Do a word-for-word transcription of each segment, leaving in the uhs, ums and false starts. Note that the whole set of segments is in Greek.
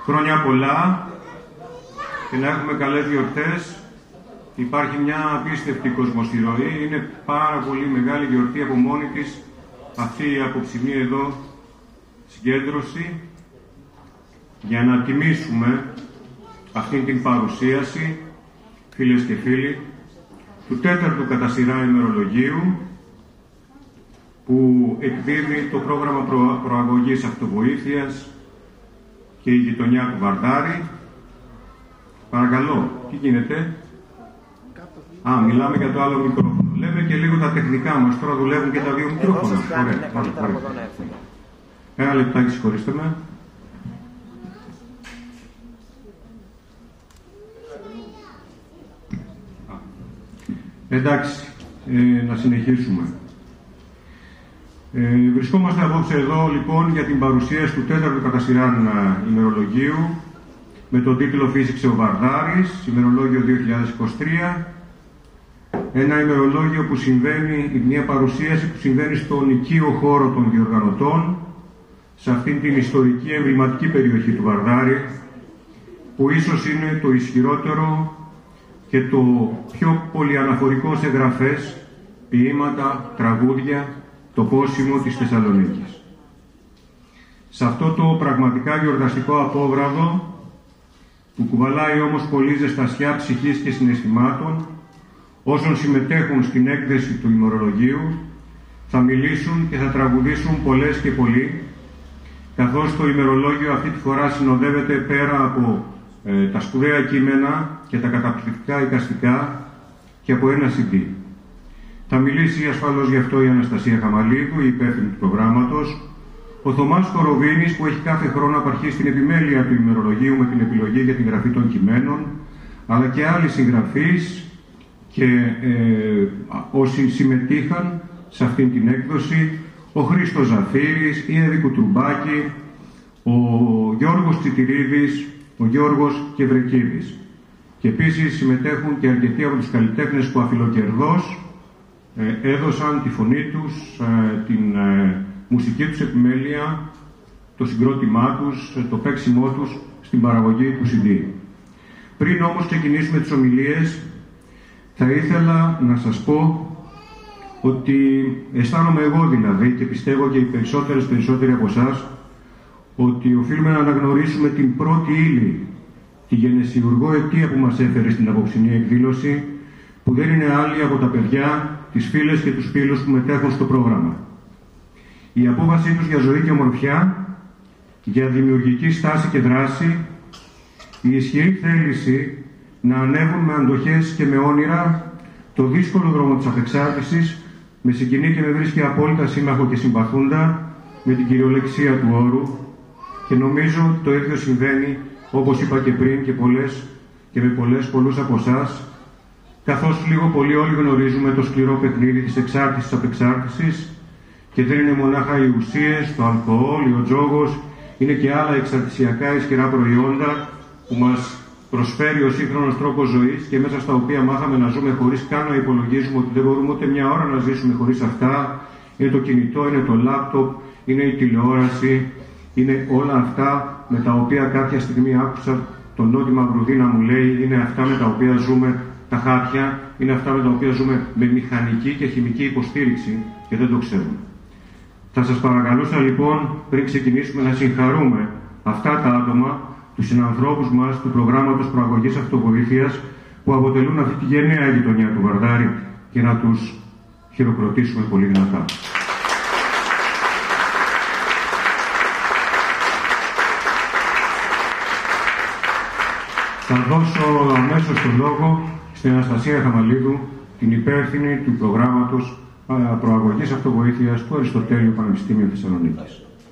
χρόνια πολλά και να έχουμε καλές γιορτές. Υπάρχει μια απίστευτη κοσμοσυρωή, είναι πάρα πολύ μεγάλη γιορτή από μόνη της αυτή η απόψινή εδώ συγκέντρωση για να τιμήσουμε αυτήν την παρουσίαση, φίλες και φίλοι, του τέταρτου κατά σειρά ημερολογίου που εκδίδει το πρόγραμμα προ... προαγωγής αυτοβοήθειας και η γειτονιά του Βαρδάρη. Παρακαλώ, τι γίνεται? Α, μιλάμε για το άλλο μικρόφωνο. Λέμε και λίγο τα τεχνικά μας, τώρα δουλεύουν και τα δύο μικρόφωνα. Ωραία, ωραία, ωραία. Ένα λεπτάκι, συγχωρήστε με. Εντάξει, ε, να συνεχίσουμε. Ε, βρισκόμαστε απόψε εδώ λοιπόν για την παρουσίαση του τέταρτου κατά σειράν ημερολογίου με τον τίτλο «Φύσηξε ο Βαρδάρης», ημερολόγιο δύο χιλιάδες είκοσι τρία. Ένα ημερολόγιο που συμβαίνει, μια παρουσίαση που συμβαίνει στον οικείο χώρο των διοργανωτών, σε αυτήν την ιστορική εμβληματική περιοχή του Βαρδάρη, που ίσως είναι το ισχυρότερο και το πιο πολυαναφορικό σε γραφές, ποίηματα, τραγούδια, το πόσιμο της Θεσσαλονίκης. Σε αυτό το πραγματικά γιορταστικό απόβραδο, που κουβαλάει όμως πολύ ζεστασιά ψυχής και συναισθημάτων, όσων συμμετέχουν στην έκθεση του ημερολογίου, θα μιλήσουν και θα τραγουδήσουν πολλές και πολλοί, καθώς το ημερολόγιο αυτή τη φορά συνοδεύεται πέρα από ε, τα σπουδαία κείμενα και τα καταπληκτικά εικαστικά και από ένα σι ντι. Θα μιλήσει ασφαλώς γι' αυτό η Αναστασία Χαμαλίδου, η υπεύθυνη του προγράμματος, ο Θωμάς Κοροβίνης, που έχει κάθε χρόνο απαρχεί στην επιμέλεια του ημερολογίου με την επιλογή για την γραφή των κειμένων, αλλά και άλλοι συγγραφείς και ε, όσοι συμμετείχαν σε αυτήν την έκδοση, ο Χρήστος Ζαφύρης, η Εύη Κουτρουμπάκη, ο Γιώργος Τσιτηρίδης, ο Γιώργος Κευρεκίδης. Και επίσης συμμετέχουν και αρκετοί από τους καλλιτέχνες που αφιλοκερδώς ε, έδωσαν τη φωνή τους, ε, την ε, μουσική τους επιμέλεια, το συγκρότημά τους, ε, το παίξιμό τους στην παραγωγή του σι ντι. Πριν όμως ξεκινήσουμε τις ομιλίες, θα ήθελα να σας πω ότι αισθάνομαι εγώ δηλαδή και πιστεύω και οι περισσότερες περισσότεροι από εσάς ότι οφείλουμε να αναγνωρίσουμε την πρώτη ύλη, τη γενεσιουργό αιτία που μας έφερε στην απόψινή εκδήλωση, που δεν είναι άλλη από τα παιδιά, τις φίλες και τους φίλους που μετέχουν στο πρόγραμμα. Η απόφασή τους για ζωή και ομορφιά, για δημιουργική στάση και δράση, η ισχυρή θέληση να ανέβουν με αντοχές και με όνειρα το δύσκολο δρόμο της απεξάρτησης, με συγκινεί και με βρίσκει απόλυτα σύμμαχο και συμπαθούντα με την κυριολεξία του όρου, και νομίζω ότι το ίδιο συμβαίνει, όπως είπα και πριν, και, πολλές, και με πολλές πολλούς από εσάς, καθώς λίγο πολύ όλοι γνωρίζουμε το σκληρό παιχνίδι της εξάρτησης απεξάρτησης, και δεν είναι μονάχα οι ουσίες, το αλκοόλ, ο τζόγος, είναι και άλλα εξαρτησιακά ισχυρά προϊόντα που μας προσφέρει ο σύγχρονος τρόπος ζωής και μέσα στα οποία μάθαμε να ζούμε χωρίς καν να υπολογίζουμε ότι δεν μπορούμε ούτε μια ώρα να ζήσουμε χωρίς αυτά. Είναι το κινητό, είναι το λάπτοπ, είναι η τηλεόραση, είναι όλα αυτά με τα οποία κάποια στιγμή άκουσα τον Νότι Μαυρουδή να μου λέει, είναι αυτά με τα οποία ζούμε, τα χάπια, είναι αυτά με τα οποία ζούμε με μηχανική και χημική υποστήριξη και δεν το ξέρουμε. Θα σας παρακαλούσα λοιπόν, πριν ξεκινήσουμε, να συγχαρούμε αυτά τα άτομα, τους συνανθρώπους μας του προγράμματος προαγωγής αυτοβοήθειας, που αποτελούν αυτή τη γενναία γειτονιά του Βαρδάρη, και να τους χειροκροτήσουμε πολύ δυνατά. Θα δώσω αμέσως τον λόγο στην Αναστασία Χαμαλίδου, την υπεύθυνη του προγράμματος προαγωγής αυτοβοήθειας του Αριστοτέλειου Πανεπιστήμιου Θεσσαλονίκης.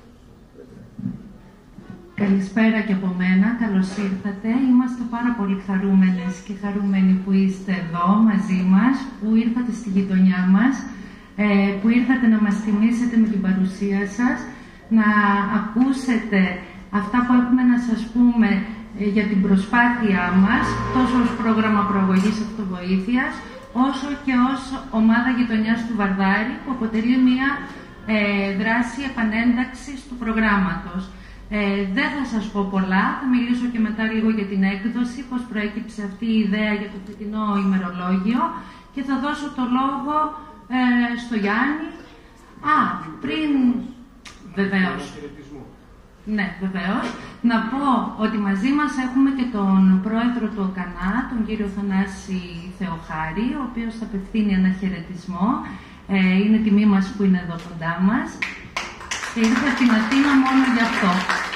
Καλησπέρα και από μένα, καλώς ήρθατε. Είμαστε πάρα πολύ χαρούμενες και χαρούμενοι που είστε εδώ μαζί μας, που ήρθατε στη γειτονιά μας, που ήρθατε να μας τιμήσετε με την παρουσία σας, να ακούσετε αυτά που έχουμε να σας πούμε για την προσπάθειά μας, τόσο ως πρόγραμμα προαγωγής αυτοβοήθειας, όσο και ως ομάδα γειτονιάς του Βαρδάρη, που αποτελεί μια ε, δράση επανένταξης του προγράμματος. Ε, δεν θα σας πω πολλά, θα μιλήσω και μετά λίγο για την έκδοση, πώς προέκυψε αυτή η ιδέα για το φετινό ημερολόγιο και θα δώσω το λόγο ε, στο Γιάννη. Α, πριν, βεβαίως, ναι, βεβαίως, να πω ότι μαζί μας έχουμε και τον πρόεδρο του ΟΚΑΝΑ, τον κύριο Θανάση Θεοχάρη, ο οποίος θα απευθύνει ένα χαιρετισμό. Ε, είναι τιμή μας που είναι εδώ κοντά μας. Και ήρθε στην Αθήνα μόνο γι' αυτό.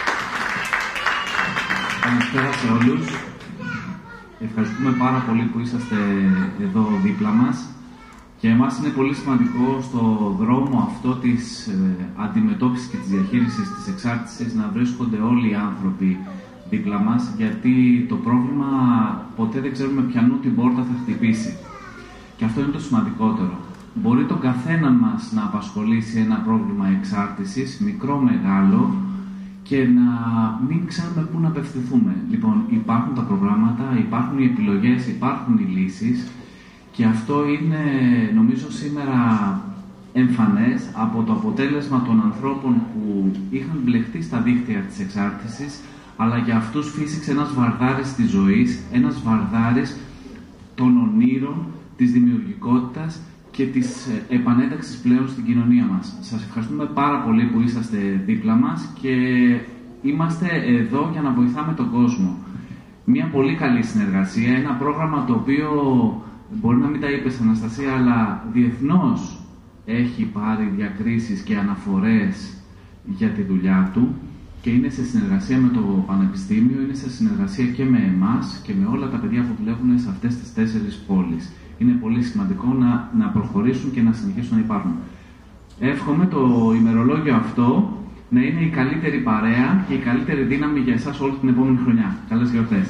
Καλησπέρα σε όλους. Ευχαριστούμε πάρα πολύ που είσαστε εδώ δίπλα μας. Και εμάς είναι πολύ σημαντικό στο δρόμο αυτό της ε, αντιμετώπισης και της διαχείρισης της εξάρτησης να βρίσκονται όλοι οι άνθρωποι δίπλα μας, γιατί το πρόβλημα ποτέ δεν ξέρουμε ποιανού την πόρτα θα χτυπήσει. Και αυτό είναι το σημαντικότερο. Μπορεί τον καθένα μας να απασχολήσει ένα πρόβλημα εξάρτησης, μικρό, μεγάλο, και να μην ξέρουμε πού να απευθυνθούμε. Λοιπόν, υπάρχουν τα προγράμματα, υπάρχουν οι επιλογές, υπάρχουν οι λύσεις, και αυτό είναι, νομίζω, σήμερα εμφανές από το αποτέλεσμα των ανθρώπων που είχαν μπλεχτεί στα δίκτυα της εξάρτησης, αλλά για αυτούς φύσηξε ένας βαρδάρης της ζωής, ένας βαρδάρης των ονείρων, της δημιουργικότητας και της επανένταξης πλέον στην κοινωνία μας. Σας ευχαριστούμε πάρα πολύ που είσαστε δίπλα μας και είμαστε εδώ για να βοηθάμε τον κόσμο. Μια πολύ καλή συνεργασία, ένα πρόγραμμα το οποίο, μπορεί να μην τα είπες Αναστασία, αλλά διεθνώς έχει πάρει διακρίσεις και αναφορές για τη δουλειά του και είναι σε συνεργασία με το Πανεπιστήμιο, είναι σε συνεργασία και με εμάς και με όλα τα παιδιά που δουλεύουν σε αυτές τις τέσσερις πόλεις. Είναι πολύ σημαντικό να, να προχωρήσουν και να συνεχίσουν να υπάρχουν. Εύχομαι το ημερολόγιο αυτό να είναι η καλύτερη παρέα και η καλύτερη δύναμη για εσάς όλη την επόμενη χρονιά. Καλές γιορτές!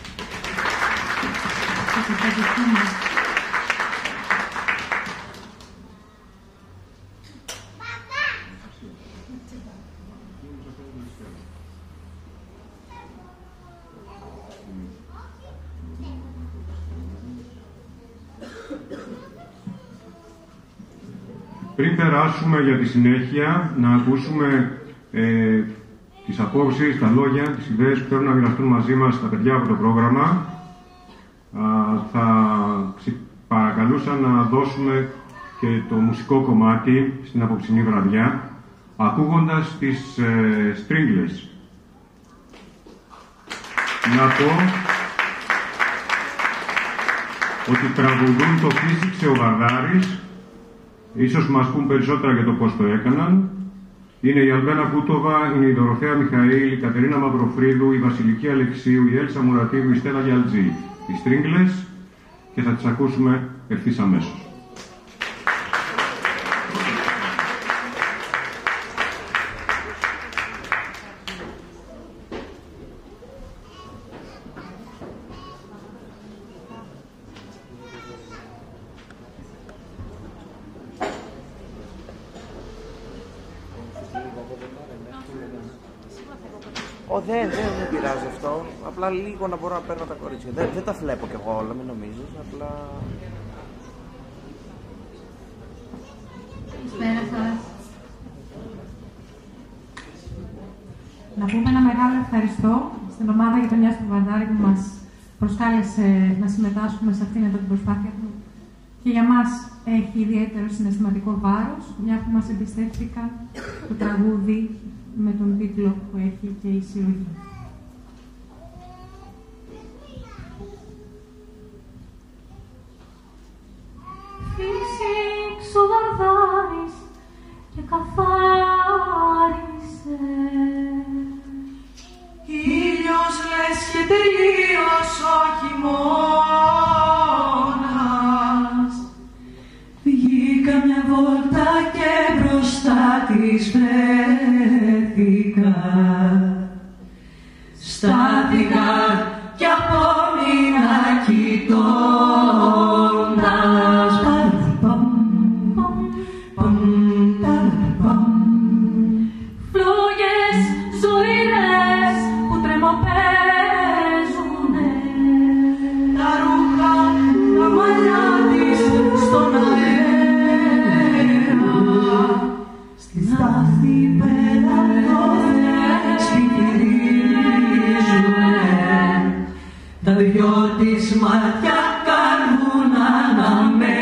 Πριν περάσουμε για τη συνέχεια, να ακούσουμε ε, τις απόψεις, τα λόγια, τις ιδέες που θέλουν να μοιραστούν μαζί μας τα παιδιά από το πρόγραμμα. Α, θα παρακαλούσα να δώσουμε και το μουσικό κομμάτι στην απόψινή βραδιά, ακούγοντας τις ε, Stringless. Να πω ότι τραγουδούν το φύσηξε ο Βαρδάρης. Ίσως μας πούν περισσότερα για το πώς το έκαναν. Είναι η Αλβένα Κούτοβα, είναι η Δωροθέα Μιχαήλ, η Κατερίνα Μαυροφρίδου, η Βασιλική Αλεξίου, η Έλσα Μουρατίδου, η Στέλλα Γιαλτζή. Οι Stringless, και θα τις ακούσουμε ευθύς αμέσως. Ω, δεν, δεν με πειράζει αυτό. Απλά λίγο να μπορώ να παίρνω τα κορίτσια. Δεν, δεν τα βλέπω κι εγώ όλα, μην νομίζεις. Απλά... Καλησπέρα σας. Να πούμε ένα μεγάλο ευχαριστώ στην ομάδα γειτονιάς του Βαρδάρη που μας προσκάλεσε να συμμετάσχουμε σε αυτήν εδώ την προσπάθεια του. Και για μας έχει ιδιαίτερο συναισθηματικό βάρος, μια που μας εμπιστεύτηκαν το τραγούδι με τον τίτλο που έχει και η συλλογή. Φύσηξε ο Βαρδάρης και καθάρισε. Ήλιος λες και τελείωσε ο χειμώνας. Βγήκα μια βόλτα και μπροστά της βρέθηκα. Στάθηκα κι απόμεινα κοιτώντας. Φλόγες ζωηρές που τρεμοπαίζουνε. Τα ρούχα, τα μαλλιά της στον αέρα. Στη στάθη πέρα το θεσπι τα δυο της μάτια καρβούν αναμένα.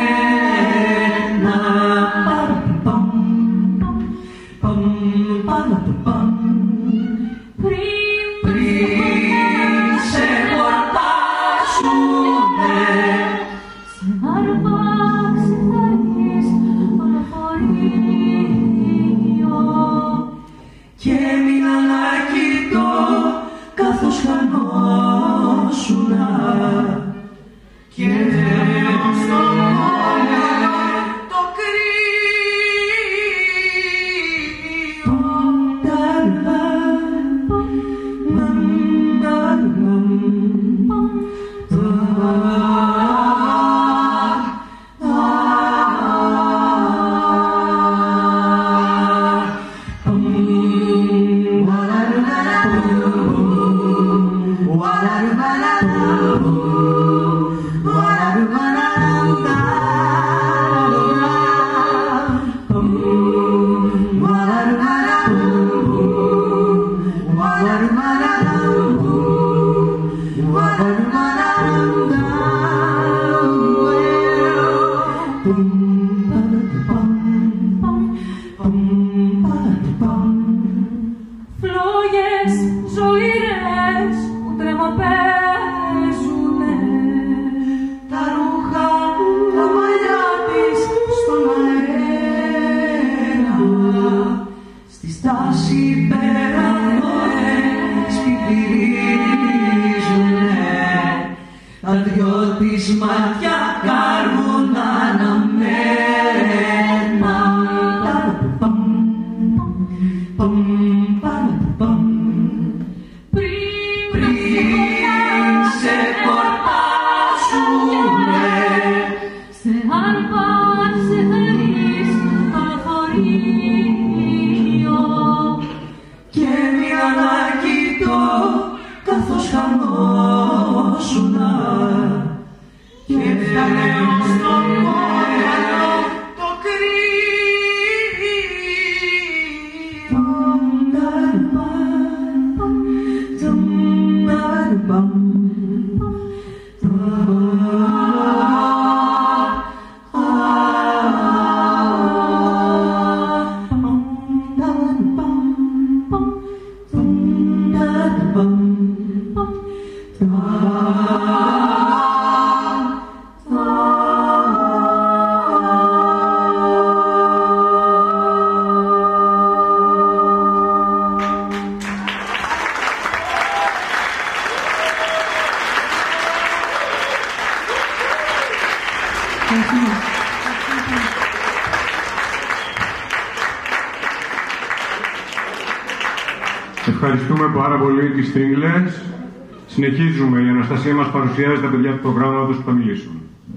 Ευχαριστούμε πάρα πολύ τις Στρίγγλες. Συνεχίζουμε. Η Αναστασία μας παρουσιάζει τα παιδιά του προγράμματος που θα μιλήσουν.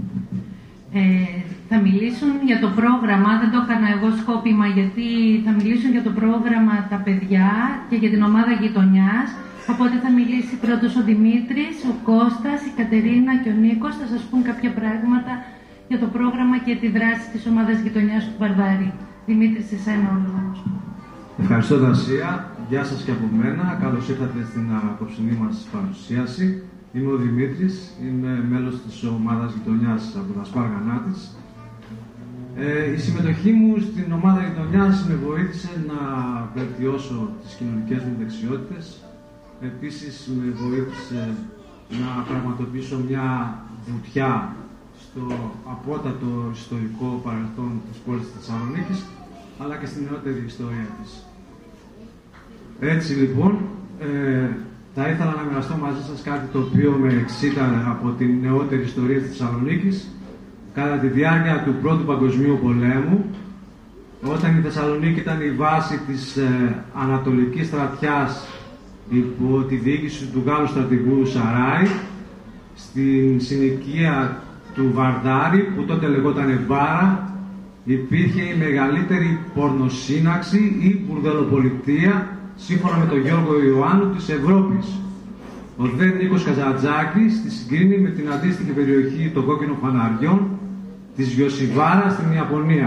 Ε, θα μιλήσουν για το πρόγραμμα, δεν το έκανα εγώ σκόπιμα, γιατί θα μιλήσουν για το πρόγραμμα τα παιδιά και για την ομάδα γειτονιάς. Οπότε θα μιλήσει πρώτος ο Δημήτρης, ο Κώστας, η Κατερίνα και ο Νίκος. Θα σας πούν κάποια πράγματα για το πρόγραμμα και τη δράση της ομάδας γειτονιάς του Βαρδάρη. Δημήτρη, σε εσένα ο λόγος. Ευχαριστώ, Δασία. Γεια σας και από μένα. Καλώς ήρθατε στην απόψινή μας παρουσίαση. Είμαι ο Δημήτρης, είμαι μέλος της ομάδας γειτονιάς από τα Σπάργανά της. Ε, η συμμετοχή μου στην ομάδα γειτονιάς με βοήθησε να βελτιώσω τις κοινωνικές μου δεξιότητες. Επίσης, με βοήθησε να πραγματοποιήσω μια βουτιά στο απότατο ιστορικό παρελθόν της πόλης της Θεσσαλονίκης, αλλά και στην νεότερη ιστορία της. Έτσι λοιπόν, ε, θα ήθελα να μοιραστώ μαζί σας κάτι το οποίο με εξήτανε από την νεότερη ιστορία της Θεσσαλονίκης κατά τη διάρκεια του Πρώτου Παγκοσμίου Πολέμου, όταν η Θεσσαλονίκη ήταν η βάση της ε, Ανατολικής Στρατιάς υπό τη διοίκηση του Γάλλου στρατηγού Σαράι, στην συνοικία του Βαρδάρη, που τότε λεγόταν Βάρα, υπήρχε η μεγαλύτερη πορνοσύναξη ή μπουρδελοπολιτεία, σύμφωνα με τον Γιώργο Ιωάννου, της Ευρώπης. Ο δε Νίκος Καζαντζάκης τη συγκρίνει με την αντίστοιχη περιοχή των Κόκκινων Φαναριών της Γιοσιβάρα στην Ιαπωνία.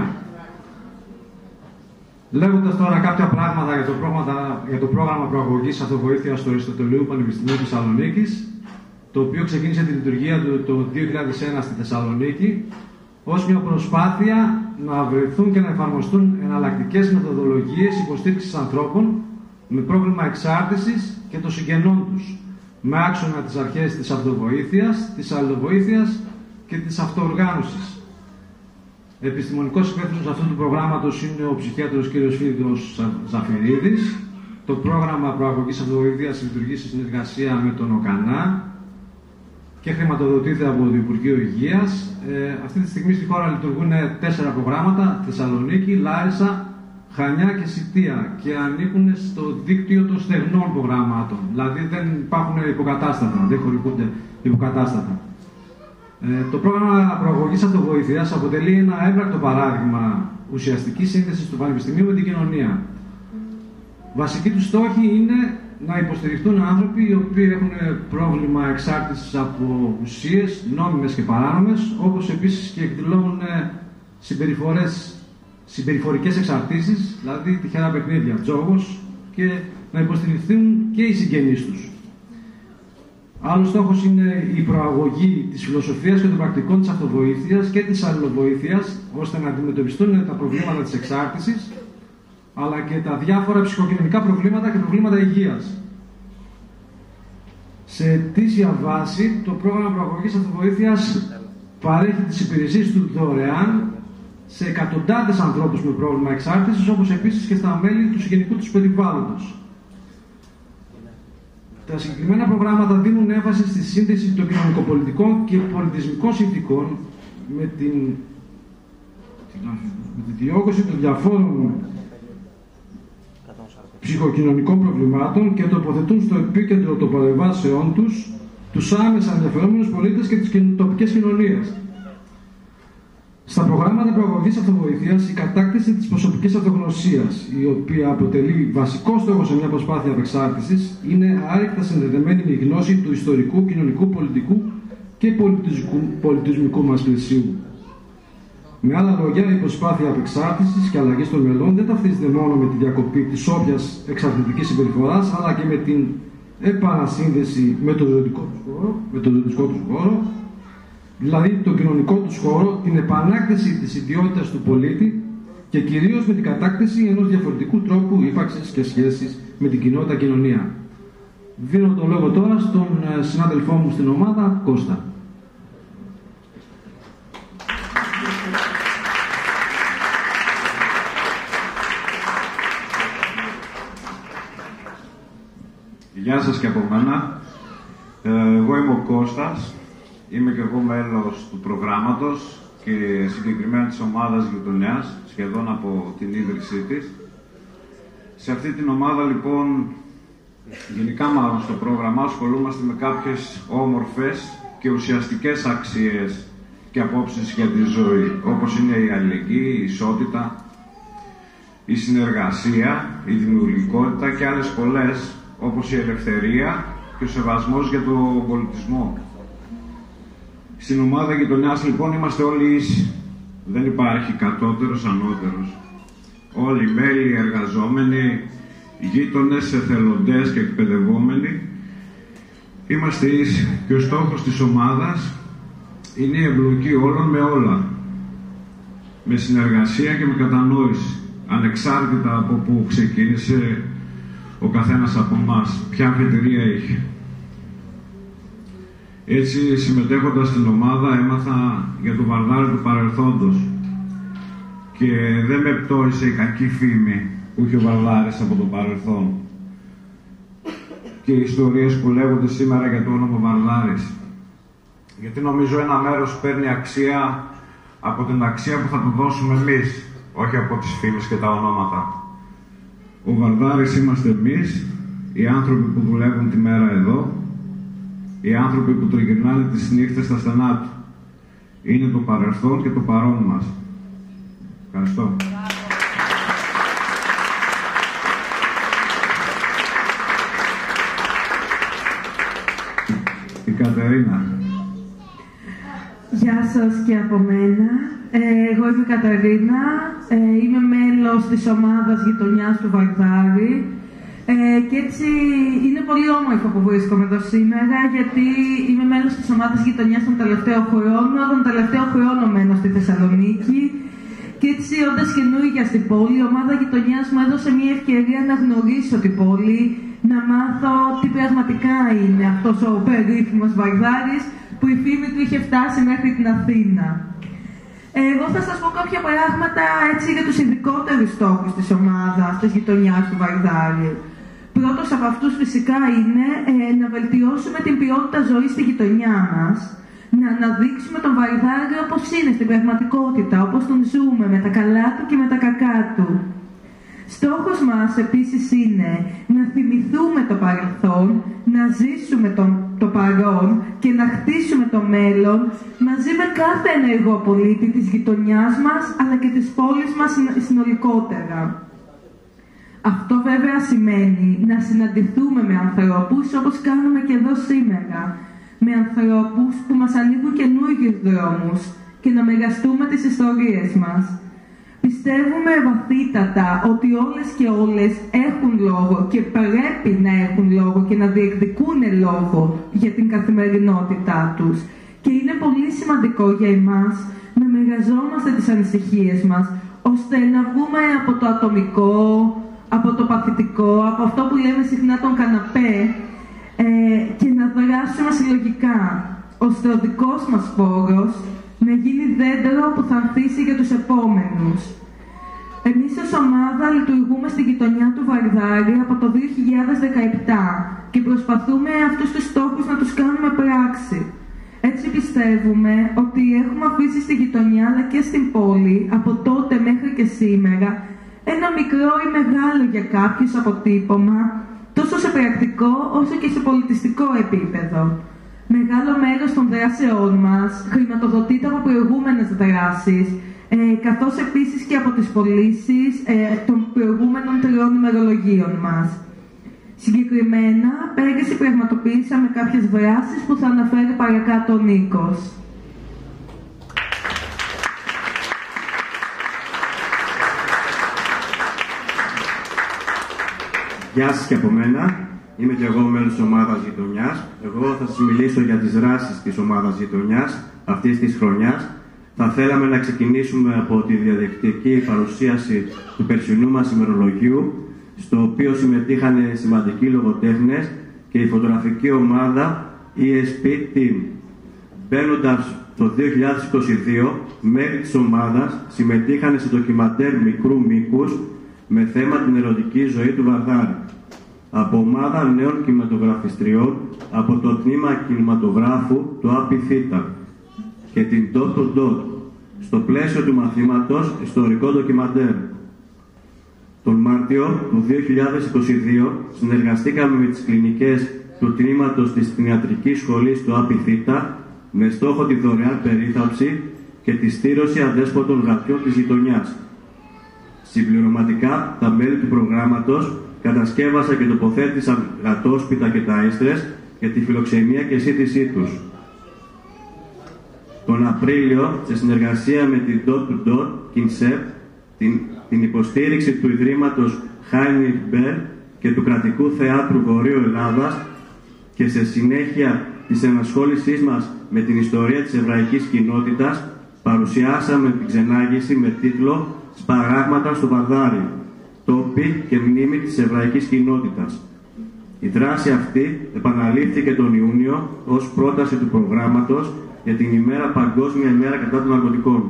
Λέγοντας τώρα κάποια πράγματα για το πρόγραμμα, για το πρόγραμμα προαγωγής αυτοβοήθειας του Αριστοτελείου Πανεπιστημίου Θεσσαλονίκης, το οποίο ξεκίνησε τη λειτουργία του το δύο χιλιάδες ένα στη Θεσσαλονίκη, ως μια προσπάθεια να βρεθούν και να εφαρμοστούν εναλλακτικές μεθοδολογίες υποστήριξης ανθρώπων με πρόβλημα εξάρτησης και των συγγενών τους, με άξονα τις αρχές της αυτοβοήθειας, της αλληλοβοήθειας και της αυτοοργάνωσης. Επιστημονικός υπεύθυνος αυτού του προγράμματος είναι ο ψυχίατρος κ. Φίλιππος Ζαφυρίδης. Το πρόγραμμα προαγωγής αυτοβοήθειας λειτουργεί σε συνεργασία με τον ΟΚΑΝΑ και χρηματοδοτείται από το Υπουργείο Υγείας. Ε, αυτή τη στιγμή στη χώρα λειτουργούν τέσσερα προγράμματα: Θεσσαλονίκη, Λάρισα, Χανιά και Σιτία, και ανήκουν στο δίκτυο των στεγνών προγραμμάτων. Δηλαδή δεν υπάρχουν υποκατάστατα, δεν χορηγούνται υποκατάστατα. Ε, το πρόγραμμα προαγωγής αυτοβοήθειας αποτελεί ένα έμπρακτο παράδειγμα ουσιαστικής σύνδεσης του Πανεπιστημίου με την κοινωνία. Βασική του στόχη είναι να υποστηριχτούν άνθρωποι οι οποίοι έχουν πρόβλημα εξάρτησης από ουσίες, νόμιμες και παράνομες, όπως επίσης και εκδηλώνουν συμπεριφορές, συμπεριφορικές εξαρτήσεις, δηλαδή τυχερά παιχνίδια, τζόγος, και να υποστηριχθούν και οι συγγενείς τους. Άλλος στόχος είναι η προαγωγή της φιλοσοφίας και των πρακτικών της αυτοβοήθειας και της αλληλοβοήθειας, ώστε να αντιμετωπιστούν τα προβλήματα της εξάρτησης, αλλά και τα διάφορα ψυχοκοινωνικά προβλήματα και προβλήματα υγείας. Σε αιτήσια βάση, το πρόγραμμα προαγωγής αυτοβοήθειας παρέχει τις υπηρεσίες του δωρεάν σε εκατοντάδες ανθρώπους με πρόβλημα εξάρτησης, όπως επίσης και στα μέλη του συγγενικού τους περιβάλλοντος. Τα συγκεκριμένα προγράμματα δίνουν έμφαση στη σύνδεση των κοινωνικοπολιτικών και πολιτισμικών συνθηκών με την, με τη διόγκωση των διαφόρων ψυχοκοινωνικών προβλημάτων και τοποθετούν στο επίκεντρο των παρεμβάσεών τους τους άμεσα ενδιαφερόμενους πολίτες και τις τοπικές κοινωνίες. Στα προγράμματα προαγωγής αυτοβοήθειας, η κατάκτηση της προσωπικής αυτογνωσίας, η οποία αποτελεί βασικό στόχο σε μια προσπάθεια απεξάρτησης, είναι άρρηκτα συνδεδεμένη με η γνώση του ιστορικού, κοινωνικού, πολιτικού και πολιτισμικού, πολιτισμικού μας πλαισίου. Με άλλα λόγια, η προσπάθεια απεξάρτησης και αλλαγής των μελών δεν ταυτίζεται μόνο με τη διακοπή της όποιας εξαρτητικής συμπεριφοράς, αλλά και με την επανασύνδεση με το ζωτικό του χώρο, με το ζωτικό του χώρο, δηλαδή τον κοινωνικό του χώρο, την επανάκτηση της ιδιότητας του πολίτη και κυρίως με την κατάκτηση ενός διαφορετικού τρόπου ύπαρξης και σχέσης με την κοινότητα κοινωνία. Δίνω το λόγο τώρα στον συνάδελφό μου στην ομάδα, Κώστα. Γεια σας και από μένα. Εγώ είμαι ο Κώστας. Είμαι και εγώ μέλος του προγράμματος και συγκεκριμένα της ομάδας γειτονιάς, σχεδόν από την ίδρυσή της. Σε αυτή την ομάδα, λοιπόν, γενικά μάλλον στο πρόγραμμα, ασχολούμαστε με κάποιες όμορφες και ουσιαστικές αξίες και απόψεις για τη ζωή, όπως είναι η αλληλεγγύη, η ισότητα, η συνεργασία, η δημιουργικότητα και άλλες πολλές, όπως η ελευθερία και ο σεβασμός για τον πολιτισμό. Στην ομάδα γειτονιάς, λοιπόν, είμαστε όλοι ίσοι. Δεν υπάρχει κατώτερος, ανώτερος. Όλοι μέλη, εργαζόμενοι, γείτονες, εθελοντές και εκπαιδευόμενοι, είμαστε ίσοι. Και ο στόχος της ομάδας είναι η εμπλοκή όλων με όλα. Με συνεργασία και με κατανόηση. Ανεξάρτητα από που ξεκίνησε ο καθένας από εμάς, ποια αφετηρία είχε. Έτσι, συμμετέχοντας στην ομάδα, έμαθα για το βαρδάρι του παρελθόντος και δεν με πτώησε η κακή φήμη που είχε ο Βαρδάρης από το παρελθόν και οι ιστορίες που λέγονται σήμερα για το όνομα Βαρδάρης. Γιατί νομίζω ένα μέρος παίρνει αξία από την αξία που θα του δώσουμε εμείς, όχι από τις φήμες και τα ονόματα. Ο Βαρδάρης είμαστε εμείς, οι άνθρωποι που δουλεύουν τη μέρα εδώ, οι άνθρωποι που τριγυρνάνε τις νύχτες στα στενά του. Είναι το παρελθόν και το παρόν μας. Ευχαριστώ. Η Κατερίνα. Γεια σας και από μένα. Ε, εγώ είμαι η Κατερίνα. Ε, είμαι μέλος της ομάδας γειτονιάς του Βαρδάρη. Ε, και έτσι είναι πολύ όμορφο που βρίσκομαι εδώ σήμερα, γιατί είμαι μέλος της ομάδας γειτονιάς τον τελευταίο χρόνο. Τον τελευταίο χρόνο μένω στη Θεσσαλονίκη. Και έτσι, όντας καινούργια στην πόλη, η ομάδα γειτονιάς μου έδωσε μια ευκαιρία να γνωρίσω την πόλη, να μάθω τι πραγματικά είναι αυτός ο περίφημος Βαρδάρης, που η φήμη του είχε φτάσει μέχρι την Αθήνα. Εγώ θα σας πω κάποια πράγματα έτσι για τους ειδικότερους στόχους της ομάδας, της γειτονιάς του Βαρδάρη. Πρώτος από αυτούς φυσικά είναι ε, να βελτιώσουμε την ποιότητα ζωής στη γειτονιά μας, να αναδείξουμε τον Βαρδάρη όπως είναι στην πραγματικότητα, όπως τον ζούμε, με τα καλά του και με τα κακά του. Στόχος μας επίσης είναι να θυμηθούμε το παρελθόν, να ζήσουμε τον, το παρόν και να χτίσουμε το μέλλον μαζί με κάθε ενεργό πολίτη της γειτονιάς μας αλλά και της πόλης μας συνολικότερα. Αυτό βέβαια σημαίνει να συναντηθούμε με ανθρώπους όπως κάνουμε και εδώ σήμερα, με ανθρώπους που μας ανοίγουν καινούργιους δρόμους και να μοιραστούμε τις ιστορίες μας. Πιστεύουμε βαθύτατα ότι όλες και όλες έχουν λόγο και πρέπει να έχουν λόγο και να διεκδικούν λόγο για την καθημερινότητά τους. Και είναι πολύ σημαντικό για εμάς να μοιραζόμαστε τις ανησυχίες μας, ώστε να βγούμε από το ατομικό, από το παθητικό, από αυτό που λέμε συχνά τον καναπέ, ε, και να δράσουμε συλλογικά, ώστε ο δικός μας φόρος να γίνει δέντρο που θα ανθίσει για τους επόμενους. Εμείς ως ομάδα λειτουργούμε στη γειτονιά του Βαρδάρη από το δύο χιλιάδες δεκαεπτά και προσπαθούμε αυτούς τους στόχους να τους κάνουμε πράξη. Έτσι πιστεύουμε ότι έχουμε αφήσει στη γειτονιά αλλά και στην πόλη από τότε μέχρι και σήμερα ένα μικρό ή μεγάλο για κάποιους αποτύπωμα τόσο σε πρακτικό όσο και σε πολιτιστικό επίπεδο. Μεγάλο μέρος των δράσεών μας χρηματοδοτείται από προηγούμενες δράσεις, ε, καθώς επίσης και από τις πωλήσεις ε, των προηγούμενων τριών ημερολογίων μας. Συγκεκριμένα, πέρυσι πραγματοποιήσαμε κάποιες δράσεις που θα αναφέρει παρακάτω ο Νίκος. Γεια σας και από μένα. Είμαι και εγώ μέλος της ομάδας γειτονιάς. Εγώ θα σας μιλήσω για τις δράσεις της ομάδας γειτονιάς αυτής της χρονιάς. Θα θέλαμε να ξεκινήσουμε από τη διαδικτυακή παρουσίαση του περσινού μας ημερολογίου, στο οποίο συμμετείχαν σημαντικοί λογοτέχνες και η φωτογραφική ομάδα ι ες πι Team. Μπαίνοντας το δύο χιλιάδες είκοσι δύο, μέλη της ομάδας συμμετείχαν σε ντοκιμαντέρ μικρού μήκους με θέμα την ερωτική ζωή του Βαρδάρη. Από ομάδα νέων κινηματογραφιστριών από το τμήμα κινηματογράφου του ΑΠΙΘΙΤΑ και την Dot to Dot, στο πλαίσιο του μαθήματος Ιστορικό Ντοκιμαντέρ. Τον Μάρτιο του δύο χιλιάδες είκοσι δύο συνεργαστήκαμε με τις κλινικές του τμήματος της Κτηνιατρικής Σχολής του ΑΠΙΘΙΤΑ με στόχο τη δωρεάν περίθαλψη και τη στήρωση αδέσποτων γατιών της γειτονιάς. Συμπληρωματικά, τα μέλη του προγράμματος κατασκεύασαν και τοποθέτησαν γατόσπιτα και ταΐστρες για τη φιλοξενία και σύντησή τους. Τον Απρίλιο, σε συνεργασία με την Dot to Dot, Kinsep, την, την υποστήριξη του Ιδρύματος Heinrich Bell και του Κρατικού Θεάτρου Βορείου Ελλάδας και σε συνέχεια της ενασχόλησής μας με την ιστορία της εβραϊκής κοινότητας, παρουσιάσαμε την ξενάγηση με τίτλο «Σπαράγματα στο Βαρδάρι, τόποι και μνήμη της εβραϊκής κοινότητας». Η δράση αυτή επαναλήφθηκε τον Ιούνιο ως πρόταση του προγράμματος για την ημέρα Παγκόσμια ημέρα κατά των ναρκωτικών.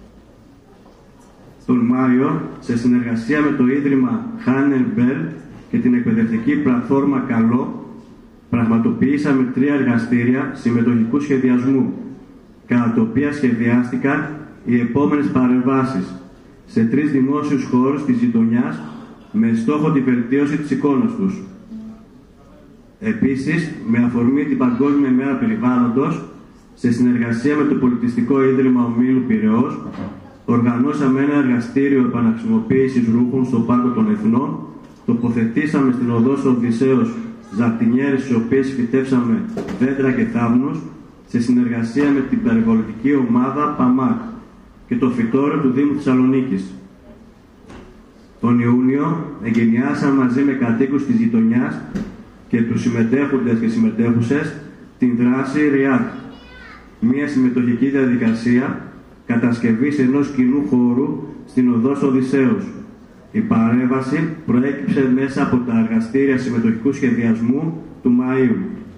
Τον Μάιο, σε συνεργασία με το Ίδρυμα Heinrich Bell και την εκπαιδευτική πλατφόρμα Καλό, πραγματοποιήσαμε τρία εργαστήρια συμμετοχικού σχεδιασμού, κατά τα οποία σχεδιάστηκαν οι επόμενες παρεμβάσεις σε τρεις δημόσιους χώρους της γειτονιάς με στόχο τη βελτίωση της εικόνας τους. Επίσης, με αφορμή την Παγκόσμια ημέρα περιβάλλοντος, σε συνεργασία με το Πολιτιστικό Ίδρυμα Ομίλου Πειραιώς, οργανώσαμε ένα εργαστήριο επαναχρησιμοποίησης ρούχων στο Πάρκο των Εθνών, τοποθετήσαμε στην οδό Οδυσσέως ζαρτινιέρες στις οποίες φυτέψαμε δέντρα και θάμνους, σε συνεργασία με την περιβαλλοντική ομάδα ΠΑΜΑΚ και το φυτόριο του Δήμου Θεσσαλονίκης. Τον Ιούνιο εγκαινιάσαμε μαζί με κατοίκους της γειτονιάς και τους συμμετέχοντες και συμμετέχουσες την δράση ΡΙΑΚ, μια συμμετοχική διαδικασία κατασκευής ενός κοινού χώρου στην οδός Οδυσσέως. Η παρέμβαση προέκυψε μέσα από τα εργαστήρια συμμετοχικού σχεδιασμού του Μαΐου.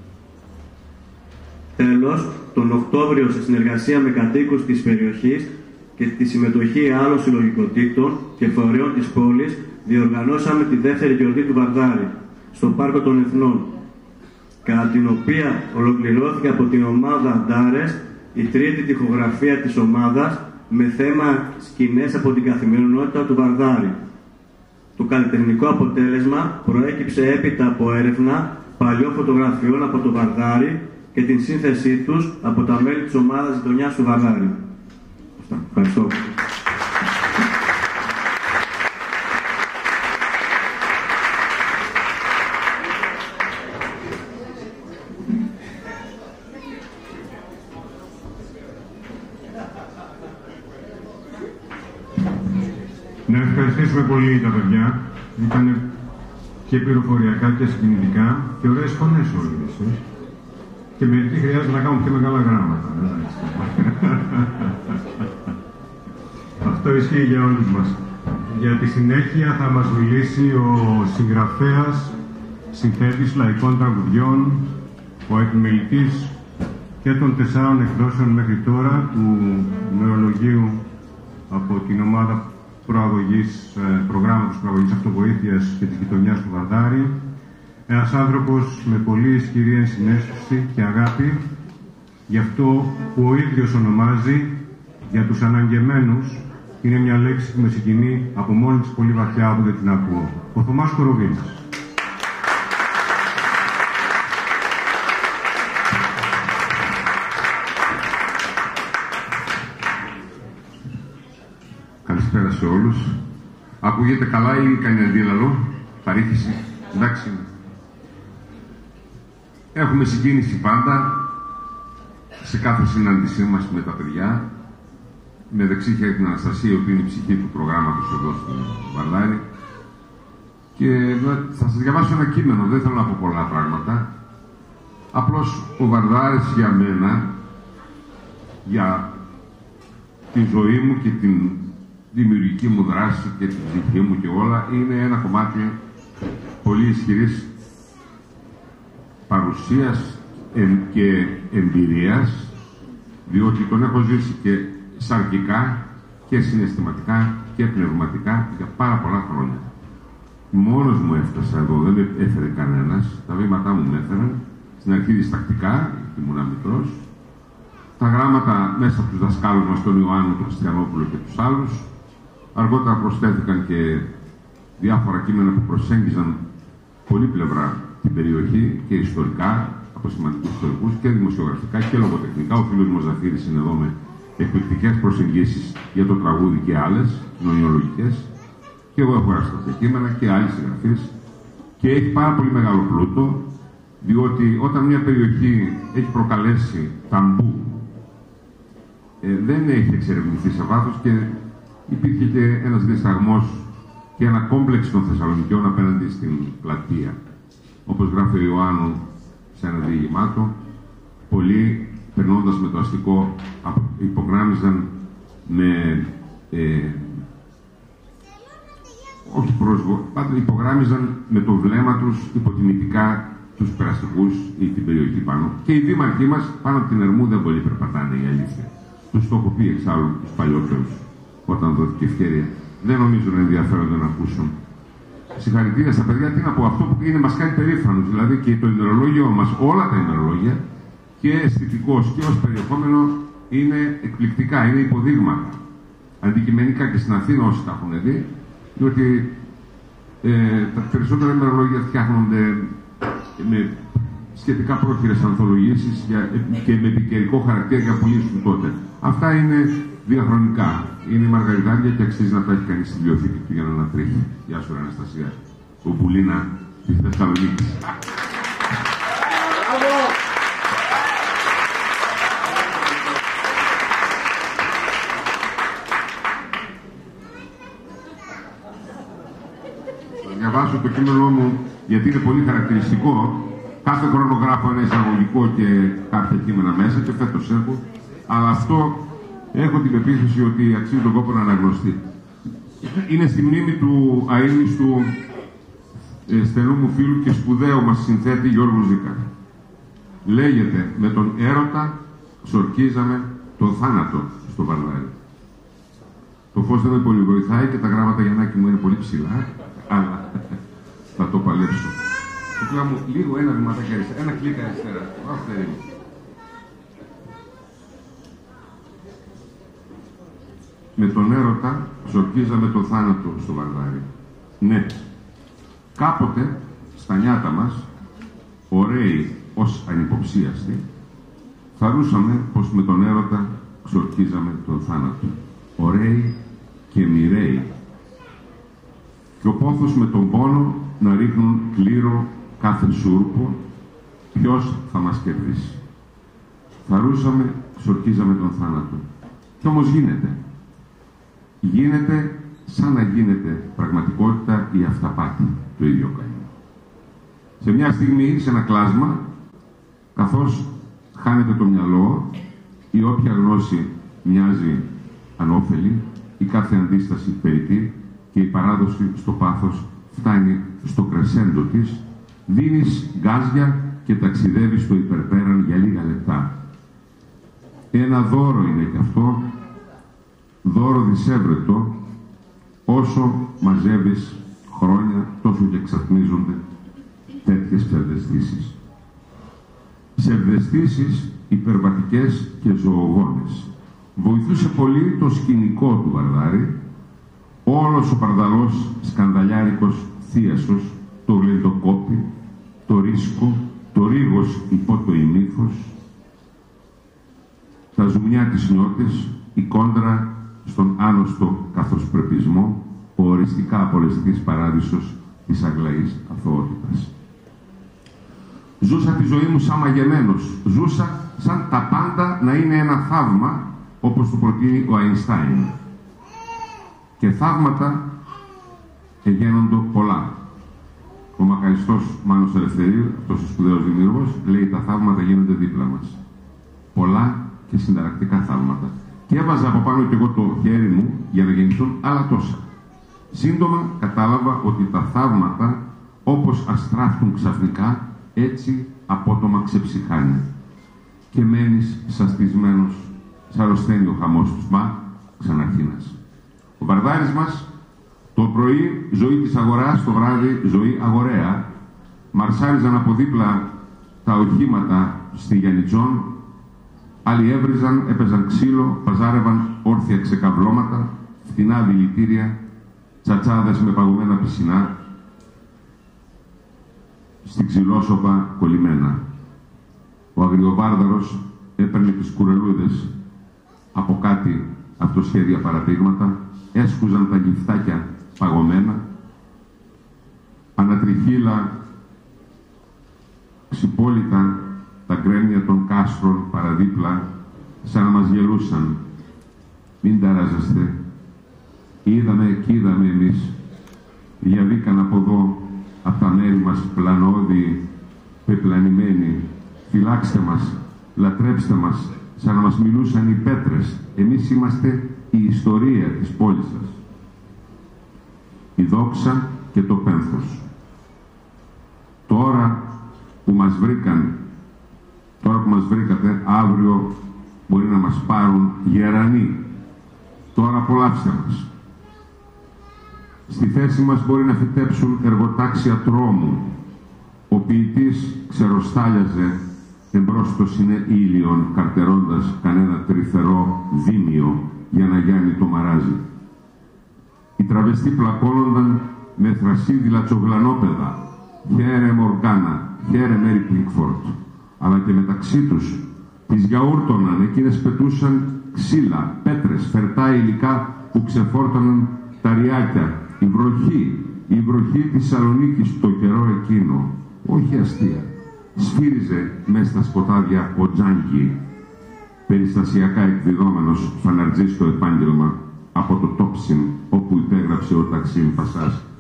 Τέλος, τον Οκτώβριο, σε συνεργασία με κατοίκους της περιοχής και τη συμμετοχή άλλων συλλογικοτήτων και φορέων της πόλης, διοργανώσαμε τη δεύτερη γιορτή του Βαρδάρη στο Πάρκο των Εθνών, κατά την οποία ολοκληρώθηκε από την ομάδα Αντάρες η τρίτη τοιχογραφία της ομάδας με θέμα σκηνές από την καθημερινότητα του Βαρδάρη. Το καλλιτεχνικό αποτέλεσμα προέκυψε έπειτα από έρευνα παλιών φωτογραφιών από το Βαρδάρη και την σύνθεσή τους από τα μέλη της ομάδας γειτονιάς του Βαρδάρη. Ευχαριστώ. Να ευχαριστήσουμε πολύ τα παιδιά. Ήταν και πληροφοριακά και συγκινητικά και ωραίες φωνές όλοι εσείς. Και μερικοί χρειάζεται να κάνουν πιο μεγάλα γράμματα. Αυτό ισχύει για όλους μας. Για τη συνέχεια θα μας μιλήσει ο συγγραφέας, συνθέτης λαϊκών τραγουδιών, ο επιμελητής και των τεσσάρων εκδόσεων μέχρι τώρα του ημερολογίου από την ομάδα προαγωγής, προγράμματος προαγωγής αυτοβοήθειας και της γειτονιάς του Βαρδάρη. Ένας άνθρωπος με πολύ ισχυρή ενσυναίσθηση και αγάπη για αυτό που ο ίδιος ονομάζει για τους αναγκεμένους. Είναι μια λέξη που με συγκινεί από μόνη της πολύ βαθιά όποτε την ακούω. Ο Θωμάς Κοροβίνης. Καλησπέρα σε όλους. Ακούγεται καλά ή κάνει αντίλαλο, παρήχηση, εντάξει. Έχουμε συγκίνηση πάντα σε κάθε συνάντησή μας με τα παιδιά. Με δεξίχεια την Αναστασία, η οποία είναι η ψυχή του προγράμματος εδώ στο Βαρδάρι. Και θα σας διαβάσω ένα κείμενο, δεν θέλω να πω πολλά πράγματα. Απλώς ο Βαρδάρης για μένα, για τη ζωή μου και την δημιουργική μου δράση και την ψυχή μου και όλα, είναι ένα κομμάτι πολύ ισχυρής παρουσίας και εμπειρίας, διότι τον έχω ζήσει και σαρκικά και συναισθηματικά και πνευματικά για πάρα πολλά χρόνια. Μόνος μου έφτασα εδώ, δεν με έφερε κανένας. Τα βήματά μου με έφεραν. Στην αρχή διστακτικά, γιατί ήμουν μικρός. Τα γράμματα μέσα από τους δασκάλους μας, τον Ιωάννη, τον Χριστιανόπουλο και τους άλλους. Αργότερα προσθέθηκαν και διάφορα κείμενα που προσέγγιζαν πολλή πλευρά την περιοχή και ιστορικά, από σημαντικούς ιστορικούς και δημοσιογραφικά και λογοτεχνικά. Ο φίλος μας Ζαφύρης είναι εδώ με εκπληκτικές προσεγγίσεις για το τραγούδι και άλλες κοινωνιολογικές. Και εγώ έχω γράψει αυτά κείμενα και άλλοι συγγραφείς. Και έχει πάρα πολύ μεγάλο πλούτο, διότι όταν μια περιοχή έχει προκαλέσει ταμπού, ε, δεν έχει εξερευνηθεί σε βάθος και υπήρχε και ένας δισταγμός και ένα κόμπλεξ των Θεσσαλονικιών απέναντι στην πλατεία. Όπως γράφει ο Ιωάννου σε ένα διηγημά του, πολλοί περνώντας με το αστικό υπογράμμιζαν με ε, όχι πρόσβο, πάντα υπογράμμιζαν με το βλέμμα τους υποτιμητικά τους περαστικούς ή την περιοχή πάνω. Και οι δήμαρχοί μας πάνω από την Ερμού δεν πολύ περπατάνε, η αλήθεια. Τους το έχω πει εξάλλου τους παλιότερους, όταν δόθηκε ευκαιρία. Δεν νομίζω να ενδιαφέρονται να ακούσουν. Συγχαρητήρια στα παιδιά, τι να πω, αυτό που είναι μας κάνει περήφανος. Δηλαδή και το ημερολόγιο μας, όλα τα ημερολόγια, και αισθητικός και ως περιεχόμενο είναι εκπληκτικά, είναι υποδείγματα. Αντικειμενικά και στην Αθήνα όσοι τα έχουν δει, διότι ε, τα περισσότερα ημερολόγια φτιάχνονται με σχετικά πρόχειρες ανθολογήσεις και με επικαιρικό χαρακτήρα για πουλήσουν τότε. Αυτά είναι διαχρονικά. Είναι μαργαριτάρια και αξίζει να τα έχει κανείς στη βιβλιοθήκη του για να ανατρέχει. Γεια σου, Αναστασία. Ο Μπουλίνα της Θεσσαλονίκης. το κείμενό μου, γιατί είναι πολύ χαρακτηριστικό. Κάθε χρόνο γράφω ένα εισαγωγικό και κάποια κείμενα μέσα και φέτος έχω. Αλλά αυτό έχω την πεποίθηση ότι αξίζει τον κόπο να αναγνωστεί. Είναι στη μνήμη του αείμνηστου ε, στενού μου φίλου και σπουδαίου μας συνθέτη Γιώργου Ζήκα. Λέγεται, με τον έρωτα ξορκίζαμε τον θάνατο στο Βαρδάρι. Το φως δεν με πολύ βοηθάει και τα γράμματα Γιαννάκη μου είναι πολύ ψηλά, αλλά θα το παλέψω. Κουκλά μου, λίγο ένα βηματάκι αριστερά, ένα κλικ αριστερά. Αυτή. Με τον έρωτα ξορκίζαμε τον θάνατο στο Βαρδάρι. Ναι, κάποτε στα νιάτα μας, ωραίοι ως ανυποψίαστοι, θαρούσαμε πως με τον έρωτα ξορκίζαμε τον θάνατο. Ωραίοι και μοιραίοι. Και ο πόθος με τον πόνο να ρίχνουν κλήρο κάθε σούρπο, ποιος θα μας κερδίσει. Θαρούσαμε, ξορκίζαμε τον θάνατο. Κι όμως γίνεται. Γίνεται σαν να γίνεται πραγματικότητα η αυταπάτη. Το ίδιο κάνει. Σε μια στιγμή, σε ένα κλάσμα, καθώς χάνεται το μυαλό, η όποια γνώση μοιάζει ανώφελη, η κάθε αντίσταση περιττή και η παράδοση στο πάθος φτάνει στο κρεσέντο της, δίνεις γκάζια και ταξιδεύεις στο υπερπέραν για λίγα λεπτά. Ένα δώρο είναι και αυτό, δώρο δισεύρετο, όσο μαζεύεις χρόνια, τόσο και εξατμίζονται τέτοιες ψευδαισθήσεις. Ψευδαισθήσεις υπερβατικές και ζωογόνες. Βοηθούσε πολύ το σκηνικό του Βαρδάρη, όλος ο παρδαλός σκανδαλιάρικος θίασος, το γλεντοκόπι, το ρίσκο, το ρίγος υπό το ημίφος, τα ζουμιά της νιώτης, η κόντρα στον άνοστο καθοσπρεπισμό, ο οριστικά απολεστικής παράδεισος της αγλαής αθωότητας. Ζούσα τη ζωή μου σαν μαγεμένος. Ζούσα σαν τα πάντα να είναι ένα θαύμα, όπως το προτείνει ο Αϊνστάιν. Και θαύματα εγένοντο πολλά. Ο μακαριστός Μάνος Ελευθερίου, αυτός ο σπουδαίος δημιουργός, λέει τα θαύματα γίνονται δίπλα μας. Πολλά και συνταρακτικά θαύματα. Και έβαζα από πάνω και εγώ το χέρι μου για να γεννηθούν άλλα τόσα. Σύντομα κατάλαβα ότι τα θαύματα, όπως αστράφτουν ξαφνικά, έτσι απότομα ξεψυχάνει. Και μένεις σαστισμένος, σαν αρρωσταίνει ο χαμός τους, μα ξαναρχίνας. Ο Βαρδάρης μας, το πρωί ζωή της αγοράς, το βράδυ ζωή αγοραία, μαρσάριζαν από δίπλα τα οχήματα στη Γιαννιτζόν, άλλοι έβριζαν, έπαιζαν ξύλο, παζάρευαν όρθια ξεκαβλώματα, φτηνά δηλητήρια, τσατσάδες με παγωμένα πισινά, στην ξυλόσοπα κολλημένα. Ο αγριοβάρδαρος έπαιρνε τις κουρελούδες από κάτι αυτοσχέδια παραπήγματα, έσκουζαν τα γυφτάκια παγωμένα, ανατριχύλα ξυπόλυτα τα γκρέμια των κάστρων παραδίπλα, σαν να μας γελούσαν. Μην ταράζεστε, είδαμε και είδαμε εμείς, διαβήκαν από εδώ, από τα μέρη μας πλανώδη, πεπλανημένοι, φυλάξτε μας, λατρέψτε μας, σαν να μας μιλούσαν οι πέτρες. Εμείς είμαστε η ιστορία της πόλης σας. Η δόξα και το πένθος. Τώρα που μας βρήκαν, τώρα που μας βρήκατε, αύριο μπορεί να μας πάρουν γερανοί. Τώρα απολαύστε μας. Στη θέση μας μπορεί να φυτέψουν εργοτάξια τρόμου. Ο ποιητής ξεροστάλιαζε εμπρός στο συνήλιον, καρτερώντας κανένα τρυφερό δίμιο για να γιάνει το μαράζι. Οι τραβεστοί πλακώνονταν με θρασίδηλα τσογλανόπεδα, χαίρε Μοργάνα, χαίρε Μέρι Πίνκφορντ, αλλά και μεταξύ τους τις γιαούρτωναν, εκείνες πετούσαν ξύλα, πέτρες, φερτά υλικά που ξεφόρτωναν τα ριάκια. Η βροχή, η βροχή της Σαλονίκης το καιρό εκείνο, όχι αστεία, σφύριζε μέσα στα σκοτάδια ο Τζάνκι, περιστασιακά εκδιδόμενος φαναρτζής στο επάγγελμα από το Τόψιν, όπου υπέγραψε ο Ταξίν Πασάς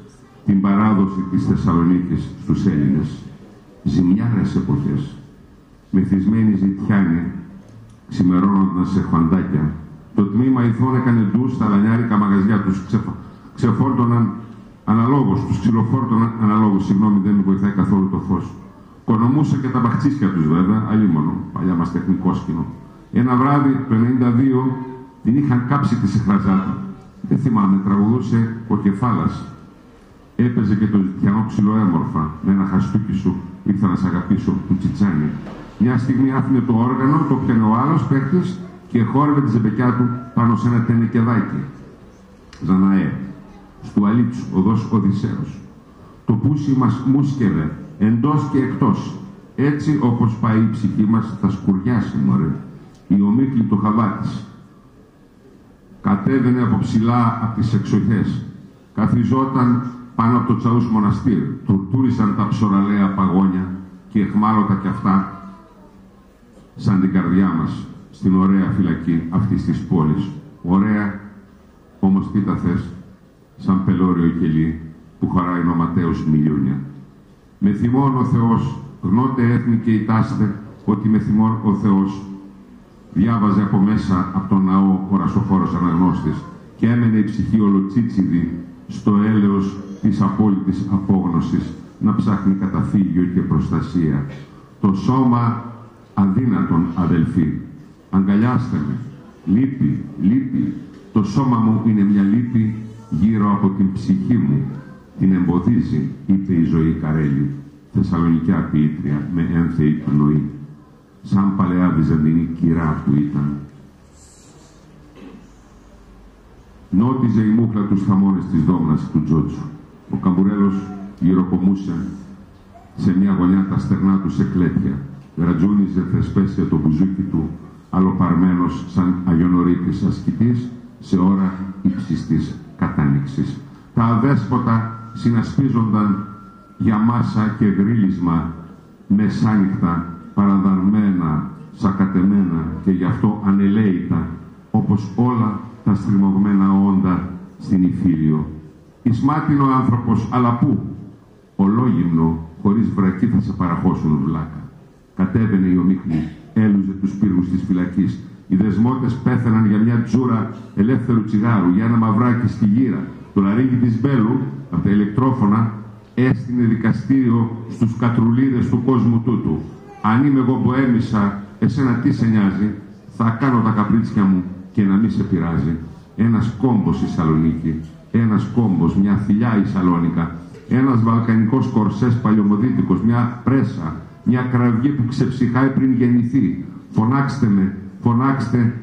την παράδοση της Θεσσαλονίκης στους Έλληνες. Ζημιάρες εποχές. Μεθυσμένοι ζητιάνοι ξημερώνονταν σε χουαντάκια. Το τμήμα ηθών έκανε ντους στα λανιάρικα μαγαζιά τους, ξεφο... ξεφόρτωναν αναλόγως, τους ξυλοφόρτωναν αναλόγως, συγγνώμη, δεν με βοηθάει καθόλου το φως. Κονομούσε και τα μπαχτσίσια τους βέβαια, αλίμονο, παλιά μας τεχνικό σκηνό. Ένα βράδυ, το ενενήντα δύο, την είχαν κάψει τη Σιχραζάτη. Δεν θυμάμαι, τραγουδούσε ο Κεφάλας. Έπαιζε και το ζητιανό ψιλοέμορφα, με ένα χαστούκι σου, ήρθα να σ' αγαπήσω, του Τσιτσάνι. Μια στιγμή άφηνε το όργανο, το πιανε ο άλλος παίχτης και χόρευε τη ζεμπεκιά του πάνω σε ένα τενεκεδάκι. Ζαναέ, στου Αλίτσου, οδός Οδυσσέως. Το πούσι μας μουσκευε, εντός και εκτός. Έτσι όπως πάει η ψυχή μας θα σκουριάσει, μωρέ. Η ομίχλη του χαβάτης. Κατέβαινε από ψηλά από τις εξοχές. Καθιζόταν πάνω από το Τσαούς μοναστήρι. Τουρτούρισαν τα ψωραλαία παγόνια και εχμάλωτα κι αυτά σαν την καρδιά μας στην ωραία φυλακή αυτής της πόλης. Ωραία, όμως τι τα θες, σαν πελώριο κελί που χωράει νοματέους μιλιούνια. Με θυμών ο Θεός, γνώτε έθνη και ητάστε ότι με θυμών ο Θεός. Διάβαζε από μέσα από τον ναό ο ρασοφόρος αναγνώστης και έμενε η ψυχή ολοτσίτσιδη στο έλεος της απόλυτης απόγνωσης να ψάχνει καταφύγιο και προστασία. Το σώμα αδύνατον, αδελφοί. Αγκαλιάστε με. Λύπη, λύπη. Το σώμα μου είναι μια λύπη γύρω από την ψυχή μου. Την εμποδίζει, είπε η Ζωή Καρέλη, θεσσαλονικιά ποιήτρια με ένθεη πνοή, σαν παλαιά βυζαντινή κυρά που ήταν. Νότιζε η μούχλα τους θαμώνες της δόμνας του Τζότσου. Ο Καμπουρέλος γυροκομούσε σε μια γωνιά τα στερνά του σε κλέπια. Γρατζούνιζε θεσπέσια το μπουζούκι του, αλλοπαρμένος σαν αγιονορίτης ασκητής σε ώρα υψιστής κατάνοιξης. Τα αδέσποτα συνασπίζονταν για μάσα και γρίλισμα μεσάνυχτα, παραδαρμένα, σακατεμένα και γι' αυτό ανελαίητα, όπως όλα τα στριμωγμένα όντα στην Ιφίλιο. Ισμάτινο άνθρωπος, αλλά πού? Ολόγυμνο, χωρίς βρακή θα σε παραχώσουν βλάκα. Κατέβαινε η ομίχλη, έλουζε τους πύργους της φυλακής. Οι δεσμότες πέθαιναν για μια τζούρα ελεύθερου τσιγάρου, για ένα μαυράκι στη γύρα. Το λαρύγγι της Μπέλου, από τα ηλεκτρόφωνα, έστεινε δικαστήριο στους κατρουλίδες του κόσμου τούτου. Αν είμαι εγώ μποέμισσα, εσένα τι σε νοιάζει? Θα κάνω τα καπρίτσια μου και να μην σε πειράζει. Ένας κόμπος η Σαλονίκη, ένας κόμπος, μια θηλιά η Σαλόνικα, ένας βαλκανικός κορσές παλιωμοδίτικος, μια πρέσα, μια κραυγή που ξεψυχάει πριν γεννηθεί. Φωνάξτε με, φωνάξτε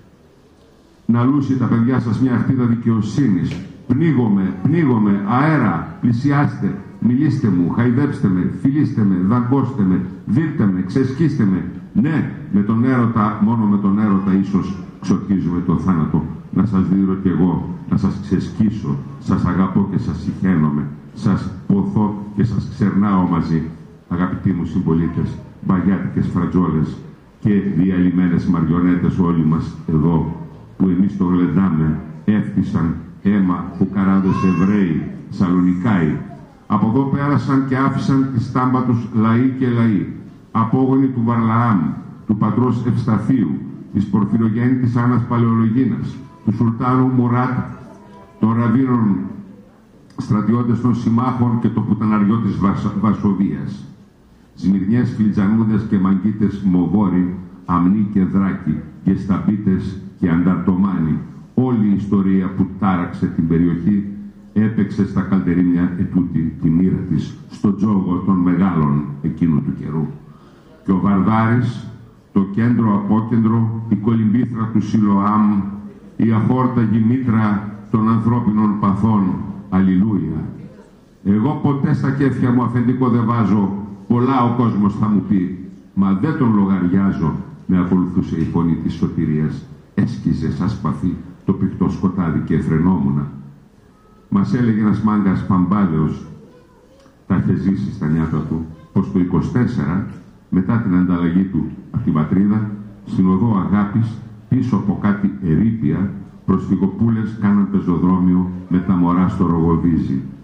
να λούσει τα παιδιά σας μια αχτίδα δικαιοσύνης. Πνίγομαι, πνίγομαι, αέρα, πλησιάστε, μιλήστε μου, χαϊδέψτε με, φιλήστε με, δαγκώστε με, δείτε με, ξεσκίστε με. Ναι, με τον έρωτα, μόνο με τον έρωτα ίσως ξορκίζουμε το θάνατο. Να σας δείρω κι εγώ, να σας ξεσκίσω, σας αγαπώ και σας συχαίνομαι, σας ποθώ και σας ξερνάω μαζί. Αγαπητοί μου συμπολίτες, μπαγιάτικες φρατζόλες και διαλυμένες μαριονέτες όλοι μας εδώ, που εμείς το γλεντάμε, έφτισαν αίμα φουκαράδες Εβραίοι, Σαλονικάοι. Από εδώ πέρασαν και άφησαν τη στάμπα τους λαοί και λαοί, απόγονοι του Βαρλαάμ, του πατρός Ευσταθίου, της Πορφυρογέννητης Άννας Παλαιολογίνας, του Σουλτάνου Μουράτ, των Ραβίνων στρατιώτες των συμμάχων και το πουταναριό της Βασ... Βασοβίας. Σμυρνιές φλιτζανούδες και μαγκίτες Μοβόροι, Αμνοί και Δράκοι, Γεσταμπίτες και Ανταρτομάνοι. Όλη η ιστορία που τάραξε την περιοχή έπαιξε στα καλτερίμια ετούτη τη μοίρα της, στο τζόγο των μεγάλων εκείνου του καιρού. Και ο Βαρδάρης, το κέντρο απόκεντρο, η κολυμπήθρα του Σιλοάμ, η αχόρταγη μήτρα των ανθρώπινων παθών, αλληλούια. Εγώ ποτέ στα κέφια μου αφεντικό δεν βάζω, πολλά ο κόσμος θα μου πει, μα δεν τον λογαριάζω, με ακολουθούσε η φωνή της σωτηρίας. Έσκιζε σαν σπαθί το πηχτό σκοτάδι και εφρενόμουνα. Μας έλεγε ένας μάγκας Παμπάλαιος, τα είχε ζήσει στα νιάτα του, πως το είκοσι τέσσερα, μετά την ανταλλαγή του από την πατρίδα, στην οδό Αγάπης, πίσω από κάτι ερείπια, προσφυγοπούλες κάναν πεζοδρόμιο με τα μωρά στο Ρογοβίζι.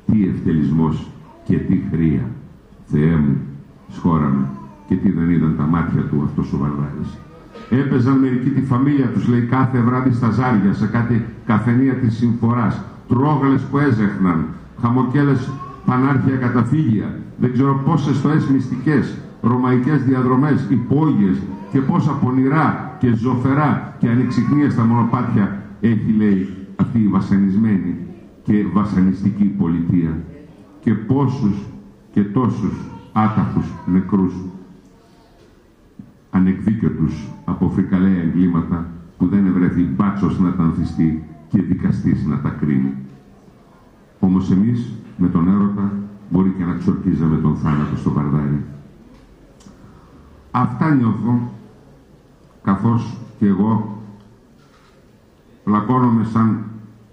Τι ευτελισμός και τι χρία. Θεέ μου, σχώρα μου, και τι δεν είδαν τα μάτια του αυτός ο Βαρδάρης. Έπαιζαν μερικοί τη φαμίλια τους, λέει, κάθε βράδυ στα ζάρια, σε κάτι καφενεία της Συμφοράς. Τρόγλες που έζεχναν, χαμοκέλες πανάρχια καταφύγια, δεν ξέρω πόσες φορές μυστικές, ρωμαϊκές διαδρομές, υπόγειες και πόσα πονηρά και ζωφερά και ανεξιχνία στα μονοπάτια έχει, λέει, αυτή η βασανισμένη και βασανιστική πολιτεία. Και πόσους και τόσους άταχους νεκρούς, ανεκδίκαιτους από φρικαλαία εγκλήματα που δεν ευρέθη μπάτσος να τα ανθιστεί και δικαστής να τα κρίνει. Όμως εμείς με τον έρωτα μπορεί και να ξορκίζαμε τον θάνατο στο Βαρδάρι. Αυτά νιώθω, καθώς και εγώ πλακώνομαι σαν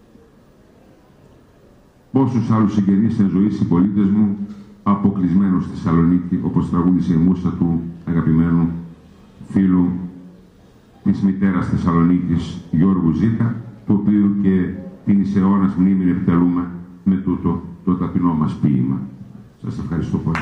πόσους άλλους συγγενείς εν ζωή συμπολίτες μου, αποκλεισμένος στη Θεσσαλονίκη, όπως τραγούδισε η μούσα του αγαπημένου φίλου της μητέρας Θεσσαλονίκης, Γιώργου Ζήτα, το οποίο και την εις αιώνας μνήμη επιτελούμε με τούτο το ταπεινό μας ποίημα. Σας ευχαριστώ πολύ.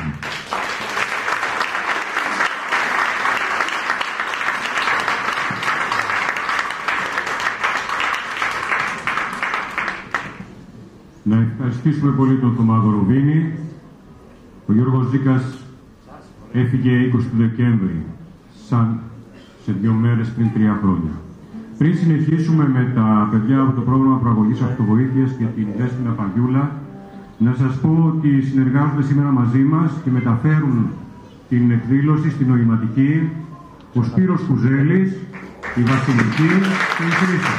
Να ευχαριστήσουμε πολύ τον Θωμάδο Ρουβίνη. Ο Γιώργος Ζήκας έφυγε είκοσι του Δεκέμβρη, σαν σε δύο μέρες πριν τρία χρόνια. Πριν συνεχίσουμε με τα παιδιά από το πρόγραμμα προαγωγής αυτοβοήθειας και την Δέσποινα Παγιούλα, να σας πω ότι συνεργάζονται σήμερα μαζί μας και μεταφέρουν την εκδήλωση στην νοηματική ο Σπύρος Κουζέλης, η Βασιλική και η Χρύσα.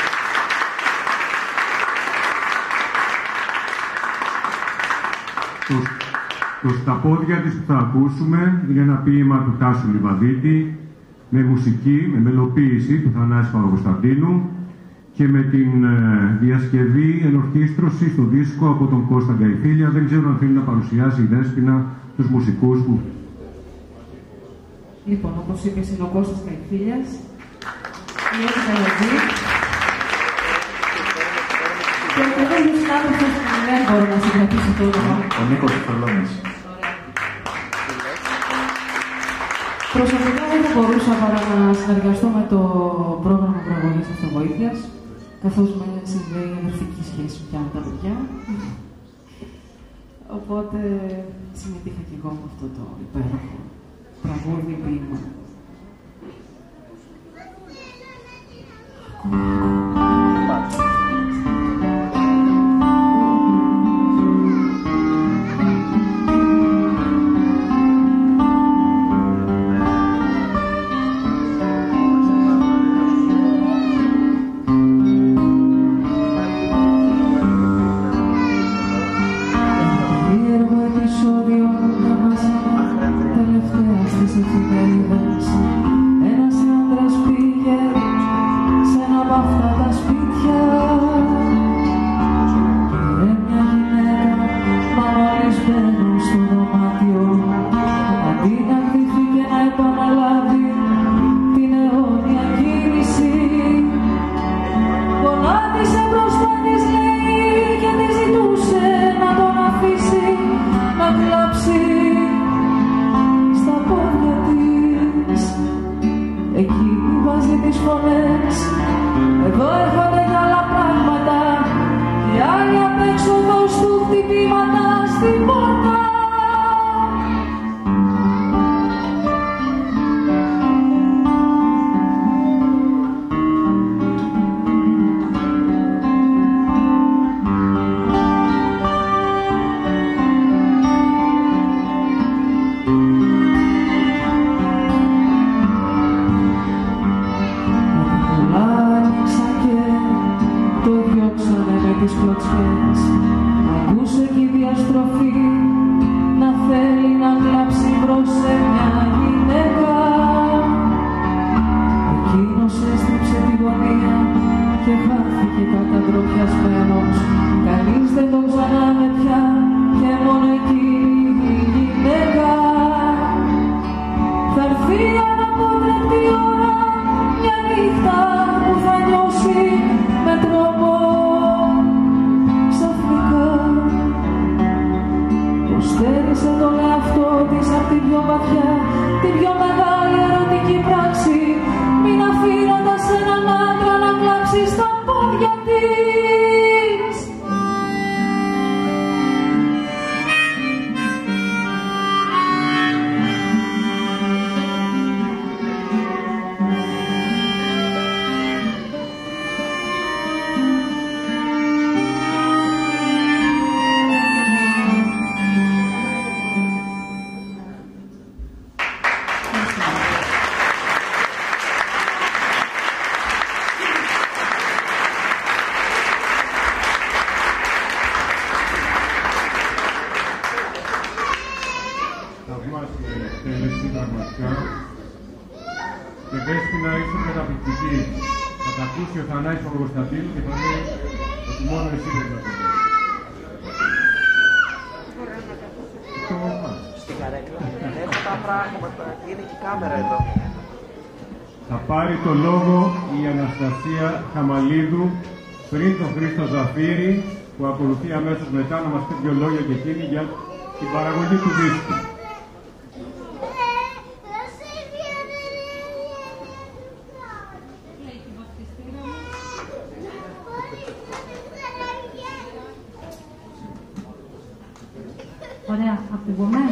Το, το «Στα πόδια της» που θα ακούσουμε είναι ένα ποίημα του Τάσου Λιβαδίτη με μουσική, με μελοποίηση του Θανάση Παπακοσταντίνου και με την ε, διασκευή ενορχήστρωση στο δίσκο από τον Κώστα Γκαϊφίλια. Δεν ξέρω αν θέλει να παρουσιάσει η Δέσποινα τους μουσικούς που... Λοιπόν, όπως είπες, είναι ο Κώστας Γκαϊφίλιας, η Έτη Καλατζή και ο καινούργιος συνάδελφος που δεν μπορώ να συγκρατήσω το όνομα. Ο Νίκος Φερλώνης. Προσωπικά δεν θα μπορούσα παρά να συνεργαστώ με το πρόγραμμα προαγωγής αυτοβοήθειας, καθώς με συνδέει η αδερφική σχέση πια με τα παιδιά. Οπότε συμμετείχα και εγώ με αυτό το υπέροχο τραγούδι ποίημα. Τελευταία στις εφημερίδες Και Δέσποινα είσαι καταπληκτική. Θα τα ακούσει ο Θανάης Παπακοσταντίνου και θα λέει ότι μόνο εσύ δεν θα το πει. Στην καρέκλα. Έχω τα πράγματα. Είναι και η κάμερα εδώ. Θα πάρει το λόγο η Αναστασία Χαμαλίδου πριν τον Χρήστο Ζαφύρη, που ακολουθεί αμέσως μετά να μας πει δύο λόγια και εκείνη για την παραγωγή του δίσκου. Ωραία, ακούγομαι.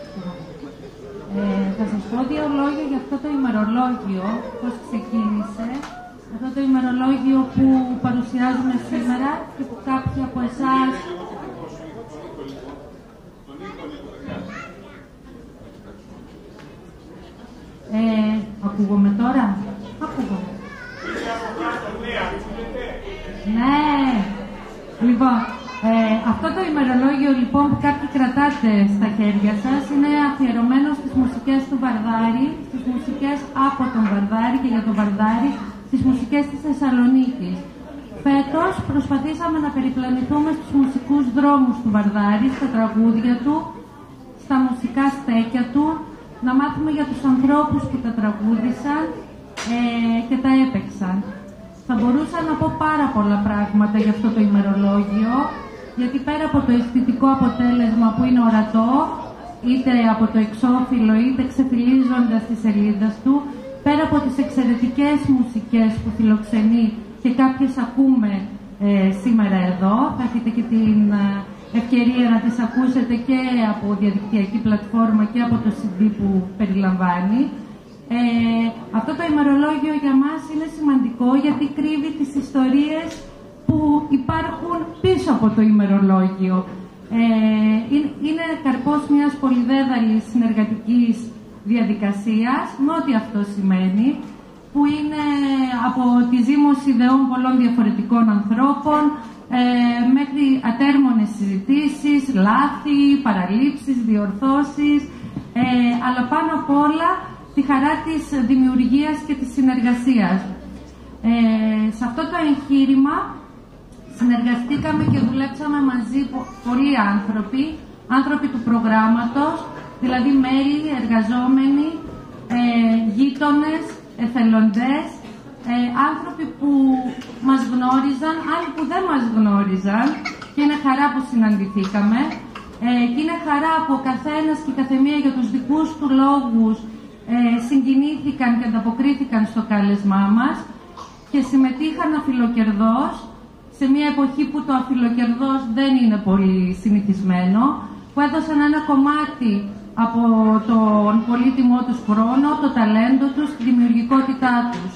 Ε, θα σας πω δύο λόγια για αυτό το ημερολόγιο, πώς ξεκίνησε. Αυτό το ημερολόγιο που παρουσιάζουμε σήμερα και που κάποιοι από εσάς... Ε, ακούγομαι τώρα. Ακούγομαι. Ναι. Λοιπόν, ε, αυτό το ημερολόγιο λοιπόν που κάποιοι κρατάτε στα χέρια σας είναι αφιερωμένο στις μουσικές του Βαρδάρη, στις μουσικές από τον Βαρδάρη και για τον Βαρδάρη, στις μουσικές της Θεσσαλονίκης. Φέτος προσπαθήσαμε να περιπλανηθούμε στους μουσικούς δρόμους του Βαρδάρη, στα τραγούδια του, στα μουσικά στέκια του, να μάθουμε για τους ανθρώπους που τα τραγούδησαν ε, και τα έπαιξαν. Θα μπορούσα να πω πάρα πολλά πράγματα για αυτό το ημερολόγιο, γιατί πέρα από το αισθητικό αποτέλεσμα που είναι ορατό, είτε από το εξώφυλλο είτε ξεφυλίζοντας τη σελίδα του, πέρα από τις εξαιρετικές μουσικές που φιλοξενεί και κάποιες ακούμε ε, σήμερα εδώ, θα έχετε και την ευκαιρία να τις ακούσετε και από διαδικτυακή πλατφόρμα και από το σι ντι που περιλαμβάνει. Ε, αυτό το ημερολόγιο για μας είναι σημαντικό γιατί κρύβει τις ιστορίες που υπάρχουν πίσω από το ημερολόγιο. Ε, είναι καρπός μιας πολυδέδαλης συνεργατικής διαδικασίας, με ό,τι αυτό σημαίνει, που είναι από τη ζήμωση ιδεών πολλών διαφορετικών ανθρώπων, ε, μέχρι ατέρμονες συζητήσεις, λάθη, παραλήψεις, διορθώσεις, ε, αλλά πάνω απ' όλα τη χαρά της δημιουργίας και της συνεργασίας. Ε, σε αυτό το εγχείρημα συνεργαστήκαμε και δουλέψαμε μαζί πολλοί άνθρωποι, άνθρωποι του προγράμματος, δηλαδή μέλη, εργαζόμενοι, ε, γείτονες, εθελοντές, ε, άνθρωποι που μας γνώριζαν, άλλοι που δεν μας γνώριζαν, και είναι χαρά που συναντηθήκαμε, ε, και είναι χαρά που ο καθένας και η καθεμία για τους δικούς του λόγους ε, συγκινήθηκαν και ανταποκρίθηκαν στο κάλεσμά μας και συμμετείχαν αφιλοκερδώς, σε μια εποχή που το αφιλοκερδώς δεν είναι πολύ συνηθισμένο, που έδωσαν ένα κομμάτι από τον πολύτιμό τους χρόνο, το ταλέντο τους, τη δημιουργικότητά τους.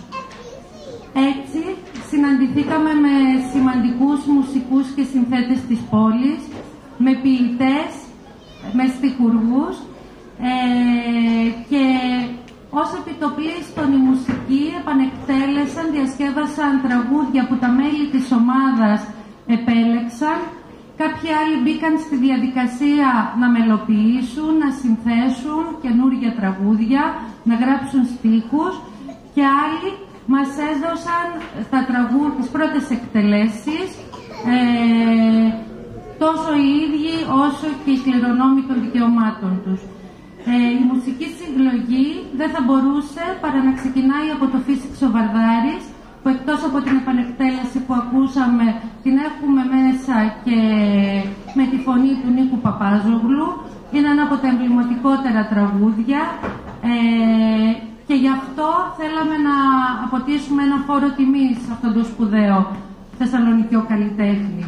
Έτσι, συναντηθήκαμε με σημαντικούς μουσικούς και συνθέτες της πόλης, με ποιητές, με στιχουργούς, ε, και ως επιτοπλίστων οι μουσικοί επανεκτέλεσαν, διασκεύασαν τραγούδια που τα μέλη της ομάδας επέλεξαν. Κάποιοι άλλοι μπήκαν στη διαδικασία να μελοποιήσουν, να συνθέσουν καινούργια τραγούδια, να γράψουν στίχους, και άλλοι μας έδωσαν τα τραγούδια, τις πρώτες εκτελέσεις, ε, τόσο οι ίδιοι όσο και οι κληρονόμοι των δικαιωμάτων τους. Ε, η μουσική συλλογή δεν θα μπορούσε παρά να ξεκινάει από το Φύσηξο Βαρδάρης, που εκτός από την επανεκτέλεση που ακούσαμε, την έχουμε μέσα και με τη φωνή του Νίκου Παπάζογλου. Είναι ένα από τα εμβληματικότερα τραγούδια, ε, και γι' αυτό θέλαμε να αποτίσουμε ένα φόρο τιμής σε αυτόν τον σπουδαίο θεσσαλονικιό καλλιτέχνη.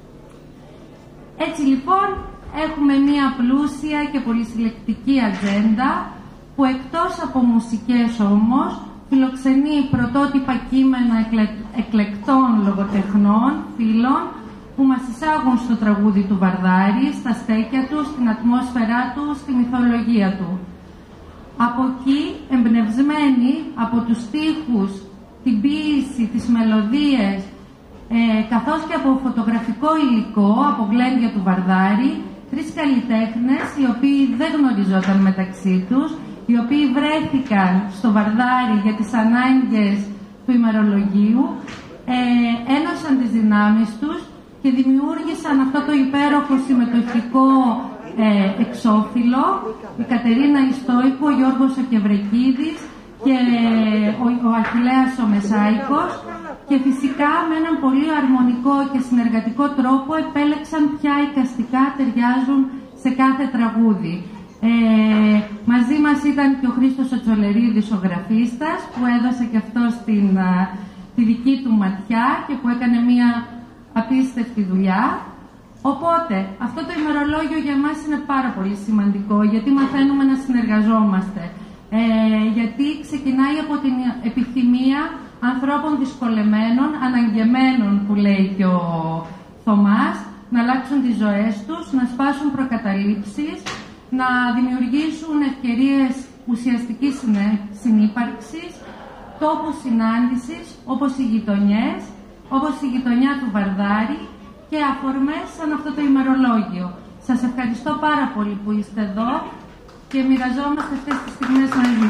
Έτσι λοιπόν, έχουμε μία πλούσια και πολυσυλλεκτική ατζέντα, που εκτός από μουσικές όμως, φιλοξενεί πρωτότυπα κείμενα εκλεκτών λογοτεχνών, φίλων, που μας εισάγουν στο τραγούδι του Βαρδάρη, στα στέκια του, στην ατμόσφαιρά του, στη μυθολογία του. Από εκεί, εμπνευσμένοι από τους στίχους, την ποίηση, τις μελωδίες, ε, καθώς και από φωτογραφικό υλικό, από γλέντια του Βαρδάρη, τρεις καλλιτέχνες, οι οποίοι δεν γνωριζόταν μεταξύ τους, οι οποίοι βρέθηκαν στο Βαρδάρι για τις ανάγκες του ημερολογίου, ε, ένωσαν τις δυνάμεις τους και δημιούργησαν αυτό το υπέροχο συμμετοχικό ε, εξώφυλλο, η Κατερίνα η Στόικου, ο Γιώργος ο Κευρεκίδης και ο, ο Αχιλλέας ο Μεσάικος, και φυσικά με έναν πολύ αρμονικό και συνεργατικό τρόπο επέλεξαν ποια εικαστικά ταιριάζουν σε κάθε τραγούδι. Ε, μαζί μας ήταν και ο Χρήστος ο Τσολερίδης, ο γραφίστας, που έδωσε και αυτό στην, α, τη δική του ματιά και που έκανε μία απίστευτη δουλειά. Οπότε, αυτό το ημερολόγιο για μας είναι πάρα πολύ σημαντικό, γιατί μαθαίνουμε να συνεργαζόμαστε. Ε, γιατί ξεκινάει από την επιθυμία ανθρώπων δυσκολεμένων, αναγκεμένων, που λέει και ο Θωμάς, να αλλάξουν τις ζωές τους, να σπάσουν προκαταλήψεις, να δημιουργήσουν ευκαιρίες ουσιαστικής συνύπαρξης, τόπους συνάντησης, όπως οι γειτονιές, όπως η γειτονιά του Βαρδάρη, και αφορμές σαν αυτό το ημερολόγιο. Σας ευχαριστώ πάρα πολύ που είστε εδώ και μοιραζόμαστε αυτές τις στιγμές μαζί.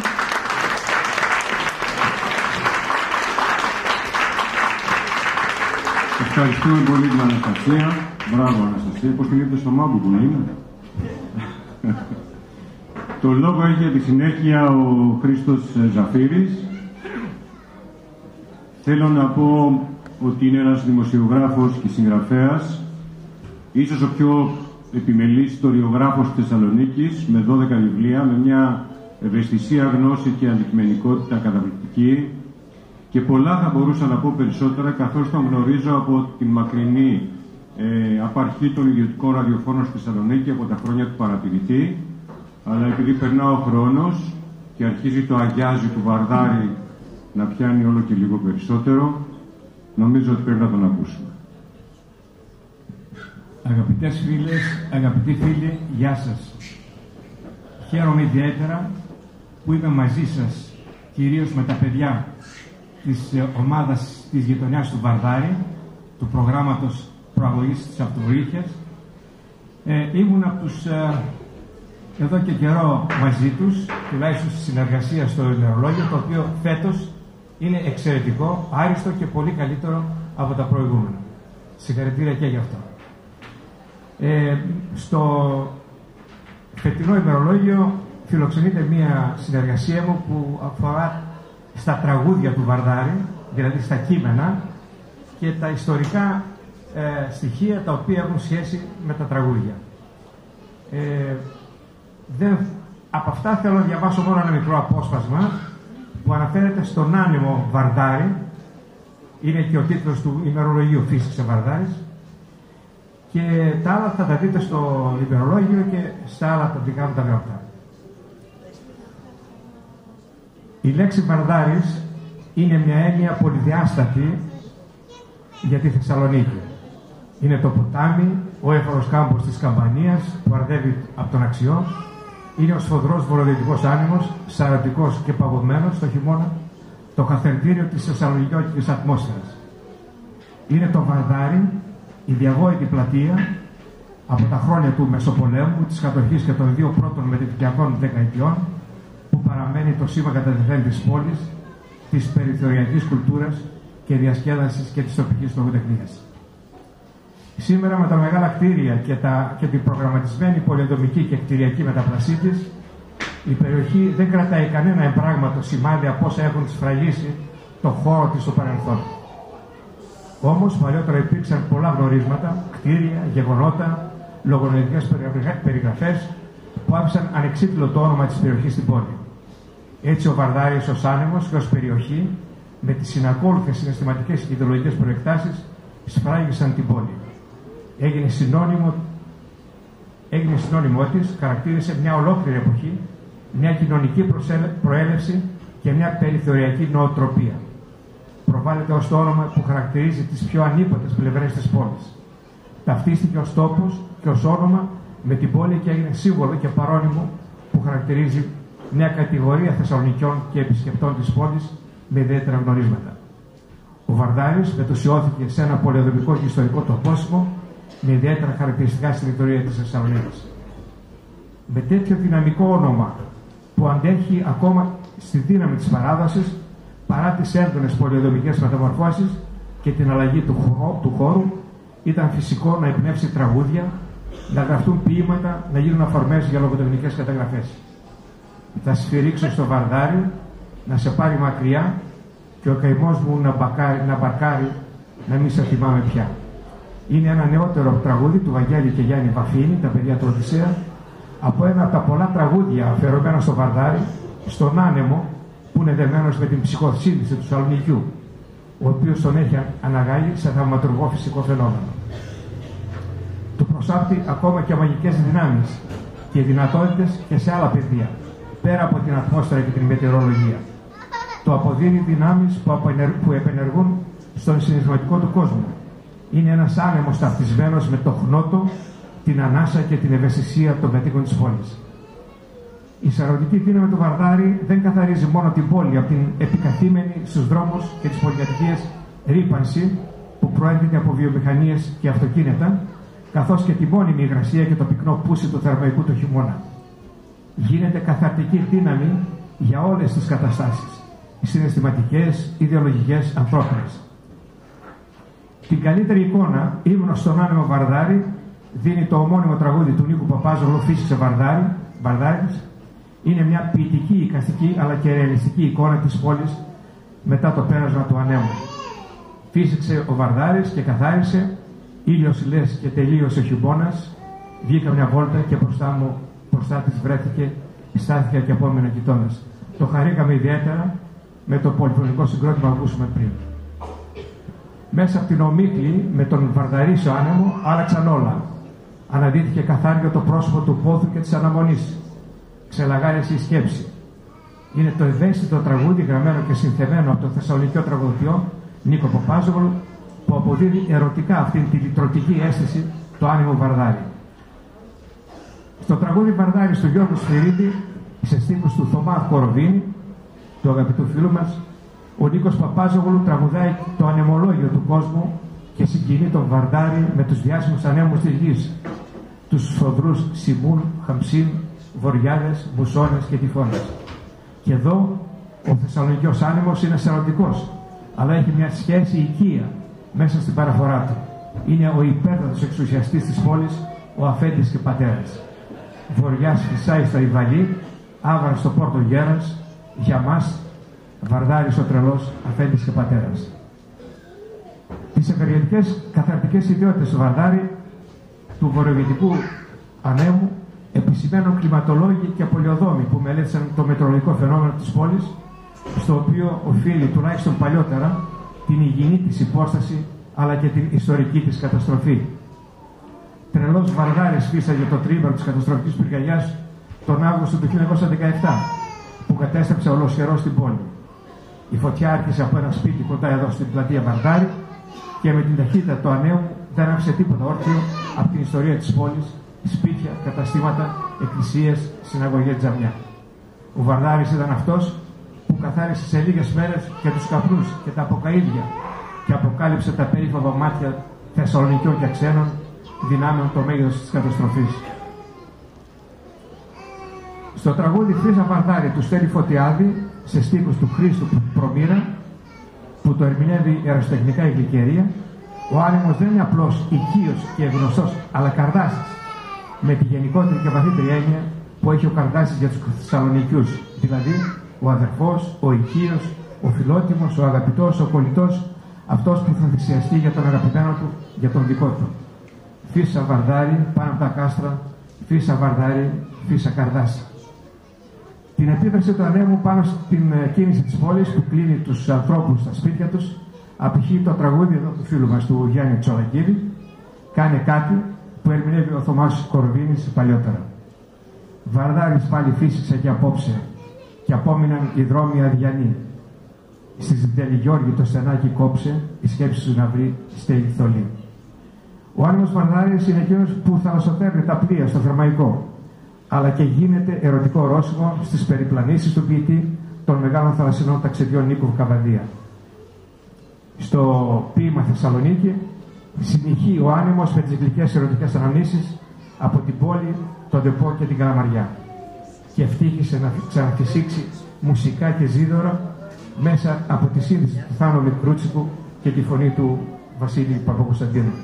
Ευχαριστούμε πολύ την Αναστασία. Μπράβο, Αναστασία. Πώς την είδες στο μάμπου που είναι. Το λόγο έχει για τη συνέχεια ο Χρήστος Ζαφύρης. Θέλω να πω ότι είναι ένας δημοσιογράφος και συγγραφέας, ίσως ο πιο επιμελής ιστοριογράφος της Θεσσαλονίκης, με δώδεκα βιβλία, με μια ευαισθησία, γνώση και αντικειμενικότητα καταπληκτική, και πολλά θα μπορούσα να πω περισσότερα, καθώς τον γνωρίζω από την μακρινή ε, απαρχή των ιδιωτικών ραδιοφώνων στη Θεσσαλονίκη, από τα χρόνια του παρατηρητή, αλλά επειδή περνά ο χρόνος και αρχίζει το αγιάζι του Βαρδάρη να πιάνει όλο και λίγο περισσότερο, νομίζω ότι πρέπει να τον ακούσουμε. Αγαπητές φίλες, αγαπητοί φίλοι, γεια σας. Χαίρομαι ιδιαίτερα που είμαι μαζί σας, κυρίως με τα παιδιά της ομάδας της γειτονιάς του Βαρδάρη, του προγράμματος προαγωγής της αυτοβοήθειας. Ε, ήμουν από τους ε, εδώ και καιρό μαζί τους, τουλάχιστον στη συνεργασία στο ημερολόγιο, το οποίο φέτος είναι εξαιρετικό, άριστο και πολύ καλύτερο από τα προηγούμενα. Συγχαρητήρια και γι' αυτό. Ε, στο φετινό ημερολόγιο φιλοξενείται μία συνεργασία μου που αφορά στα τραγούδια του Βαρδάρη, δηλαδή στα κείμενα και τα ιστορικά ε, στοιχεία τα οποία έχουν σχέση με τα τραγούδια. Ε, δεν, από αυτά θέλω να διαβάσω μόνο ένα μικρό απόσπασμα που αναφέρεται στον άνεμο Βαρδάρη. Είναι και ο τίτλος του ημερολογίου «Φύσηξε Βαρδάρης», και τα άλλα θα τα δείτε στο ημερολόγιο και στα άλλα τα δικά μου τα νεότερα. Η λέξη Βαρδάρης είναι μια έννοια πολυδιάστατη για τη Θεσσαλονίκη. Είναι το ποτάμι, ο έφορος κάμπος της Καμπανίας που αρδεύει από τον Αξιό. Είναι ο σφοδρός βορειοδυτικός άνεμος, σαρωτικός και παγωμένος το χειμώνα, το καθεντήριο της θεσσαλονικιώτικης ατμόσφαιρας. Είναι το Βαρδάρι, η διαβόητη πλατεία από τα χρόνια του Μεσοπολέμου, της κατοχής και των δύο πρώτων μεταπτυχιακών δεκαετιών, που παραμένει το σήμα καταδεθέν της πόλης, της περιθωριακής κουλτούρας και διασκέδασης και της τοπικής λογοτεχνίας. Σήμερα, με τα μεγάλα κτίρια και, τα, και την προγραμματισμένη πολυεδομική και κτηριακή μεταπλασή της, η περιοχή δεν κρατάει κανένα εμπράγματο σημάδι από όσα έχουν σφραγίσει το χώρο της στο παρελθόν. Όμως, παλιότερα υπήρξαν πολλά γνωρίσματα, κτίρια, γεγονότα, λογονετικές περιγραφές που άφησαν ανεξίτηλο το όνομα της περιοχής στην πόλη. Έτσι, ο Βαρδάρης ως άνεμος και ως περιοχή, με τις συνακόλουθες συναισθηματικές και ιδεολογικές προεκτάσεις, σφράγισαν την πόλη. Έγινε συνώνυμο, έγινε συνώνυμό της, χαρακτήρισε μια ολόκληρη εποχή, μια κοινωνική προέλευση και μια περιθωριακή νοοτροπία. Προβάλλεται ως το όνομα που χαρακτηρίζει τις πιο ανίποτες πλευρές της πόλης. Ταυτίστηκε ως τόπος και ως όνομα με την πόλη και έγινε σύμβολο και παρώνυμο που χαρακτηρίζει μια κατηγορία Θεσσαλονικιών και επισκεπτών της πόλης με ιδιαίτερα γνωρίσματα. Ο Βαρδάρης μετουσιώθηκε σε ένα πολεοδομικό και ιστορικό τοπόσιμο με ιδιαίτερα χαρακτηριστικά στην ιστορία της Θεσσαλονίκης. Με τέτοιο δυναμικό όνομα που αντέχει ακόμα στη δύναμη της παράδοσης παρά τις έντονες πολεοδομικές μεταμορφώσεις και την αλλαγή του χώρου, του χώρου. Ήταν φυσικό να εμπνεύσει τραγούδια, να γραφτούν ποίηματα, να γίνουν αφορμές για λογοτεχνικές καταγραφές. Θα σφυρίξω στο βαρδάρι να σε πάρει μακριά και ο καημός μου να, μπακάρει, να μπαρκάρει, να μην σε θυμάμαι πια. Είναι ένα νεότερο τραγούδι του Βαγγέλη και Γιάννη Βαφίνη, τα παιδιά του Οδυσσέα, από ένα από τα πολλά τραγούδια αφιερωμένα στο βαρδάρι, στον άνεμο που είναι δεμένος με την ψυχοσύνθεση του Σαλονικιού, ο οποίος τον έχει αναγάγει σε θαυματουργό φυσικό φαινόμενο. Του προσάπτει ακόμα και μαγικές δυνάμεις και δυνατότητες και σε άλλα πεδία, πέρα από την ατμόσφαιρα και την μετεωρολογία. Το αποδίδει δυνάμεις που επενεργούν στον συναισθηματικό του κόσμο. Είναι ένας άνεμος ταυτισμένος με το χνότο, την ανάσα και την ευαισθησία των κατοίκων της πόλης. Η σαρωτική δύναμη του βαρδάρι δεν καθαρίζει μόνο την πόλη από την επικαθήμενη στους δρόμους και τις πολυκατοικίες ρύπανση που προέρχεται από βιομηχανίες και αυτοκίνητα, καθώς και τη μόνιμη υγρασία και το πυκνό πούσι του θερμαϊκού του χειμώνα. Γίνεται καθαρτική δύναμη για όλες τις καταστάσεις, συναισθηματικές, ιδεολογικές, ανθρώπινες. Την καλύτερη εικόνα, ύμνο στον άνεμο βαρδάρι, δίνει το ομώνυμο τραγούδι του Νίκου Παπάζογλου «Φύσηξε βαρδάρι», Βαρδάρης. Είναι μια ποιητική, εικαστική αλλά και ρεαλιστική εικόνα της πόλης μετά το πέρασμα του ανέμου. Φύσηξε ο Βαρδάρης και καθάρισε, ήλιος λες και τελείωσε ο χειμώνας. Βγήκα μια βόλτα και μπροστά μου, μπροστά της βρέθηκε, στάθηκα και απόμενα κοιτώνας. Το χαρήκαμε ιδιαίτερα με το πολυφωνικό συγκρότημα που ακούσαμε πριν. Μέσα από την ομίχλη με τον βαρδαρίσιο άνεμο άλλαξαν όλα. Αναδύθηκε καθάριο το πρόσωπο του πόθου και της αναμονής. Ξελαγάριασε η σκέψη. Είναι το ευαίσθητο τραγούδι γραμμένο και συνθεμένο από τον θεσσαλονικιό τραγουδοποιό Νίκο Παπάζογλου, που αποδίδει ερωτικά αυτήν τη λυτρωτική αίσθηση το άνεμο βαρδάρι. Στο τραγούδι Βαρδάρης του Γιώργου Σφυρίδη, σε στίχους του Θωμά Κοροβίνη, του αγαπητού φίλου μας, ο Νίκος Παπάζογλου τραγουδάει το ανεμολόγιο του κόσμου και συγκινεί τον Βαρδάρι με τους διάσημους ανέμους της γης, τους σφοδρούς Σιμούν, Χαμσίν, Βοριάδες, Μουσώνες και Τυφώνες. Και εδώ ο Θεσσαλονικιός άνεμος είναι σαρωτικός, αλλά έχει μια σχέση οικία μέσα στην παραφορά του. Είναι ο υπέρτατος εξουσιαστής της πόλης, ο αφέντης και πατέρας. Βοριάς φυσάει στα Ιβαλή, άβρα στο Πόρτο Γέρας, για μας Βαρδάρης ο τρελός, αφέντης και πατέρας. Τις ευεργετικές καθαρτικές ιδιότητες του Βαρδάρη, του βορειοδυτικού ανέμου, επισημαίνουν κλιματολόγοι και πολιοδόμοι που μελέτησαν το μετεωρολογικό φαινόμενο της πόλης, στο οποίο οφείλει τουλάχιστον παλιότερα την υγιεινή της υπόσταση αλλά και την ιστορική της καταστροφή. Τρελός Βαρδάρης φύσαγε το τρίμερο της καταστροφικής πυρκαγιάς τον Αύγουστο του χίλια εννιακόσια δεκαεπτά, που κατέστρεψε ολοσχερό στην πόλη. Η φωτιά άρχισε από ένα σπίτι κοντά εδώ στην πλατεία Βαρδάρη και με την ταχύτητα του ανέμου δεν άφησε τίποτα όρθιο από την ιστορία της πόλης, σπίτια, καταστήματα, εκκλησίες, συναγωγές, τζαμιά. Ο Βαρδάρης ήταν αυτός που καθάρισε σε λίγες μέρες και τους καπνούς και τα αποκαΐδια και αποκάλυψε τα περίφοβα μάτια Θεσσαλονικιών και ξένων δυνάμεων το μέγεθος της καταστροφής. Στο τραγούδι «Φύσα Βαρδάρη» του Στέλη Φωτιάδη, σε στίχους του Χρήστου Προμήρα, που το ερμηνεύει ερασιτεχνικά η Γλυκερία, ο άνεμος δεν είναι απλώς οικείος και γνωστός, αλλά Καρδάσης, με τη γενικότερη και βαθύτερη έννοια που έχει ο Καρδάσης για τους Θεσσαλονικιούς, δηλαδή ο αδερφός, ο οικείος, ο φιλότιμος, ο αγαπητός, ο κολλητός, αυτός που θα θυσιαστεί για τον αγαπημένο του, για τον δικό του. Φύσα Βαρδάρη πάνω από τα κάστρα, φύσα Βαρδάρη, φύσα Καρδάση. Την επίδραση του ανέμου πάνω στην κίνηση της πόλης που κλείνει τους ανθρώπους στα σπίτια τους απηχεί το τραγούδι εδώ του φίλου μας του Γιάννη Τσολακίδη, «Κάνε κάτι», που ερμηνεύει ο Θωμάς Κορβίνης παλιότερα. Βαρδάρης πάλι φύσηξε και απόψε και απόμειναν οι δρόμοι αδιανοί. Στις Δελιγιώργη το στενάκι κόψε, η σκέψη σου να βρει στέγη θολή. Ο άνεμος Βαρδάρης είναι εκείνος που θαλασσοτέρνει τα πλοία στο Θερμαϊκό, αλλά και γίνεται ερωτικό ορόσημο στις περιπλανήσεις του ποιητή των μεγάλων θαλασσινών ταξιδιών Νίκου Καβαδία. Στο ποίημα Θεσσαλονίκη συνεχεί ο άνεμος με τις γλυκές ερωτικές αναμνήσεις από την πόλη, τον Δεπό και την Καλαμαριά. και ευτύχησε να ξαναφυσήξει μουσικά και ζίδωρα μέσα από τη σύνδεση του Θάνο Μικρούτσικου και τη φωνή του Βασίλη Παπακοσταντίνου.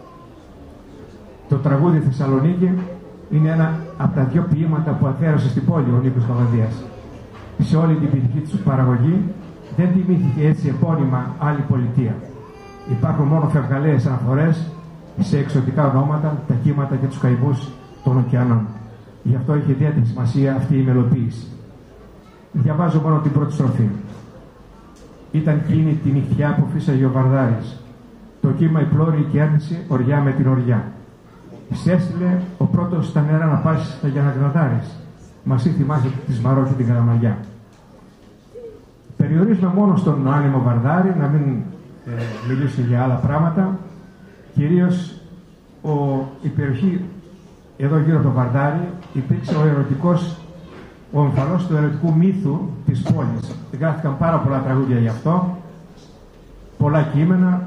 Το τραγούδι Θεσσαλονίκη είναι ένα από τα δύο ποίηματα που αφιέρωσε στην πόλη ο Νίκος Καβαδίας. Σε όλη την ποιητική του παραγωγή δεν τιμήθηκε έτσι επώνυμα άλλη πολιτεία. Υπάρχουν μόνο φευγαλαίες αναφορές σε εξωτικά ονόματα, τα κύματα και τους καημούς των ωκεανών. Γι' αυτό είχε ιδιαίτερη σημασία αυτή η μελοποίηση. Διαβάζω μόνο την πρώτη στροφή. Ήταν εκείνη τη νυχτιά που φύσαγε ο Βαρδάρης. Το κύμα η πλώρη και έρνησε οριά με την οριά. Σ' έστειλε ο πρώτος στα νερά να πας στα Γιανναγραδάρης. Μας ή θυμάσαι τη Μαρό και την Καραμαγιά. Περιορίζουμε μόνο στον άνεμο Βαρδάρη, να μην ε, μιλήσουμε για άλλα πράγματα. Κυρίως ο, η περιοχή εδώ γύρω από το Βαρδάρη υπήρξε ο ερωτικός, ο ομφαλός του ερωτικού μύθου της πόλης. Γράφτηκαν πάρα πολλά τραγούδια γι' αυτό, πολλά κείμενα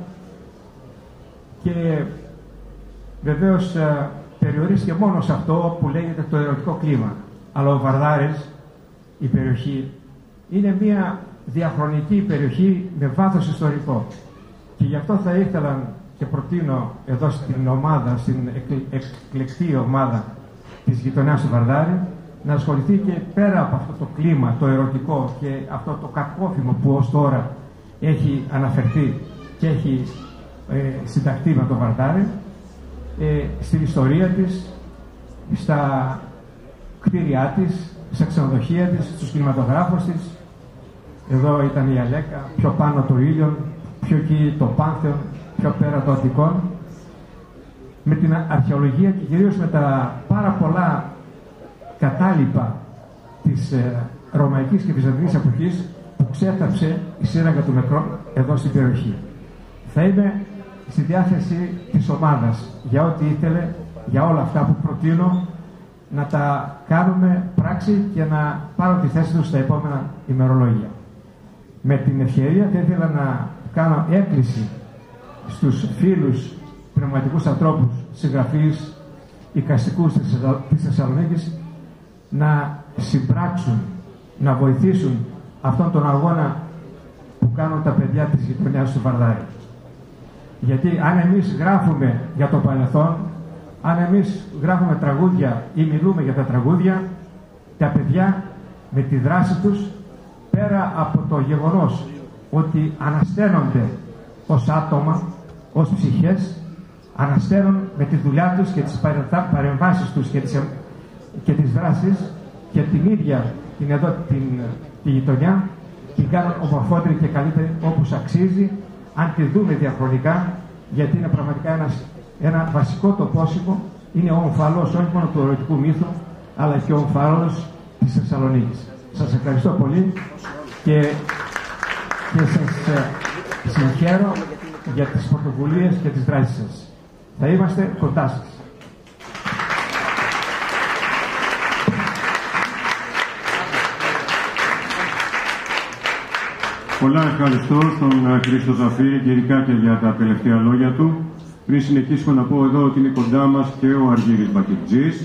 και βεβαίως ε, περιορίστηκε μόνο σε αυτό που λέγεται το ερωτικό κλίμα. Αλλά ο Βαρδάρης, η περιοχή, είναι μια διαχρονική περιοχή με βάθος ιστορικό. Και γι' αυτό θα ήθελα και προτείνω εδώ στην ομάδα, στην εκλεκτή ομάδα της γειτονιάς του Βαρδάρη, να ασχοληθεί και πέρα από αυτό το κλίμα, το ερωτικό και αυτό το κακόφημο που ως τώρα έχει αναφερθεί και έχει ε, συνταχθεί με το Βαρδάρη, ε, στην ιστορία της, στα κτίρια της, στα ξενοδοχεία της, στους κινηματογράφους της. Εδώ ήταν η Αλέκα, πιο πάνω το Ήλιον, πιο εκεί το Πάνθεον, πιο πέρα το Αττικόν. Με την αρχαιολογία και κυρίως με τα πάρα πολλά κατάλοιπα της ε, Ρωμαϊκής και Βυζαντινής εποχής που ξέθαψε η σύραγγα του Νεκρών εδώ στην περιοχή. Θα είμαι στη διάθεση της ομάδας για ό,τι ήθελε, για όλα αυτά που προτείνω, να τα κάνουμε πράξη και να πάρω τη θέση τους στα επόμενα ημερολόγια. Με την ευκαιρία θα ήθελα να κάνω έκκληση στους φίλους πνευματικούς ανθρώπους, συγγραφείς, εικαστικούς της Θεσσαλονίκης να συμπράξουν, να βοηθήσουν αυτόν τον αγώνα που κάνουν τα παιδιά της γειτονιάς του Βαρδάρη. Γιατί αν εμείς γράφουμε για το παρελθόν, αν εμείς γράφουμε τραγούδια ή μιλούμε για τα τραγούδια, τα παιδιά με τη δράση τους, πέρα από το γεγονός ότι ανασταίνονται ως άτομα, ως ψυχές, ανασταίνουν με τη δουλειά τους και τις παρεμβάσεις τους και τις, και τις δράσεις και την ίδια την εδώ την, τη γειτονιά την κάνουν ομορφότερη και καλύτερη όπως αξίζει, αν τη δούμε διαχρονικά, γιατί είναι πραγματικά ένας, ένα βασικό τοπόσιμο, είναι ο ομφαλός όχι μόνο του ερωτικού μύθου, αλλά και ο ομφαλός της Θεσσαλονίκης. Σας ευχαριστώ πολύ και, και σας ε, συγχαίρω για τις πρωτοβουλίες και τις δράσεις σας. Θα είμαστε κοντά σας. Πολλά ευχαριστώ στον Χρήστο Ζαφύρη και ειδικά και για τα τελευταία λόγια του. Πριν συνεχίσουμε να πω εδώ ότι είναι κοντά μας και ο Αργύρης Μπακετζής.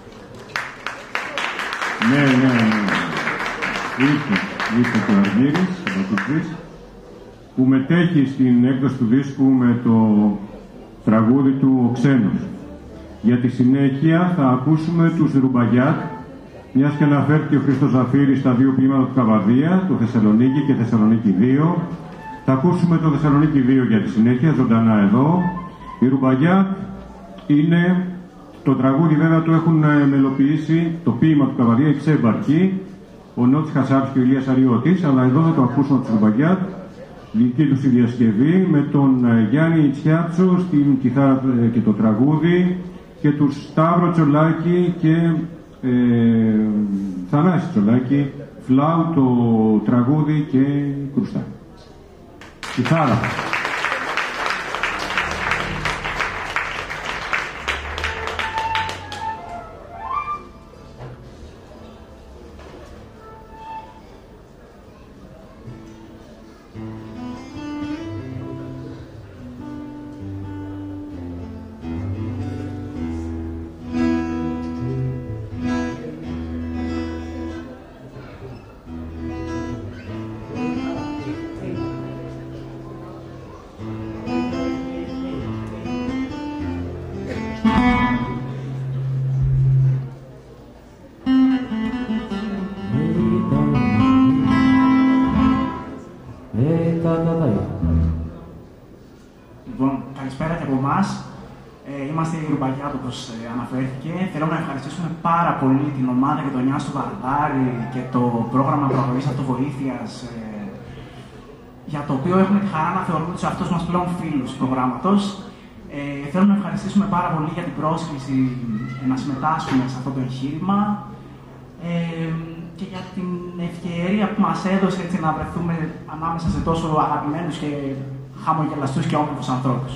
Ναι, ναι, ναι. Ήρθε, ήρθε και ο Αργύρης Μπακετζής, που μετέχει στην έκδοση του δίσκου με το τραγούδι του «Ο Ξένος». Για τη συνέχεια θα ακούσουμε τους Ρουμπαγιάτ, μιας και αναφέρθηκε ο Χρήστος Ζαφύρης στα δύο ποίηματα του Καβαδία, το Θεσσαλονίκη και Θεσσαλονίκη δύο. Θα ακούσουμε το Θεσσαλονίκη δύο για τη συνέχεια, ζωντανά εδώ. Οι Ρουμπαγιάτ είναι, το τραγούδι βέβαια το έχουν μελοποιήσει, το ποίημα του Καβαδία, η Ξέμπαρκη, ο Νότης Χασάπης και ο Ηλίας Αριώτης, αλλά εδώ θα το ακούσουμε τους Ρουμπαγιάτ, δική τους η διασκευή, με τον Γιάννη Ιτσιάτσο στην κιθάρα και το τραγούδι και τους Σταύρο Τσολάκη και ε, Θανάση Τσολάκη, φλάου, το τραγούδι και κρουστά. Κιθάρα. Ε, τα, τα, τα, Λοιπόν, καλησπέρα και από εμάς. Ε, είμαστε η Ρουμπαγιά, όπως ε, αναφέρθηκε. Θέλω να ευχαριστήσουμε πάρα πολύ την ομάδα γειτονιάς του Βαρδάρη και το πρόγραμμα προαγωγής αυτοβοήθειας, ε, για το οποίο έχουμε τη χαρά να θεωρούμε τους αυτούς μας πλέον φίλους του προγράμματος. Ε, θέλω να ευχαριστήσουμε πάρα πολύ για την πρόσκληση ε, να συμμετάσχουμε σε αυτό το εγχείρημα ε, και για την ευκαιρία που μας έδωσε έτσι, να βρεθούμε ανάμεσα σε τόσο αγαπημένους και χαμογελαστούς και όμορφους ανθρώπους.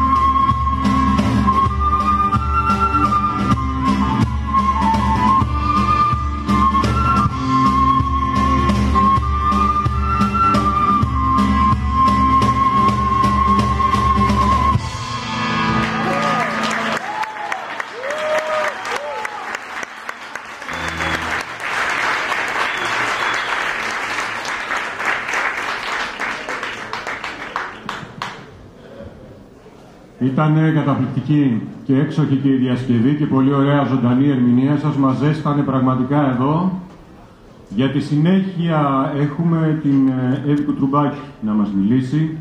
Thank Ήταν καταπληκτική και έξοχη και η διασκευή και πολύ ωραία ζωντανή ερμηνεία σας. Μας ζέστανε πραγματικά εδώ. Για τη συνέχεια έχουμε την Εύη Κουτρουμπάκη να μας μιλήσει.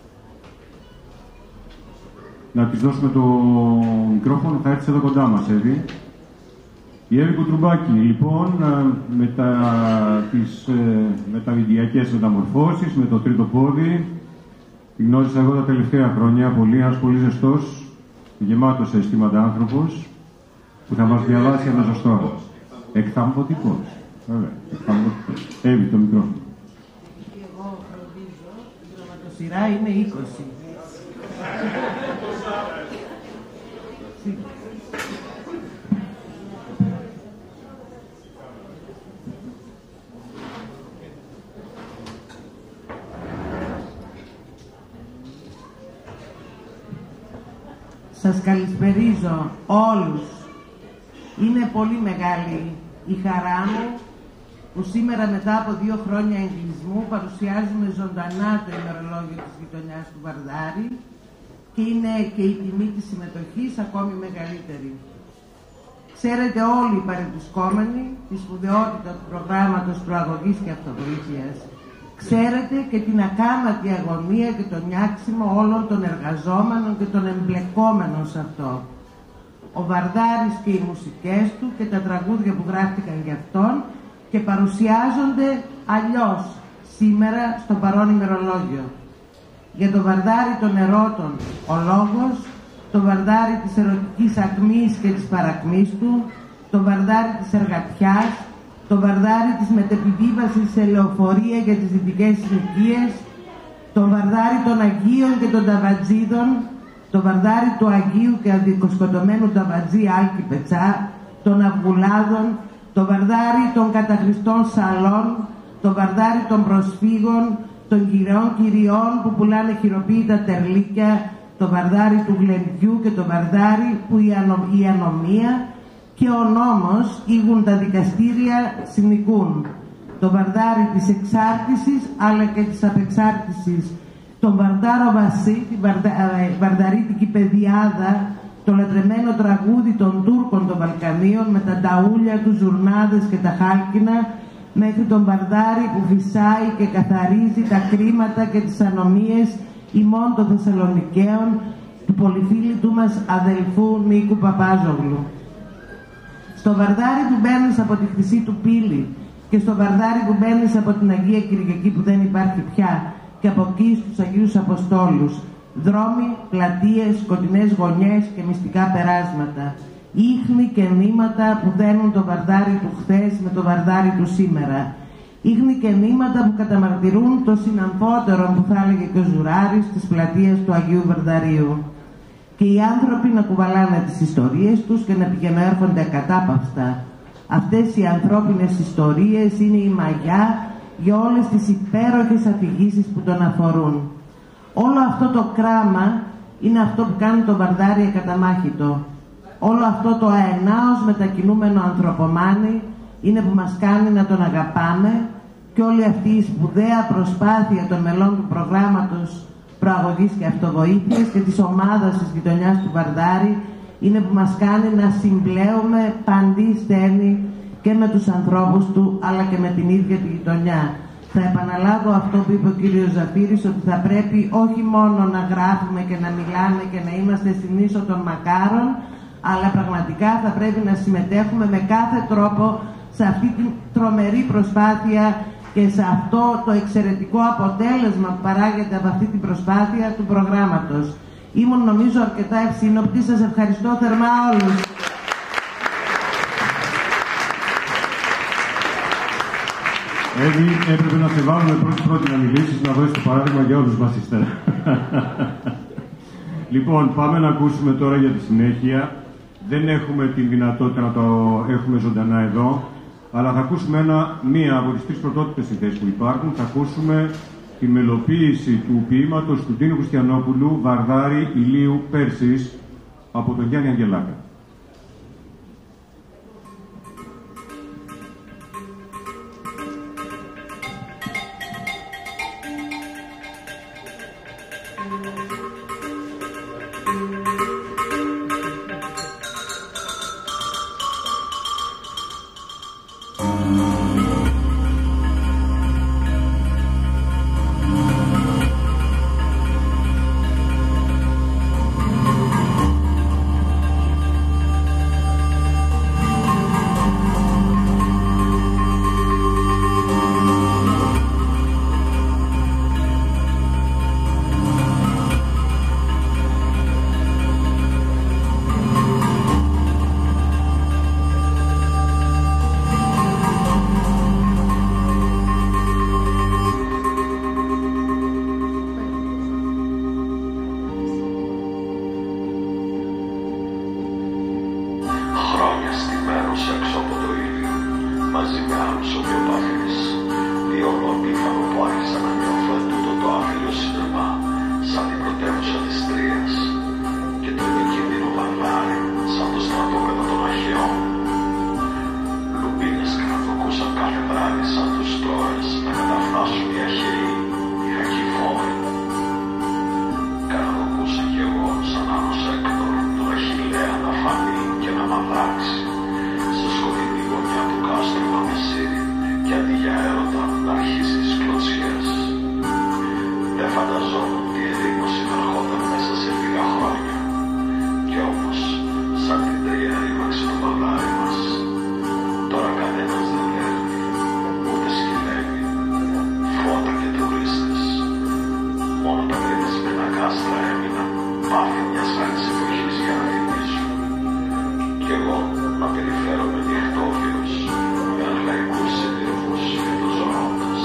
Να της δώσουμε το μικρόφωνο, θα έρθει εδώ κοντά μας, Εύη. Η Εύη Κουτρουμπάκη, λοιπόν, με, τα, τις μεταβιδιακές μεταμορφώσεις, με το τρίτο πόδι, τη γνώρισα εγώ τα τελευταία χρόνια πολύ, ένας πολύ ζεστός, γεμάτος σε αισθήματα άνθρωπος, που θα μας διαβάσει αμέσως τώρα. Εκθαμβωτικός. Βέβαια, εκθαμβωτικός. Εύη, το μικρόφωνο. Εγώ φροντίζω, η γραμματοσυρά είναι είκοσι. Σας καλησπερίζω όλους. Είναι πολύ μεγάλη η χαρά μου που σήμερα μετά από δύο χρόνια εγκλεισμού παρουσιάζουμε ζωντανά το ημερολόγιο της γειτονιάς του Βαρδάρη και είναι και η τιμή της συμμετοχής ακόμη μεγαλύτερη. Ξέρετε όλοι οι παρευρισκόμενοι τη σπουδαιότητα του προγράμματος προαγωγής και αυτοβοήθειας. Ξέρετε και την ακάματη αγωνία και το νιάξιμο όλων των εργαζόμενων και των εμπλεκόμενων σε αυτό. Ο Βαρδάρης και οι μουσικές του και τα τραγούδια που γράφτηκαν για αυτόν και παρουσιάζονται αλλιώς σήμερα στο παρόν ημερολόγιο. Για το Βαρδάρη των ερώτων ο λόγος, το Βαρδάρη της ερωτικής ακμής και της παρακμής του, το Βαρδάρη της εργατιάς, το Βαρδάρη της μετεπιβίβασης σε λεωφορεία για τις δυτικές συνοικίες, το Βαρδάρη των Αγίων και των Ταβατζίδων, το Βαρδάρη του Αγίου και αδικοσκοτωμένου Ταβατζή Άλκη Πετσά, των Αυγουλάδων, το Βαρδάρη των καταχρηστών Σαλών, το Βαρδάρη των προσφύγων, των κυριών κυριών που πουλάνε χειροποίητα τερλίκια, το Βαρδάρη του Γλεντιού και το Βαρδάρη που η, ανο... η ανομία και ο νόμος ήγουν τα δικαστήρια συνοικούν. Το Βαρδάρη της εξάρτησης αλλά και της απεξάρτησης. Τον Βαρδάρο Βασί, την βαρδα... βαρδαρίτικη πεδιάδα, το λατρεμένο τραγούδι των Τούρκων των Βαλκανίων με τα νταούλια, τους ζουρνάδες και τα χάλκινα, μέχρι τον Βαρδάρη που φυσάει και καθαρίζει τα κρίματα και τις ανομίες ημών των Θεσσαλονικαίων, του πολυφίλητου μας αδελφού Νίκου Παπάζογλου. Στο Βαρδάρη που μπαίνεις από τη χρυσή του πύλη και στο Βαρδάρη που μπαίνεις από την Αγία Κυριακή που δεν υπάρχει πια και από εκεί στους Αγίους Αποστόλους, δρόμοι, πλατείες, σκοτεινές γωνιές και μυστικά περάσματα, ίχνη και νήματα που δένουν το Βαρδάρη του χθες με το Βαρδάρη του σήμερα, ίχνη και νήματα που καταμαρτυρούν το συναμφότερο που θα έλεγε και ο Ζουράρης της πλατείας του Αγίου Βαρδαρίου. Και οι άνθρωποι να κουβαλάνε τις ιστορίες τους και να πηγαίνουν ακατάπαυστα. Αυτές οι ανθρώπινες ιστορίες είναι η μαγιά για όλες τις υπέροχες αφηγήσεις που τον αφορούν. Όλο αυτό το κράμα είναι αυτό που κάνει το Βαρδάρη ακαταμάχητο. Όλο αυτό το αενάως μετακινούμενο ανθρωπομάνι είναι που μας κάνει να τον αγαπάμε και όλη αυτή η σπουδαία προσπάθεια των μελών του προγράμματος προαγωγής και αυτοβοήθειας και της ομάδας της γειτονιάς του Βαρδάρη είναι που μας κάνει να συμπλέουμε παντή στένη και με τους ανθρώπους του αλλά και με την ίδια τη γειτονιά. Θα επαναλάβω αυτό που είπε ο κύριος Ζαφύρης, ότι θα πρέπει όχι μόνο να γράφουμε και να μιλάμε και να είμαστε στην ίσο των μακάρων, αλλά πραγματικά θα πρέπει να συμμετέχουμε με κάθε τρόπο σε αυτή την τρομερή προσπάθεια και σε αυτό το εξαιρετικό αποτέλεσμα που παράγεται από αυτή την προσπάθεια του προγράμματος. Ήμουν νομίζω αρκετά ευσύνοπτη. Σας ευχαριστώ θερμά όλους. Εύη, έπρεπε να σε βάλουμε πρώτη πρώτη να μιλήσεις, να δώσεις το παράδειγμα για όλους μας ύστερα. Λοιπόν, πάμε να ακούσουμε τώρα για τη συνέχεια. Δεν έχουμε τη δυνατότητα να το έχουμε ζωντανά εδώ, αλλά θα ακούσουμε ένα, μία από τις τρεις πρωτότυπες ιδέες που υπάρχουν. Θα ακούσουμε τη μελοποίηση του ποίηματος του Τίνου Χριστιανόπουλου, Βαρδάρη Ηλίου Πέρσης, από τον Γιάννη Αγγελάκα. Thank you. μαζί με άλλους ομοιοπαθείς, δύο ολοπίθανο που άρχισαν να νιώθω ετούτο το άθλιο σινεμά σαν την πρωτεύουσα της Τρίας και το επικίνδυνο Βαρδάρι σαν το στρατόπεδο των αρχαιών. Λουμπίνες κρατοκούσαν κάθε βράδυ σαν τους Τρόες να καταφτάσουν οι αρχαίοι, οι χακιφόροι. Καναδοκούσα κι εγώ σαν άλλος Έκτορ τον Αχιλλέα να φανεί και να μ' αδράξει σε σκοτεινή γωνιά του κάστρου Παμεσύρη και αντί για έρωτα να αρχίσει τις κλωτσιές. Δεν φανταζόμουν τι ερήμωση θα ερχόταν μέσα σε λίγα χρόνια κι όμως σαν την Τρία ρήμαξε το Βαρδάρι μας. Τώρα κανένας δεν παίρνει, ούτε σκυλεύει, φώτα και τουρίστες. Μόνο τα γκρεμισμένα κάστρα έμειναν πάθη μιας άλλης εποχής για να θυμίζουν. Κι εγώ να περιφέρομαι νυχτόβιος με αρχαϊκούς συντήρους και τους ζώντας.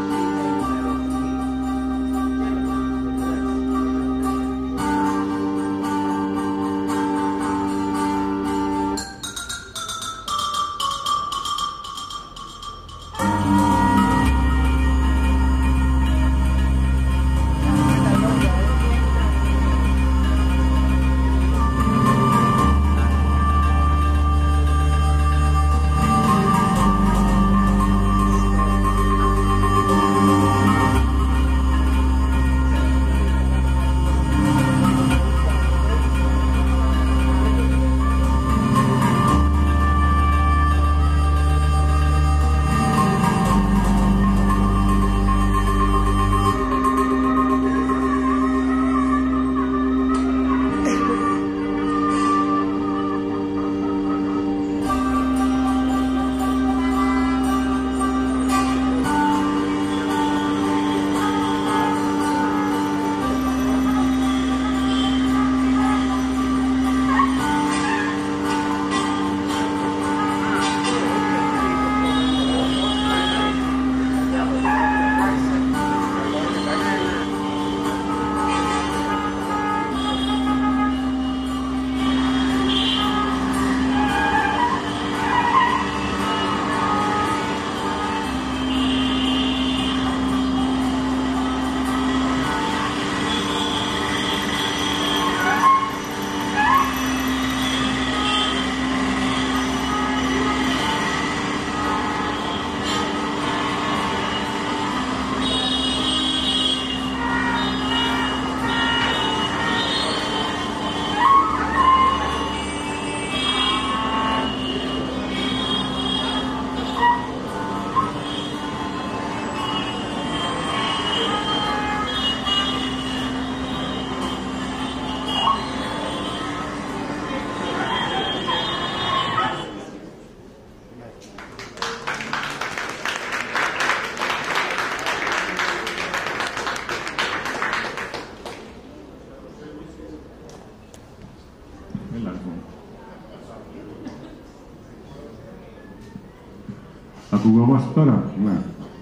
Ακουγόμαστε τώρα. Ναι.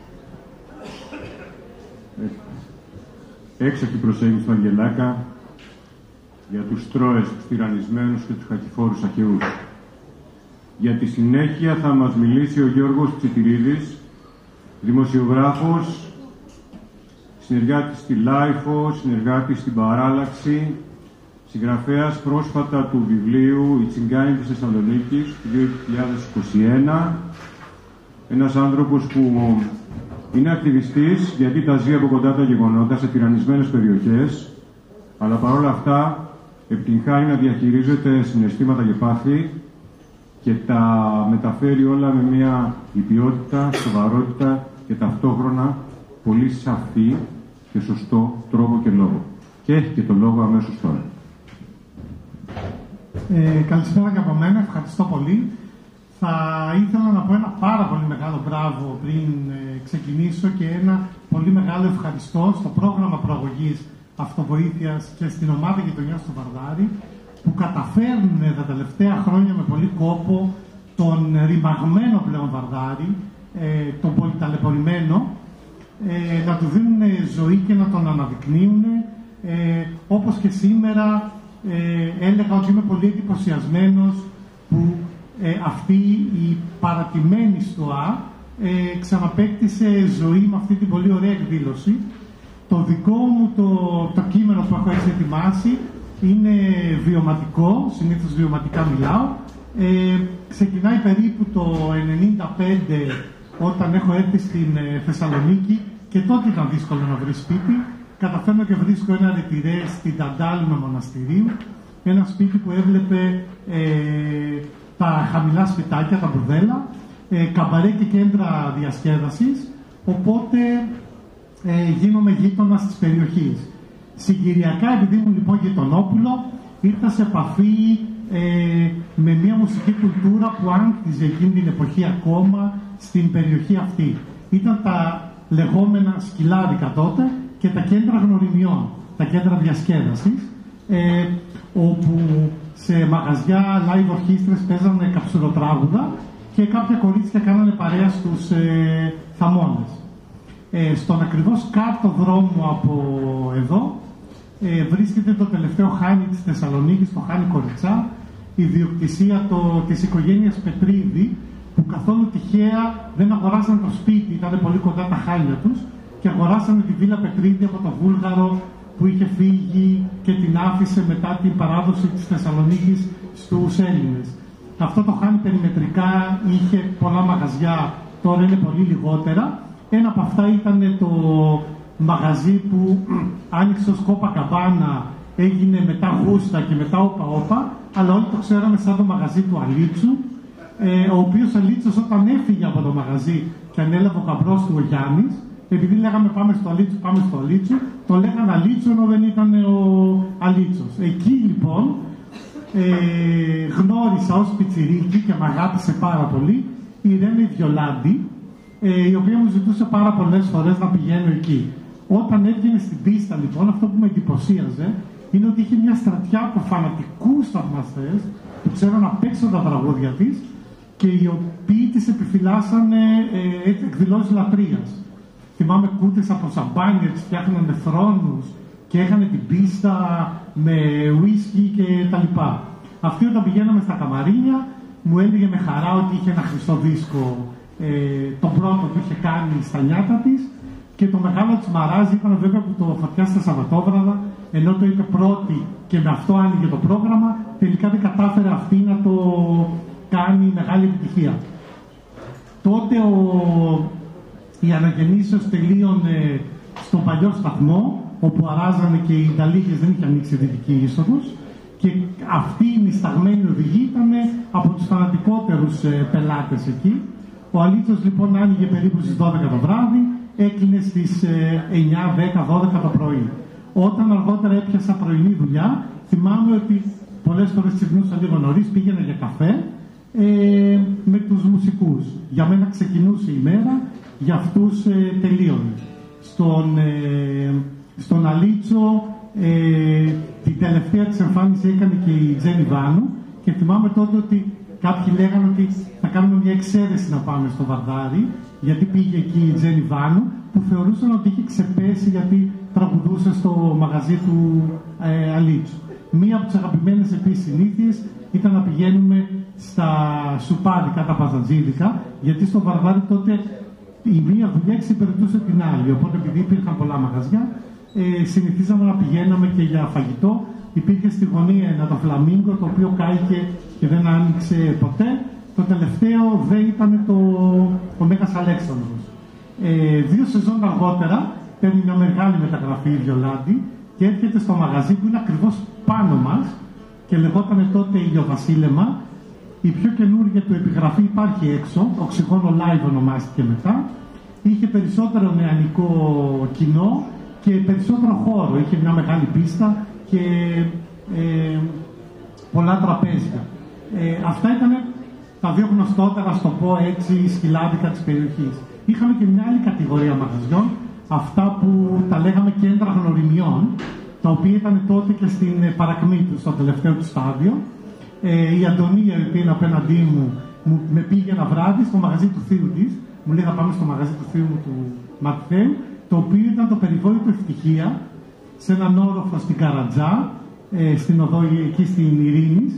Έξοχη προσέγγιση του Αγγελάκα για τους Τρόες, τους τυραννισμένους και τους χακιφόρους αρχαιούς. Για τη συνέχεια θα μας μιλήσει ο Γιώργος Τσιτηρίδης, δημοσιογράφος, συνεργάτης στη Λάιφο, συνεργάτης στην Παράλλαξη, συγγραφέας πρόσφατα του βιβλίου «Η Τσιγκάνη της Θεσσαλονίκης» του δύο χιλιάδες είκοσι ένα. Ένας άνθρωπος που είναι ακτιβιστής γιατί τα ζει από κοντά τα γεγονότα σε τυραννισμένες περιοχές, αλλά παρόλα αυτά επιτυγχάνει να διαχειρίζεται συναισθήματα και πάθη και τα μεταφέρει όλα με μια ιδιότητα, σοβαρότητα και ταυτόχρονα πολύ σαφή και σωστό τρόπο και λόγο. Και έχει και το λόγο αμέσως τώρα. Ε, καλησπέρα και από μένα, ευχαριστώ πολύ. Θα ήθελα να πω ένα πάρα πολύ μεγάλο μπράβο πριν ε, ξεκινήσω και ένα πολύ μεγάλο ευχαριστώ στο πρόγραμμα προαγωγής αυτοβοήθειας και στην ομάδα γειτονιάς του Βαρδάρι που καταφέρνουν τα τελευταία χρόνια με πολύ κόπο τον ρημαγμένο πλέον Βαρδάρι, ε, τον πολυταλαιπωρημένο, ε, να του δίνουν ζωή και να τον αναδεικνύουν. Ε, όπως και σήμερα ε, έλεγα ότι είμαι πολύ εντυπωσιασμένος που ε, αυτή η παρατημένη στοά ε, ξαναπαίκτησε ζωή με αυτή την πολύ ωραία εκδήλωση. Το δικό μου το, το κείμενο που έχω έτσι ετοιμάσει είναι βιωματικό, συνήθως βιωματικά μιλάω. Ε, ξεκινάει περίπου το ενενήντα πέντε, όταν έχω έρθει στην ε, Θεσσαλονίκη, και τότε ήταν δύσκολο να βρει σπίτι. Καταφέρνω και βρίσκω ένα ρετυρέ στην Ταντάλουμε Μοναστηρίου, ένα σπίτι που έβλεπε ε, τα χαμηλά σπιτάκια, τα μπουρδέλα, ε, καμπαρέ και κέντρα διασκέδασης, οπότε ε, γίνομαι γείτονας της περιοχής. Συγκυριακά, επειδή ήμουν λοιπόν γειτονόπουλο, ήρθα σε επαφή ε, με μια μουσική κουλτούρα που άγγιζε εκείνη την εποχή ακόμα στην περιοχή αυτή. Ήταν τα λεγόμενα σκυλάδικα τότε και τα κέντρα γνωριμιών, τα κέντρα διασκέδασης, ε, όπου σε μαγαζιά live ορχήστρες παίζανε καψουροτράγουδα και κάποια κορίτσια κάνανε παρέα στους ε, θαμώνες. Ε, στον ακριβώς κάτω δρόμο από εδώ ε, βρίσκεται το τελευταίο χάνι της Θεσσαλονίκης, το χάνι Κοριτσά, ιδιοκτησία το, της οικογένειας Πετρίδη, που καθόλου τυχαία δεν αγοράσαν το σπίτι, ήταν πολύ κοντά τα χάνια τους, και αγοράσανε τη βίλα Πετρίδη από το Βούλγαρο που είχε φύγει και την άφησε μετά την παράδοση της Θεσσαλονίκης στους Έλληνες. Αυτό το χάνι περιμετρικά είχε πολλά μαγαζιά, τώρα είναι πολύ λιγότερα. Ένα από αυτά ήταν το μαγαζί που άνοιξε ως Κόπα Καμπάνα, έγινε μετά Γούστα και μετά Όπα Όπα, αλλά όλοι το ξέραμε σαν το μαγαζί του Αλίτσου, ε, ο οποίος Αλίτσος όταν έφυγε από το μαγαζί και ανέλαβε ο γαμπρός του ο Γιάννης, επειδή λέγαμε πάμε στο Αλίτσο, πάμε στο Αλίτσο, το λέγανε Αλίτσο ενώ δεν ήταν ο Αλίτσος. Εκεί λοιπόν ε, γνώρισα ως πιτσιρίκι και με αγάπησε πάρα πολύ η Ρένη Βιολάντη, ε, η οποία μου ζητούσε πάρα πολλές φορές να πηγαίνω εκεί. Όταν έβγαινε στην πίστα λοιπόν, αυτό που με εντυπωσίαζε είναι ότι είχε μια στρατιά από φανατικούς θαυμαστές που ξέραν απ' έξω τα τραγούδια της και οι οποίοι της επιφυλάσσανε ε, εκδηλώσεις λατρείας. Θυμάμαι κούτες από σαμπάνια, τις φτιάχνανε θρόνους και έχανε την πίστα με ουίσκι και τα λοιπά. Αυτή όταν πηγαίναμε στα καμαρίνια μου έλεγε με χαρά ότι είχε ένα χρυσό δίσκο, ε, τον πρώτο που είχε κάνει στα νιάτα της, και το μεγάλο της μαράζι ήταν βέβαια που το φωτιάσε στα Σαββατόβραδα, ενώ το είπε πρώτη και με αυτό άνοιγε το πρόγραμμα, τελικά δεν κατάφερε αυτή να το κάνει μεγάλη επιτυχία. Τότε ο... η αναγεννήσεως τελείωνε στον παλιό σταθμό, όπου αράζανε και οι Ιταλίκες, δεν είχε ανοίξει δυτική είσοδος, και αυτή η νησταγμένη οδηγή ήταν από τους φανατικότερους ε, πελάτες εκεί. Ο Αλίτσος λοιπόν άνοιγε περίπου στις δώδεκα το βράδυ, έκλεινε στις ε, εννιά, δέκα, δώδεκα το πρωί. Όταν αργότερα έπιασα πρωινή δουλειά, θυμάμαι ότι πολλές φορές ξυπνούσα λίγο νωρίς, πήγαινα για καφέ ε, με τους μουσικούς. Για μένα ξεκινούσε η μέρα, για αυτούς ε, τελείωνε. Στον, ε, στον Αλίτσο ε, την τελευταία της εμφάνιση έκανε και η Τζένι Βάνου, και θυμάμαι τότε ότι κάποιοι λέγανε ότι θα κάνουμε μια εξαίρεση να πάμε στο Βαρδάρι, γιατί πήγε εκεί η Τζένι Βάνου, που θεωρούσαν ότι είχε ξεπέσει γιατί τραγουδούσε στο μαγαζί του ε, Αλίτσου. Μία από τις αγαπημένες επίσης συνήθειες ήταν να πηγαίνουμε στα σουπάδικα, τα παζατζίδικα, γιατί στο Βαρδάρι τότε η μία δουλειά εξυπηρετούσε την άλλη. Οπότε, επειδή υπήρχαν πολλά μαγαζιά, ε, συνηθίζαμε να πηγαίναμε και για φαγητό. Υπήρχε στη γωνία ένα το Φλαμίγκο, το οποίο κάηκε και δεν άνοιξε ποτέ. Το τελευταίο δεν ήταν το, ο Μέγας Αλέξανδρος. Ε, δύο σεζόν αργότερα παίρνει μια μεγάλη μεταγραφή η Βιολάντη και έρχεται στο μαγαζί που είναι ακριβώς πάνω μας και λεγόταν τότε Ηλιοβασίλεμα. Η πιο καινούργια του επιγραφή υπάρχει έξω, Οξυγόνο Live ονομάστηκε μετά. Είχε περισσότερο νεανικό κοινό και περισσότερο χώρο. Είχε μια μεγάλη πίστα και ε, πολλά τραπέζια. Ε, αυτά ήταν τα δύο γνωστότερα, στο πω έτσι, σκυλάδικα της περιοχής. Είχαμε και μια άλλη κατηγορία μαγαζιών, αυτά που τα λέγαμε κέντρα γνωριμιών, τα οποία ήταν τότε και στην παρακμή του, στο τελευταίο του στάδιο. Ε, η Αντωνία, η οποία είναι απέναντί μου, μου, με πήγε ένα βράδυ στο μαγαζί του θείου της, μου λέει να πάμε στο μαγαζί του θείου μου του Ματθαίου, το οποίο ήταν το περιβόητο Ευτυχία, σε έναν όροφο στην Καρατζά, ε, στην οδό εκεί στην Ειρήνης,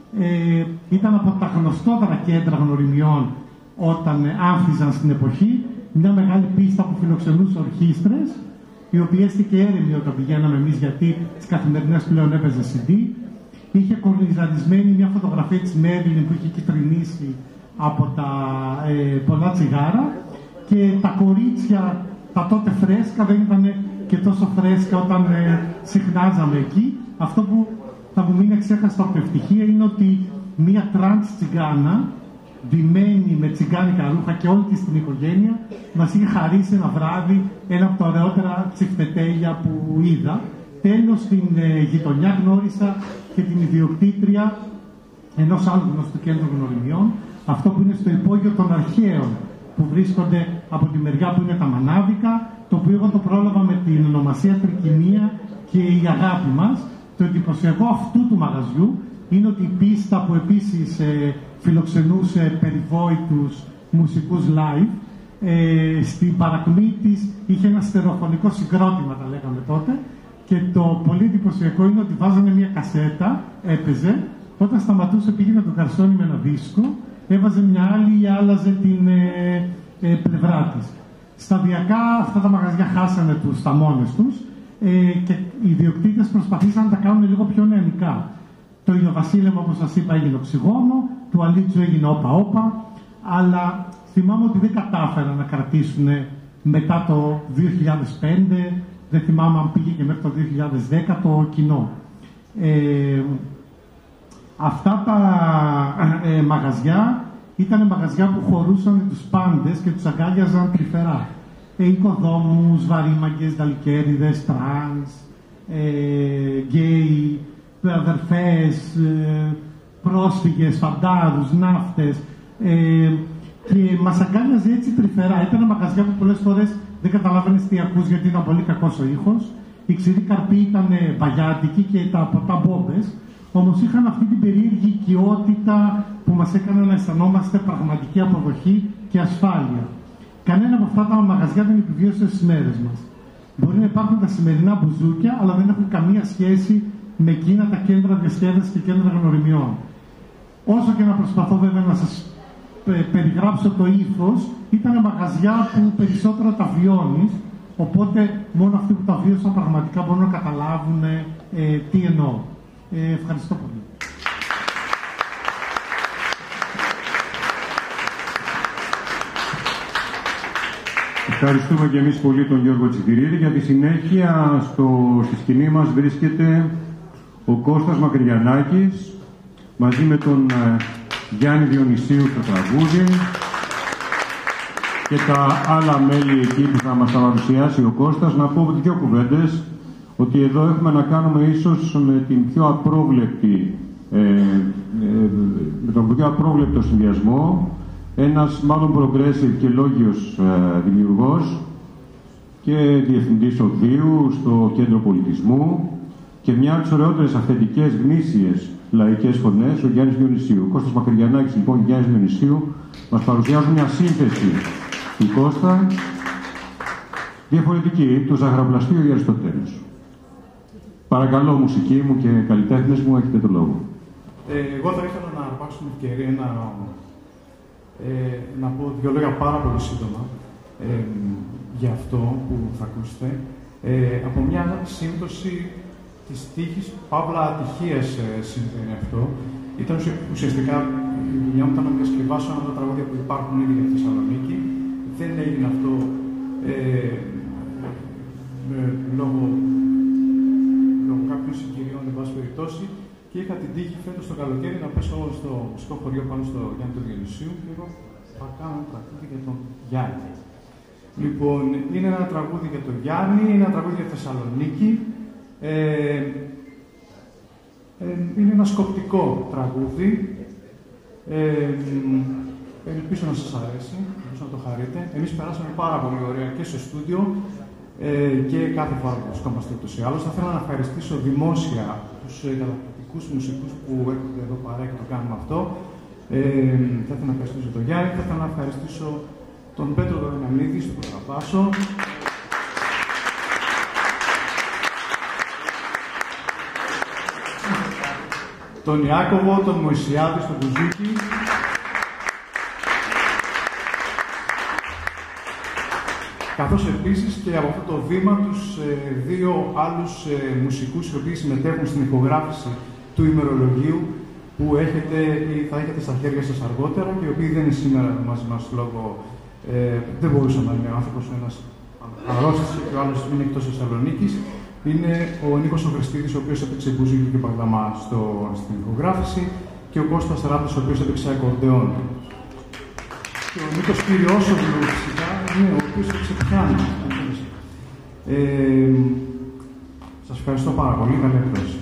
Ε, ήταν από τα γνωστότερα κέντρα γνωριμιών όταν ε, άμφιζαν στην εποχή. Μια μεγάλη πίστα που φιλοξενούσε ορχήστρες, η οποία έστηκε έρημη όταν πηγαίναμε εμείς, γιατί τις καθημερινές πλέον έπαιζε σι ντι. Είχε κολονιζαρισμένη μια φωτογραφία της Μέριλιν που είχε κυτρινήσει από τα ε, πολλά τσιγάρα, και τα κορίτσια, τα τότε φρέσκα, δεν ήταν και τόσο φρέσκα όταν ε, συχνάζαμε εκεί. Αυτό που θα μου μείνει εξέχαστο από ευτυχία είναι ότι μια τρανς τσιγκάνα, ντυμένη με τσιγκάνικα ρούχα και όλη της την οικογένεια, μας είχε χαρίσει ένα βράδυ ένα από τα ωραιότερα τσιφτετέλια που είδα. Τέλος, στην ε, γειτονιά γνώρισα και την ιδιοκτήτρια ενός άλλου γνωστού κέντρου γνωριμιών, αυτό που είναι στο υπόγειο των Αρχαίων, που βρίσκονται από τη μεριά που είναι τα Μανάβικα, το οποίο εγώ το πρόλαβα με την ονομασία Τρικυμία και η αγάπη μας. Το εντυπωσιακό αυτού του μαγαζιού είναι ότι η πίστα, που επίσης ε, φιλοξενούσε περιβόητους μουσικούς live, ε, στην παρακμή της είχε ένα στερεοφωνικό συγκρότημα, τα λέγαμε τότε, και το πολύ εντυπωσιακό είναι ότι βάζανε μια κασέτα, έπαιζε, όταν σταματούσε πήγαινε το καρσόνι με ένα δίσκο, έβαζε μια άλλη ή άλλαζε την ε, ε, πλευρά της. Σταδιακά αυτά τα μαγαζιά χάσανε τους τα μόνες τους, ε, και οι ιδιοκτήτες προσπαθήσαν να τα κάνουν λίγο πιο νεανικά. Το ηλιοβασίλεμα, όπως σας είπα, έγινε οξυγόνο, του Αλίτσου έγινε όπα-όπα, αλλά θυμάμαι ότι δεν κατάφεραν να κρατήσουν μετά το δύο χιλιάδες πέντε, δεν θυμάμαι αν πήγε και μέχρι το δύο χιλιάδες δέκα το κοινό. Ε, αυτά τα ε, μαγαζιά ήταν μαγαζιά που χωρούσαν τους πάντες και τους αγκάλιαζαν τρυφερά. Ε, οικοδόμους, βαρύμαγκες, δαλικέριδες, τρανς, ε, γκέι, αδερφές, ε, πρόσφυγες, φαντάρους, ναύτες, ε, και μας αγκάλιαζε έτσι τρυφερά. Ήταν μαγαζιά που πολλές φορές δεν καταλάβαινες τι ακούς, γιατί ήταν πολύ κακός ο ήχος. Οι ξηροί καρποί ήταν παγιάτικοι και τα ποτά μπόμπες, όμως είχαν αυτή την περίεργη οικειότητα που μας έκανε να αισθανόμαστε πραγματική αποδοχή και ασφάλεια. Κανένα από αυτά τα μαγαζιά δεν επιβίωσε στις μέρες μας. Μπορεί να υπάρχουν τα σημερινά μπουζούκια, αλλά δεν έχουν καμία σχέση με εκείνα τα κέντρα διασκέδασης και κέντρα γνωριμιών. Όσο και να προσπαθώ βέβαια να σας περιγράψω το ύφος, ήταν μαγαζιά που περισσότερο τα βιώνεις, οπότε μόνο αυτοί που τα βίωσαν πραγματικά μπορούν να καταλάβουν ε, τι εννοώ. Ε, ευχαριστώ πολύ. Ευχαριστούμε και εμείς πολύ τον Γιώργο Τσιτηρίδη. Για τη συνέχεια στο, στη σκηνή μας βρίσκεται ο Κώστας Μακριανάκης μαζί με τον ε, Γιάννη Διονυσίου στο τραγούδι και τα άλλα μέλη εκεί που θα μας τα παρουσιάσει ο Κώστας. Να πω δύο κουβέντες, ότι εδώ έχουμε να κάνουμε ίσως με την πιο απρόβλεπτη ε, ε, με τον πιο απρόβλεπτο συνδυασμό, ένας μάλλον progressive και λόγιος ε, δημιουργός και διευθυντής οδείου στο Κέντρο Πολιτισμού και μια από τις ωραιότερες αυθεντικές γνήσιες λαϊκές φωνές, ο Γιάννης Διονυσίου. Ο Κώστας Μακριανάκης, λοιπόν, Γιάννης Διονυσίου, μας παρουσιάζουν μια σύνθεση του Κώστα διαφορετική, του Ζαχαροπλαστείου ή Αριστοτέλους. Παρακαλώ, μουσική μου και καλλιτέχνες μου, έχετε το λόγο. Ε, εγώ θα ήθελα να αρπάξω την ευκαιρία να, ε, να πω δύο λόγια πάρα πολύ σύντομα ε, για αυτό που θα ακούσετε. Ε, από μια σύμπτωση της τύχης, παύλα ατυχίας ε, συμβαίνει αυτό. Ήταν ουσιαστικά η δουλειά μου ήταν να διασκευάσω ένα από τα τραγούδια που υπάρχουν ήδη για τη Θεσσαλονίκη. Δεν έγινε αυτό ε, ε, λόγω, λόγω κάποιων συγκυριών, εν πάση περιπτώσει, και είχα την τύχη φέτος το καλοκαίρι να πέσω στο μουσικό χωριό πάνω στο Γιάννη του Διονυσίου και εγώ θα κάνω ένα τραγούδι για τον Γιάννη. Λοιπόν, είναι ένα τραγούδι για τον Γιάννη, είναι ένα τραγούδι για Θεσσαλονίκη. Ε, ε, είναι ένα σκοπτικό τραγούδι. Ε, ελπίζω να σας αρέσει, ελπίζω να το χαρείτε. Εμείς περάσαμε πάρα πολύ ωραία και στο στούντιο ε, και κάθε φορά που βρισκόμαστε ούτως ή άλλως. Θα ήθελα να ευχαριστήσω δημόσια τους καταπληκτικούς μουσικούς που έρχονται εδώ παρέα και το κάνουμε αυτό. Ε, θα ήθελα να ευχαριστήσω τον Γιάννη, θα ήθελα να ευχαριστήσω τον Πέτρο Δαναμίδη στο Πρωταπάσο. τον Ιάκωβο, τον Μωυσιάδη στο μπουζούκι. Καθώς επίσης και από αυτό το βήμα τους ε, δύο άλλους ε, μουσικούς οι οποίοι συμμετέχουν στην ηχογράφηση του ημερολογίου που έχετε ή θα έχετε στα χέρια σας αργότερα και οι οποίοι δεν είναι σήμερα μαζί μας λόγω ε, δεν μπορούσαν να είναι ο άνθρωπος ο ένας αρρώστησε και ο άλλος είναι εκτός Θεσσαλονίκης. Είναι ο Νίκος ο Χριστίδης, ο οποίος έπαιξε μπουζούκι και παγλαμά στο, στην ηχογράφηση και ο Κώστας Ράπτος, ο οποίος έπαιξε ακορντεόν. Και ο Νίκος Κυριόσογλου φυσικά είναι ο οποίος έπαιξε πιάνο. Ε, σας ευχαριστώ πάρα πολύ. Καλή εκδόση.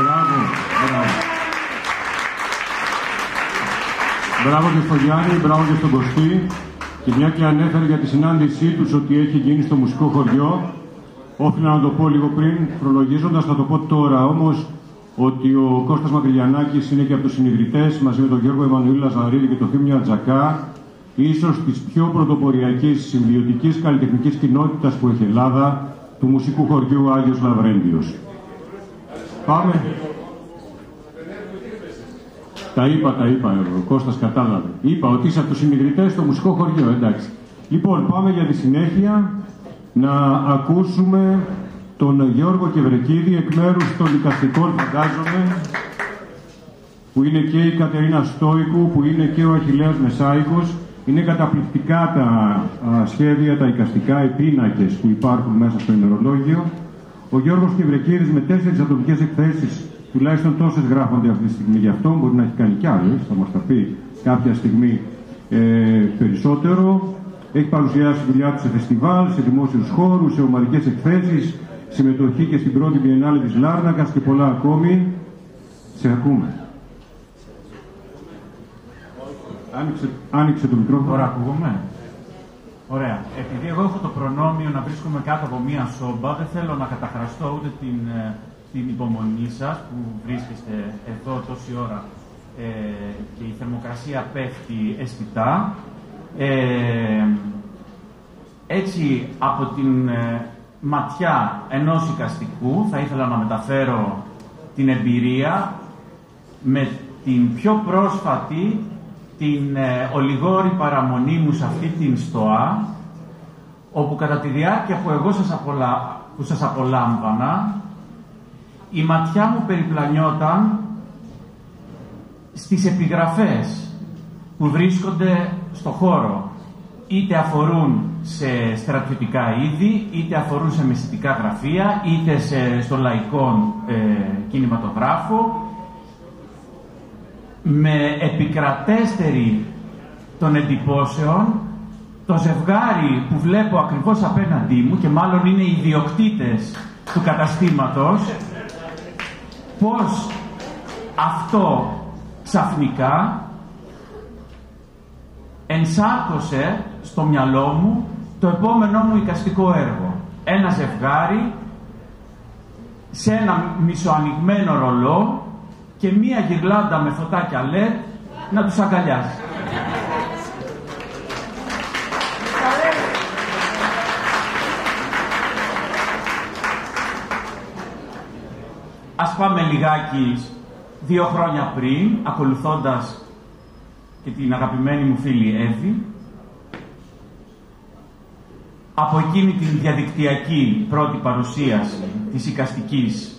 Μπράβο, μπράβο. Μπράβο και στο Γιάννη, μπράβο και στον Κωστή. Και μια και ανέφερε για τη συνάντησή τους ότι έχει γίνει στο μουσικό χωριό, όφιλα να το πω λίγο πριν, προλογίζοντας, θα το πω τώρα όμως, ότι ο Κώστας Μακρυγιαννάκης είναι και από τους συνιδρυτές, μαζί με τον Γιώργο Εμμανουήλ Λαζαρίδη και τον Θήμιο Ατζακά, ίσως της πιο πρωτοποριακής συμβιωτικής καλλιτεχνικής κοινότητας που έχει Ελλάδα, του μουσικού χωριού Άγιος Λαβρέντιος. Πάμε. Τα είπα, τα είπα, ο Κώστας κατάλαβε. Είπα ότι είσαι από τους συνιδρυτές στο μουσικό χωριό, εντάξει. Λοιπόν, πάμε για τη συνέχεια να ακούσουμε τον Γιώργο Κευρεκίδη εκ μέρους των δικαστικών, φαντάζομαι, που είναι και η Κατερίνα Στόικου, που είναι και ο Αχιλλέας Μεσάικος. Είναι καταπληκτικά τα α, σχέδια, τα εικαστικά, οι πίνακες που υπάρχουν μέσα στο ημερολόγιο. Ο Γιώργος Κευρεκίδης με τέσσερις ατομικές εκθέσεις, τουλάχιστον τόσες γράφονται αυτή τη στιγμή γι' αυτό, μπορεί να έχει κάνει κι άλλες, θα μας τα πει κάποια στιγμή ε, περισσότερο. Έχει παρουσιάσει τη δουλειά του σε φεστιβάλ, σε δημόσιους χώρους, σε ομαδικές εκθέσεις, συμμετοχή και στην πρώτη Βιενάλε της Λάρνακας και πολλά ακόμη. Σε ακούμε. Άνοιξε, άνοιξε το μικρόφωνο. Τώρα ακούγομαι. Ωραία. Επειδή εγώ έχω το προνόμιο να βρίσκομαι κάτω από μία σόμπα, δεν θέλω να καταχραστώ ούτε την, την υπομονή σας που βρίσκεστε εδώ τόση ώρα ε, και η θερμοκρασία πέφτει αισθητά. Ε, έτσι, από την ε, ματιά ενός εικαστικού θα ήθελα να μεταφέρω την εμπειρία με την πιο πρόσφατη την ε, ολιγόρη παραμονή μου σε αυτή την στοά, όπου κατά τη διάρκεια που εγώ σας, απολα... που σας απολάμβανα, η ματιά μου περιπλανιόταν στις επιγραφές που βρίσκονται στο χώρο. Είτε αφορούν σε στρατιωτικά είδη, είτε αφορούν σε μεσητικά γραφεία, είτε σε, στο λαϊκό ε, κινηματογράφο, με επικρατέστερη των εντυπώσεων το ζευγάρι που βλέπω ακριβώς απέναντί μου, και μάλλον είναι οι ιδιοκτήτες του καταστήματος, πως αυτό ξαφνικά ενσάρκωσε στο μυαλό μου το επόμενό μου εικαστικό έργο. Ένα ζευγάρι σε ένα μισοανοιγμένο ρολό και μία γυρλάντα με φωτάκια ελ ι ντι να τους αγκαλιάζει. Ας πάμε λιγάκι δύο χρόνια πριν, ακολουθώντας και την αγαπημένη μου φίλη Εύη, από εκείνη την διαδικτυακή πρώτη παρουσίαση της εικαστικής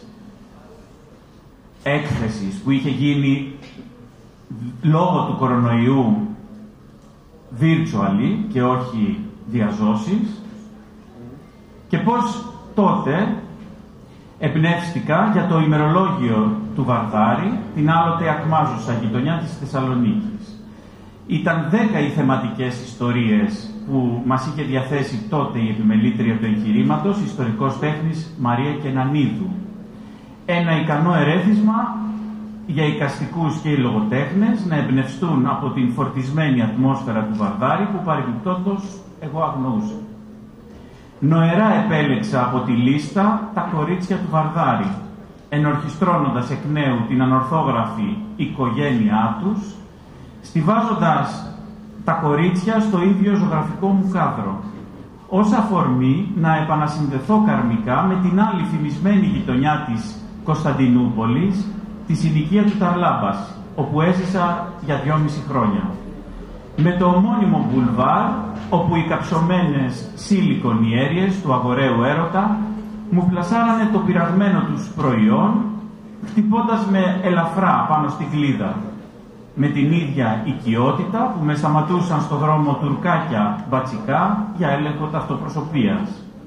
έκθεσης που είχε γίνει λόγω του κορονοϊού virtually και όχι διαζώσεις, και πώς τότε εμπνεύστηκα για το ημερολόγιο του Βαρδάρη, την άλλοτε ακμάζουσα γειτονιά της Θεσσαλονίκης. Ήταν δέκα οι θεματικές ιστορίες που μας είχε διαθέσει τότε η επιμελήτρια του εγχειρήματος, ιστορικός τέχνης Μαρία Κενανίδου. Ένα ικανό ερέθισμα για εικαστικούς και οι λογοτέχνες να εμπνευστούν από την φορτισμένη ατμόσφαιρα του Βαρδάρη που παρεμπιπτόντως εγώ αγνοούσα. Νοερά επέλεξα από τη λίστα τα κορίτσια του Βαρδάρη, ενορχιστρώνοντας εκ νέου την ανορθόγραφη οικογένειά τους, στιβάζοντας τα κορίτσια στο ίδιο ζωγραφικό μου κάδρο, ως αφορμή να επανασυνδεθώ καρμικά με την άλλη φημισμένη γειτονιά της Κωνσταντινούπολης, τη συνοικία του Ταρλάμπας, όπου έζησα για δυόμιση χρόνια. Με το ομώνυμο μπουλβάρ, όπου οι καψωμένες σιλικονιέριες του αγοραίου έρωτα μου πλασάρανε το πειραγμένο τους προϊόν, χτυπώντας με ελαφρά πάνω στη γλίδα, με την ίδια οικειότητα που με σταματούσαν στο δρόμο τουρκάκια μπατσικά για έλεγχο ταυτοπροσωπείας.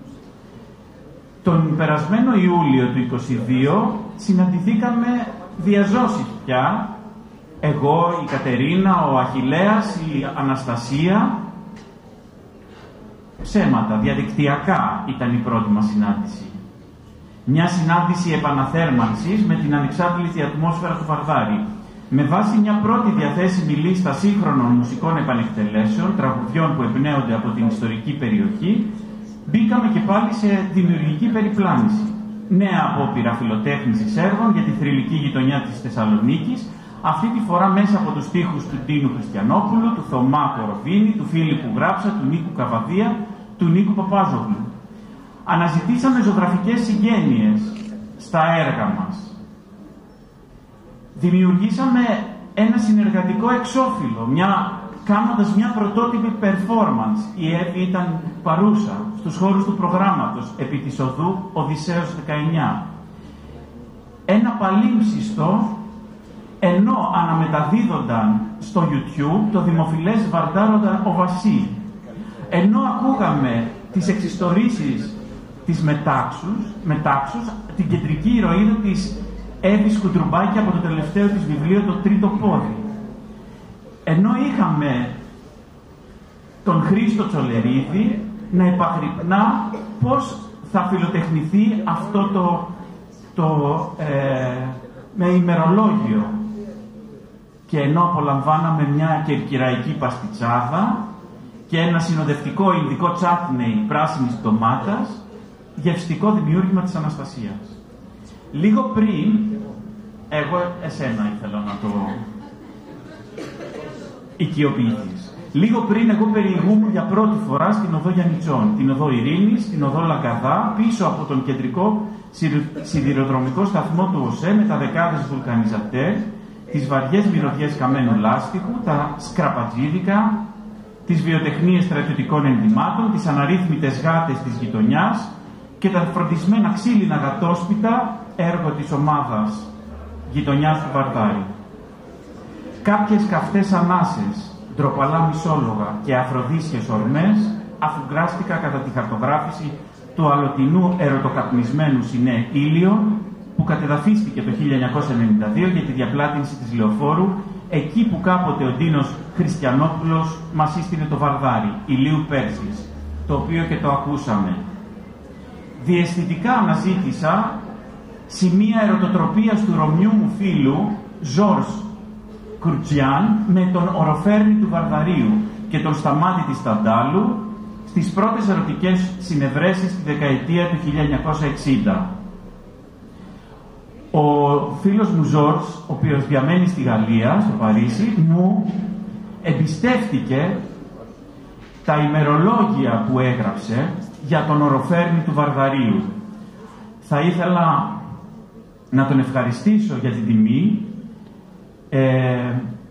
Τον περασμένο Ιούλιο του είκοσι δύο συναντηθήκαμε διαζώσεις πια, εγώ, η Κατερίνα, ο Αχιλλέας, η Αναστασία. Ψέματα, διαδικτυακά ήταν η πρώτη μας συνάντηση. Μια συνάντηση επαναθέρμανσης με την ανεξάρτητη ατμόσφαιρα του Βαρδάρη. Με βάση μια πρώτη διαθέσιμη λίστα σύγχρονων μουσικών επανεκτελέσεων, τραγουδιών που εμπνέονται από την ιστορική περιοχή, μπήκαμε και πάλι σε δημιουργική περιπλάνηση. Νέα απόπειρα φιλοτέχνησης έργων για τη θρυλική γειτονιά της Θεσσαλονίκης, αυτή τη φορά μέσα από τους στίχους του Ντίνου Χριστιανόπουλου, του Θωμά Κοροβίνη, του Φίλιππου Γράψα, του Νίκου Καβαδία, του Νίκου Παπάζογλου. Αναζητήσαμε ζωγραφικές συγγένειες στα έργα μας. Δημιουργήσαμε ένα συνεργατικό εξώφυλλο, μια, κάνοντας μια πρωτότυπη performance. Η Εύη ήταν παρούσα στους χώρους του προγράμματος επί της οδού Οδυσσέως δεκαεννιά. Ένα παλίμψιστο, ενώ αναμεταδίδονταν στο YouTube το δημοφιλές Βαρδάροντα ο Βασί. Ενώ ακούγαμε τις εξιστορήσεις της μετάξους, μετάξους, την κεντρική ηρωίδα της Εύης Κουντρουμπάκη από το τελευταίο της βιβλίο «Το Τρίτο Πόδι». Ενώ είχαμε τον Χρήστο Τσολερίδη να επαγρυπνά πώς θα φιλοτεχνηθεί αυτό το, το ε, με ημερολόγιο. Και ενώ απολαμβάναμε μια κερκυραϊκή παστιτσάδα και ένα συνοδευτικό ινδικό τσάτνεϊ πράσινης ντομάτας, γευστικό δημιούργημα της Αναστασίας. Λίγο πριν, εγώ εσένα ήθελα να το οικειοποιηθείς. Λίγο πριν εγώ περιηγούμαι για πρώτη φορά στην οδό Γιαννιτσών, την οδό Ειρήνης, στην οδό Λαγκαδά, πίσω από τον κεντρικό σιδηροδρομικό σταθμό του ΟΣΕ με τα δεκάδες βουλκανιζατέρ, τις βαριές μυρωδιές καμένου λάστιχου, τα σκραπατζίδικα, τις βιοτεχνίες στρατιωτικών ενδυμάτων, τις αναρρύθμιτες γάτες της γειτονιάς και τα φροντισμένα ξύλινα γατόσπιτα, έργο της ομάδας γειτονιάς του Βαρδάρη. Κάποιες καυτές ανάσες, ντροπαλά μισόλογα και αφροδίσιες ορμές αφουγκράστηκα κατά τη χαρτογράφηση του αλλοτινού ερωτοκαπνισμένου Σινέ Ήλιο, που κατεδαφίστηκε το χίλια εννιακόσια ενενήντα δύο για τη διαπλάτηση της Λεωφόρου, εκεί που κάποτε ο Ντίνος Χριστιανόπουλος μας σύστηνε το Βαρδάρι, Ηλίου Πέρσης, το οποίο και το ακούσαμε. Διαισθητικά αναζήτησα σημεία ερωτοτροπίας του Ρωμιού μου φίλου, Ζορς Κουρτζιάν, με τον Οροφέρνη του Βαρδαρίου και τον Σταμάτη της Ταντάλου, στις πρώτες ερωτικές συνευρέσεις τη δεκαετία του χίλια εννιακόσια εξήντα. Ο φίλος μου Ζορς, ο οποίος διαμένει στη Γαλλία, στο Παρίσι, μου εμπιστεύτηκε τα ημερολόγια που έγραψε για τον Οροφέρνη του Βαρδαρίου. Θα ήθελα να τον ευχαριστήσω για την τιμή ε,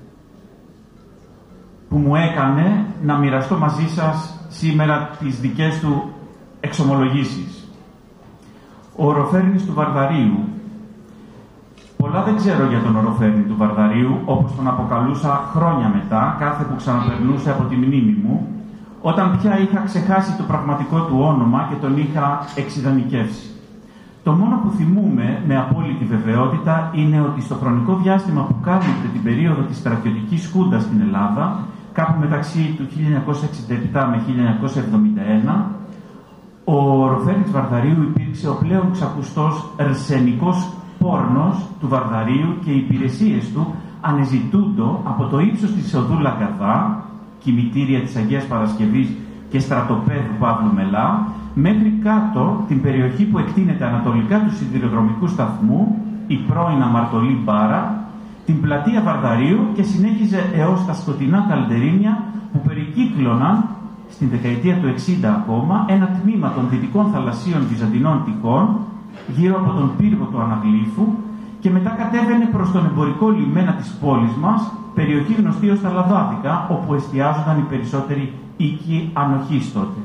που μου έκανε να μοιραστώ μαζί σας σήμερα τις δικές του εξομολογήσεις. Ο Οροφέρνης του Βαρδαρίου. Πολλά δεν ξέρω για τον Οροφέρνη του Βαρδαρίου, όπως τον αποκαλούσα χρόνια μετά, κάθε που ξαναπερνούσε από τη μνήμη μου, όταν πια είχα ξεχάσει το πραγματικό του όνομα και τον είχα εξιδανικεύσει. Το μόνο που θυμούμε με απόλυτη βεβαιότητα είναι ότι στο χρονικό διάστημα που κάλυπτε την περίοδο της στρατιωτικής χούντας στην Ελλάδα, κάπου μεταξύ του χίλια εννιακόσια εξήντα επτά με χίλια εννιακόσια εβδομήντα ένα, ο Οροφέρνης Βαρδαρίου υπήρξε ο πλέον ξακουστός ρσενικός πόρνος του Βαρδαρίου και οι υπηρεσίες του ανεζητούντο από το ύψος της οδού Λαγκαδά, κημητήρια της Αγίας Παρασκευής και στρατοπέδου Παύλου Μελά, μέχρι κάτω την περιοχή που εκτείνεται ανατολικά του σιδηροδρομικού σταθμού, η πρώην αμαρτωλή Μπάρα, την πλατεία Βαρδαρίου και συνέχιζε έως τα σκοτεινά καλντερίνια που περικύκλωναν στην δεκαετία του εξήντα ακόμα ένα τμήμα των δυτικών θαλασσίων βυζαντινών τυχών γύρω από τον πύργο του Αναγλύφου και μετά κατέβαινε προς τον εμπορικό λιμένα της πόλης μας, περιοχή γνωστή ως τα Λαδάδικα, όπου εστιάζονταν οι περισσότεροι οίκοι ανοχής τότε.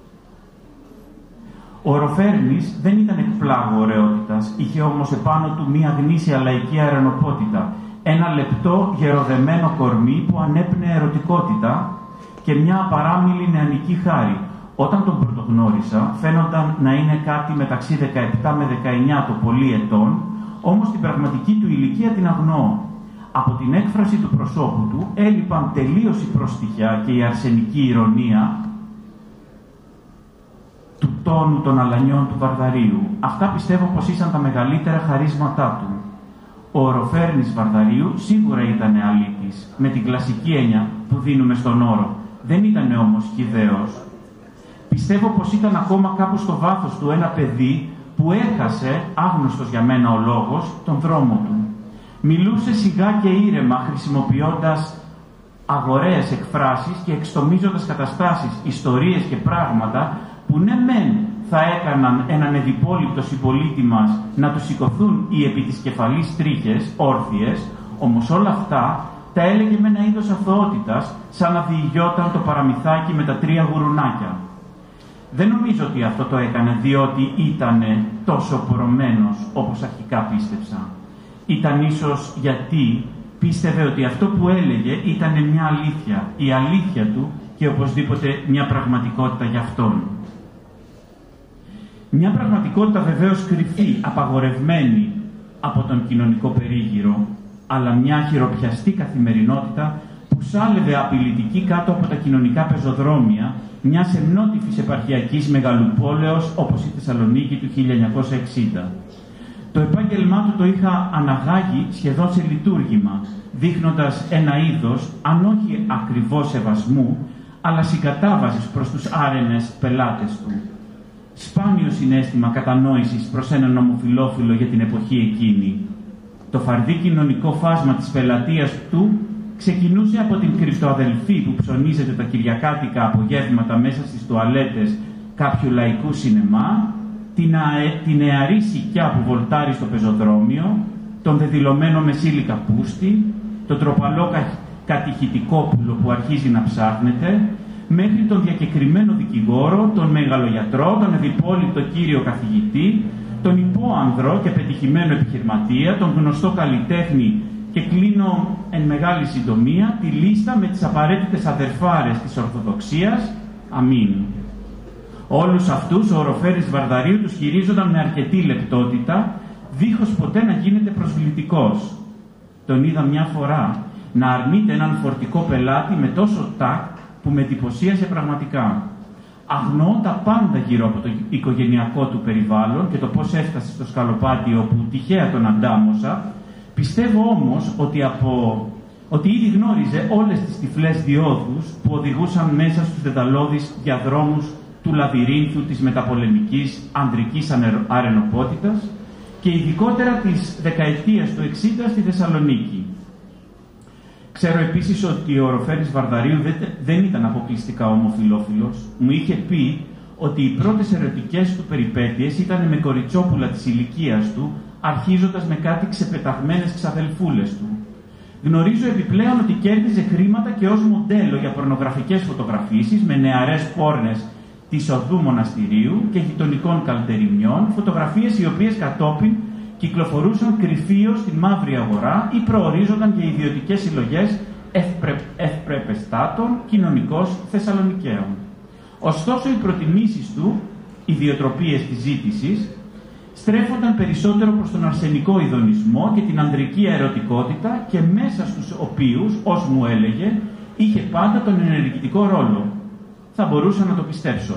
Ο Οροφέρνης δεν ήταν εκπλάγου ωραιότητας, είχε όμως επάνω του μία γνήσια λαϊκή αερονοπότητα, ένα λεπτό γεροδεμένο κορμί που ανέπνεε ερωτικότητα και μια απαράμιλη νεανική χάρη. Όταν τον πρωτογνώρισα, φαίνονταν να είναι κάτι μεταξύ δεκαεπτά με δεκαεννιά το πολύ ετών, όμως την πραγματική του ηλικία την αγνοώ. Από την έκφραση του προσώπου του έλειπαν τελείως η προστιχιά και η αρσενική ηρωνία του τόνου των αλανιών του Βαρδαρίου. Αυτά πιστεύω πως ήσαν τα μεγαλύτερα χαρίσματά του. Ο Οροφέρνης Βαρδαρίου σίγουρα ήταν αλήτης, με την κλασική έννοια που δίνουμε στον όρο. Δεν ήταν όμως χυδαίος. Πιστεύω πως ήταν ακόμα κάπου στο βάθος του ένα παιδί που έχασε, άγνωστος για μένα ο λόγος, τον δρόμο του. Μιλούσε σιγά και ήρεμα, χρησιμοποιώντας αγοραίες εκφράσεις και εξτομίζοντας καταστάσεις, ιστορίες και πράγματα που ναι μεν θα έκαναν έναν εδιπόληπτο συμπολίτη μας να του σηκωθούν οι επί της κεφαλής τρίχες, όρθιες, όμως όλα αυτά τα έλεγε με ένα είδος αθωότητας, σαν να διηγιόταν το παραμυθάκι με τα τρία γουρουνάκια. Δεν νομίζω ότι αυτό το έκανε διότι ήτανε τόσο πορωμένος όπως αρχικά πίστεψα. Ήταν ίσως γιατί πίστευε ότι αυτό που έλεγε ήταν μια αλήθεια, η αλήθεια του και οπωσδήποτε μια πραγματικότητα για αυτόν. Μια πραγματικότητα βεβαίως κρυφή, απαγορευμένη από τον κοινωνικό περίγυρο, αλλά μια χειροπιαστή καθημερινότητα που σάλευε απειλητική κάτω από τα κοινωνικά πεζοδρόμια μιας εμνότυφης επαρχιακής μεγαλοπόλεως όπως η Θεσσαλονίκη του χίλια εννιακόσια εξήντα. Το επάγγελμά του το είχα αναγάγει σχεδόν σε λειτουργήμα, δείχνοντας ένα είδος, αν όχι ακριβώς σεβασμού, αλλά συγκατάβασης προς τους άρενες πελάτες του. Σπάνιο συναίσθημα κατανόησης προς έναν ομοφυλόφιλο για την εποχή εκείνη. Το φαρδί κοινωνικό φάσμα της πελατείας του ξεκινούσε από την κρυπτοαδελφή που ψωνίζεται τα κυριακάτικα απογεύματα μέσα στις τουαλέτες κάποιου λαϊκού σινεμά, την, αε... την νεαρή σικιά που βολτάρει στο πεζοδρόμιο, τον δεδηλωμένο μεσήλικα πούστη, το τροπαλό κα... κατηχητικόπουλο που αρχίζει να ψάχνεται, μέχρι τον διακεκριμένο δικηγόρο, τον μεγαλογιατρό, τον εδιπόληπτο κύριο καθηγητή, τον υπόανδρο και πετυχημένο επιχειρηματία, τον γνωστό καλλιτέχνη και κλείνω εν μεγάλη συντομία τη λίστα με τις απαραίτητες αδερφάρες της Ορθοδοξίας. Αμήν. Όλους αυτούς ο Οροφέρης Βαρδαρίου τους χειρίζονταν με αρκετή λεπτότητα, δίχως ποτέ να γίνεται προσβλητικός. Τον είδα μια φορά να αρνείται έναν φορτικό πελάτη με τόσο τάκ που με εντυπωσίασε πραγματικά. Αγνοώ τα πάντα γύρω από το οικογενειακό του περιβάλλον και το πώς έφτασε στο σκαλοπάτι όπου τυχαία τον αντάμωσα. Πιστεύω όμως ότι, από... ότι ήδη γνώριζε όλες τις τυφλές διόδους που οδηγούσαν μέσα στους δεδαλώδεις διαδρόμους του λαβυρίνθου της μεταπολεμικής ανδρικής αρενοπότητας και ειδικότερα της δεκαετίας του εξήντα στη Θεσσαλονίκη. Ξέρω επίσης ότι ο Οροφέρης Βαρδαρίου δεν ήταν αποκλειστικά ομοφυλόφιλος. Μου είχε πει ότι οι πρώτες ερωτικές του περιπέτειες ήταν με κοριτσόπουλα της ηλικίας του, αρχίζοντας με κάτι ξεπεταγμένες ξαδελφούλες του. Γνωρίζω επιπλέον ότι κέρδιζε χρήματα και ως μοντέλο για πορνογραφικές φωτογραφίσεις με νεαρές πόρνες της οδού μοναστηρίου και γειτονικών καλτεριμιών, φωτογραφίες οι οποίες κατόπιν κυκλοφορούσαν κρυφίως στην μαύρη αγορά ή προορίζονταν για ιδιωτικές συλλογές ευπρε... ευπρεπεστάτων κοινωνικώς Θεσσαλονικαίων. Ωστόσο, οι προτιμήσεις του, οι ιδιοτροπίες της ζήτησης, στρέφονταν περισσότερο προς τον αρσενικό ειδονισμό και την ανδρική ερωτικότητα και μέσα στους οποίους, ως μου έλεγε, είχε πάντα τον ενεργητικό ρόλο. Θα μπορούσα να το πιστέψω.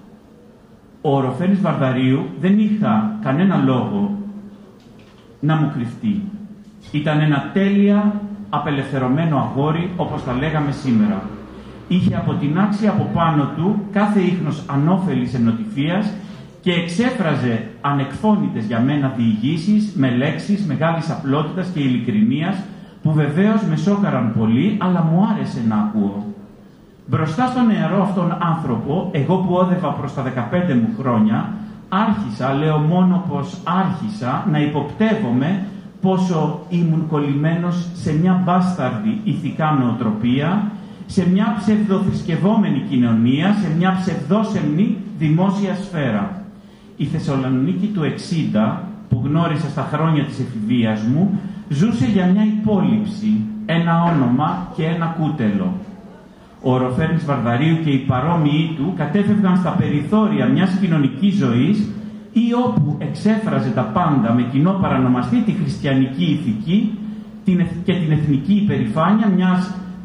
Ο Οροφέρης Βαρδαρίου δεν είχα κανένα λόγο να μου κρυφτεί. Ήταν ένα τέλεια απελευθερωμένο αγόρι, όπως τα λέγαμε σήμερα. Είχε αποτινάξει από πάνω του κάθε ίχνος ανώφελης ενοτυφίας και εξέφραζε ανεκφώνητες για μένα διηγήσεις με λέξεις μεγάλης απλότητας και ειλικρινίας που βεβαίως με σόκαραν πολύ, αλλά μου άρεσε να ακούω. Μπροστά στον νεαρό αυτόν άνθρωπο, εγώ που όδευα προς τα δεκαπέντε μου χρόνια, άρχισα, λέω μόνο πως άρχισα, να υποπτεύομαι πόσο ήμουν κολλημένος σε μια μπάσταρδη ηθικά νοοτροπία, σε μια ψευδοθρησκευόμενη κοινωνία, σε μια ψευδόσεμνη δημόσια σφαίρα. Η Θεσσαλονίκη του εξήντα, που γνώρισα στα χρόνια της εφηβείας μου, ζούσε για μια υπόλοιψη, ένα όνομα και ένα κούτελο. Ο Οροφέρης Βαρδαρίου και οι παρόμοιοι του κατέφευγαν στα περιθώρια μιας κοινωνικής ζωής ή όπου εξέφραζε τα πάντα με κοινό παρανομαστή τη χριστιανική ηθική και την εθνική υπερηφάνεια μιας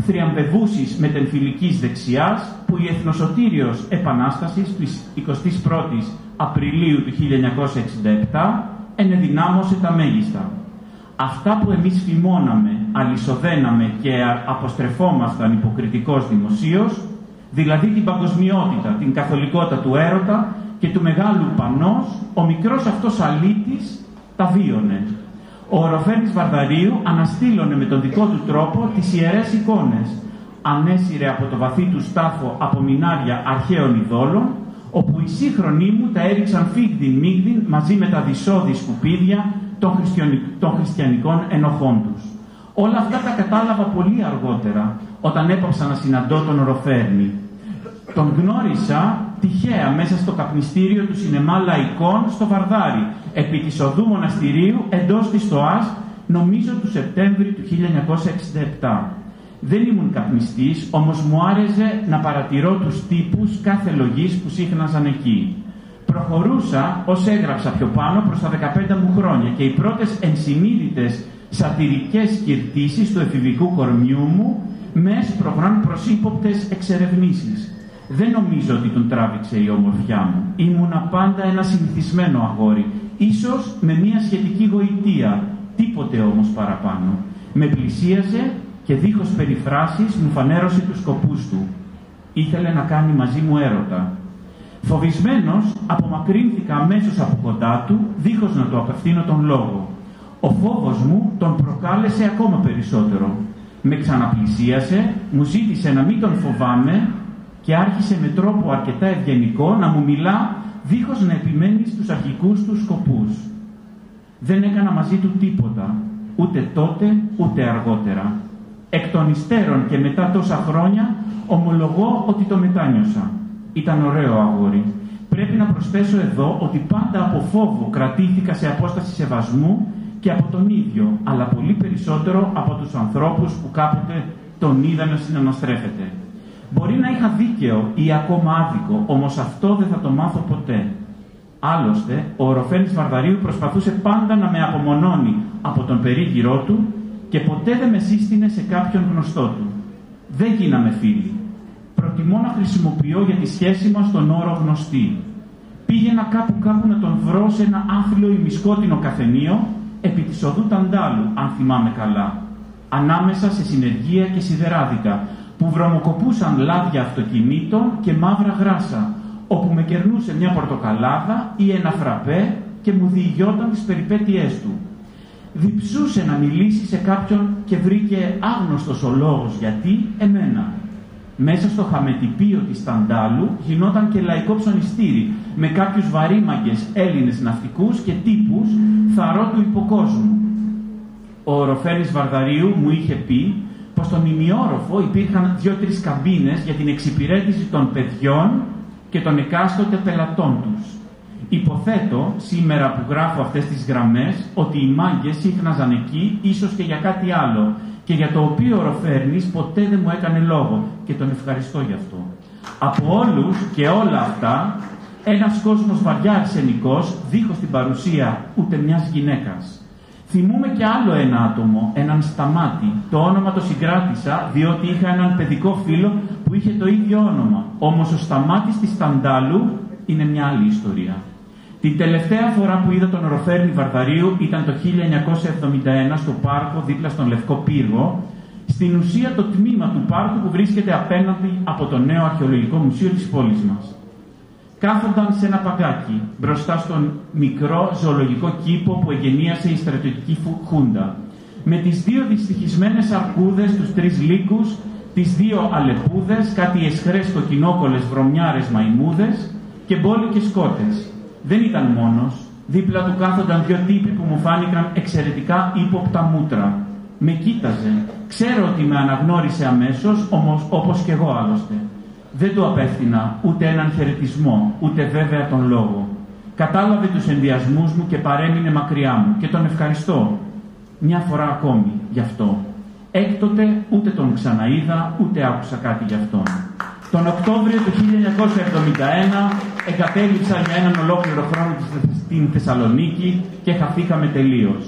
θριαμβευούσεις μετεμφυλικής δεξιάς, που η εθνοσωτήριος επανάστασης της εικοστής πρώτης Απριλίου του χίλια εννιακόσια εξήντα επτά ενεδυνάμωσε τα μέγιστα. Αυτά που εμείς φημώναμε, αλυσοδέναμε και αποστρεφόμασταν υποκριτικώς δημοσίως, δηλαδή την παγκοσμιότητα, την καθολικότητα του έρωτα και του μεγάλου πανός, ο μικρός αυτός αλήτης τα βίωνε. Ο Οροφέρης Βαρδαρίου αναστήλωνε με τον δικό του τρόπο τις ιερές εικόνες. Ανέσυρε από το βαθύ του στάφο απομεινάρια αρχαίων ειδόλων, όπου οι σύγχρονοι μου τα έριξαν φίγδιν μίγδιν μαζί με τα δυσόδη σκουπίδια των, των χριστιανικών ενοχών τους. Όλα αυτά τα κατάλαβα πολύ αργότερα, όταν έπαψα να συναντώ τον Οροφέρνη. Τον γνώρισα τυχαία μέσα στο καπνιστήριο του σινεμά Λαϊκών στο Βαρδάρι, επί της οδού Μοναστηρίου εντός της ΣΤΟΑΣ, νομίζω του Σεπτέμβρη του χίλια εννιακόσια εξήντα επτά. Δεν ήμουν καπνιστής, όμως μου άρεσε να παρατηρώ τους τύπους κάθε λογής που σύχναζαν εκεί. Προχωρούσα, ως έγραψα πιο πάνω, προς τα δεκαπέντε μου χρόνια και οι πρώτες ενσυνείδητες σατυρικές κυρτήσεις του εφηβικού κορμιού μου με έσπρωχναν προς ύποπτες εξερευνήσεις. Δεν νομίζω ότι τον τράβηξε η ομορφιά μου. Ήμουνα πάντα ένα συνηθισμένο αγόρι, ίσως με μια σχετική γοητεία, τίποτε όμως παραπάνω. Με πλησίασε και δίχως περιφράσεις μου φανέρωσε τους σκοπούς του. Ήθελε να κάνει μαζί μου έρωτα. Φοβισμένος, απομακρύνθηκα αμέσως από κοντά του, δίχως να του απευθύνω τον λόγο. Ο φόβος μου τον προκάλεσε ακόμα περισσότερο. Με ξαναπλησίασε, μου ζήτησε να μην τον φοβάμαι και άρχισε με τρόπο αρκετά ευγενικό να μου μιλά, δίχως να επιμένει στους αρχικούς του σκοπούς. Δεν έκανα μαζί του τίποτα, ούτε τότε ούτε αργότερα. Εκ των υστέρων και μετά τόσα χρόνια, ομολογώ ότι το μετάνιωσα. Ήταν ωραίο αγόρι. Πρέπει να προσθέσω εδώ ότι πάντα από φόβο κρατήθηκα σε απόσταση σεβασμού και από τον ίδιο, αλλά πολύ περισσότερο από τους ανθρώπους που κάποτε τον είδαν να συναναστρέφεται. Μπορεί να είχα δίκαιο ή ακόμα άδικο, όμως αυτό δεν θα το μάθω ποτέ. Άλλωστε, ο Οροφέρης Βαρδαρίου προσπαθούσε πάντα να με απομονώνει από τον περίγυρό του και ποτέ δεν με σύστηνε σε κάποιον γνωστό του. Δεν γίναμε φίλοι. Προτιμώ να χρησιμοποιώ για τη σχέση μας τον όρο γνωστή. Πήγαινα κάπου κάπου να τον βρω σε ένα άθλιο ημισκότεινο καφενείο επί της οδού Ταντάλου, αν θυμάμαι καλά, ανάμεσα σε συνεργεία και σιδεράδικα, που βρωμοκοπούσαν λάδια αυτοκινήτων και μαύρα γράσα, όπου με κερνούσε μια πορτοκαλάδα ή ένα φραπέ και μου διηγιόταν τις περιπέτειές του. Διψούσε να μιλήσει σε κάποιον και βρήκε άγνωστος ο λόγος γιατί εμένα. Μέσα στο χαμετυπίο της Ταντάλου γινόταν και λαϊκό ψωνιστήρι με κάποιους βαρύμαγκες Έλληνες ναυτικούς και τύπους θαρώ του υποκόσμου. Ο Οροφέρης Βαρδαρίου μου είχε πει πως στον ημιόροφο υπήρχαν δύο-τρεις καμπίνες για την εξυπηρέτηση των παιδιών και των εκάστοτε πελατών τους. Υποθέτω, σήμερα που γράφω αυτές τις γραμμές, ότι οι μάγκες σύχναζαν εκεί ίσως και για κάτι άλλο και για το οποίο ο Οροφέρνης ποτέ δεν μου έκανε λόγο και τον ευχαριστώ γι' αυτό. Από όλους και όλα αυτά, ένας κόσμος βαριά αρσενικός, δίχως την παρουσία ούτε μιας γυναίκας. Θυμούμαι και άλλο ένα άτομο, έναν Σταμάτη. Το όνομα το συγκράτησα διότι είχα έναν παιδικό φίλο που είχε το ίδιο όνομα. Όμως ο Σταμάτης της Ταντάλου είναι μια άλλη ιστορία. Την τελευταία φορά που είδα τον Οροφέρνη Βαρδαρίου ήταν το χίλια εννιακόσια εβδομήντα ένα στο πάρκο δίπλα στον Λευκό Πύργο, στην ουσία το τμήμα του πάρκου που βρίσκεται απέναντι από το νέο αρχαιολογικό μουσείο της πόλης μας. Κάθονταν σε ένα παγκάκι μπροστά στον μικρό ζωολογικό κήπο που εγενίασε η στρατιωτική χούντα, με τις δύο δυστυχισμένες αρκούδες, τους τρεις λύκους, τις δύο αλεπούδες, κάτι εσχρές κοκκινόκολες βρωμιάρες μαϊμούδες και μπόλικες κότες. Δεν ήταν μόνος. Δίπλα του κάθονταν δύο τύποι που μου φάνηκαν εξαιρετικά ύποπτα μούτρα. Με κοίταζε. Ξέρω ότι με αναγνώρισε αμέσως, όμως όπως και εγώ άλλωστε. Δεν του απέφθηνα ούτε έναν χαιρετισμό, ούτε βέβαια τον λόγο. Κατάλαβε τους ενδιασμούς μου και παρέμεινε μακριά μου και τον ευχαριστώ. Μια φορά ακόμη γι' αυτό. Έκτοτε ούτε τον ξαναείδα, ούτε άκουσα κάτι γι' αυτόν. Τον Οκτώβριο του χίλια εννιακόσια εβδομήντα ένα εγκατέλειψα για έναν ολόκληρο χρόνο στην Θεσσαλονίκη και χαθήκαμε τελείως.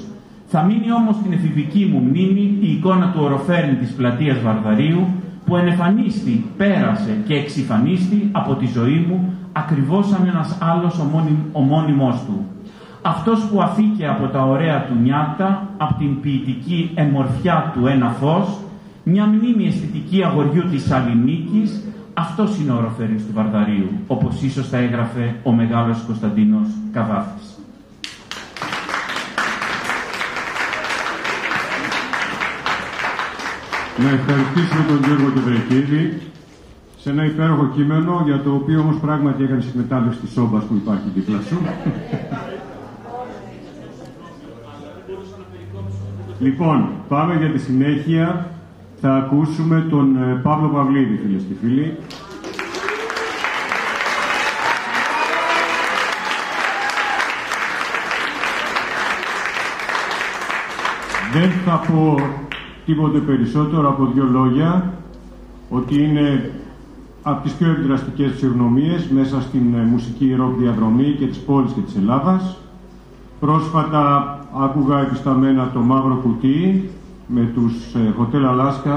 Θα μείνει όμως στην εφηβική μου μνήμη η εικόνα του οροφέρνη της πλατείας Βαρδαρίου, που ενεφανίστη, πέρασε και εξυφανίστη από τη ζωή μου ακριβώς σαν ένας άλλος ομώνυμός του. Αυτός που αφήκε από τα ωραία του νιάτα, από την ποιητική εμορφιά του ένα φως, μια μνήμη αισθητική αγοριού της Σαλονίκης, αυτός είναι ο οροφέρνης του Βαρδαρίου, όπως ίσως θα έγραφε ο μεγάλος Κωνσταντίνος Καβάφης. Να ευχαριστήσουμε τον Γιώργο Κεβρεκίδη σε ένα υπέροχο κείμενο, για το οποίο όμως πράγματι έκανες εκμετάλλευση της σόμπας που υπάρχει δίπλα σου. Λοιπόν, πάμε για τη συνέχεια. Θα ακούσουμε τον Παύλο Παυλίδη, φίλες και φίλοι. Δεν θα πω τίποτε περισσότερο από δύο λόγια, ότι είναι από τις πιο επιδραστικές ψυχονομίες μέσα στην μουσική ροκ διαδρομή και της πόλης και της Ελλάδας. Πρόσφατα άκουγα επισταμένα το Μαύρο Κουτί με τους Hotel Alaska.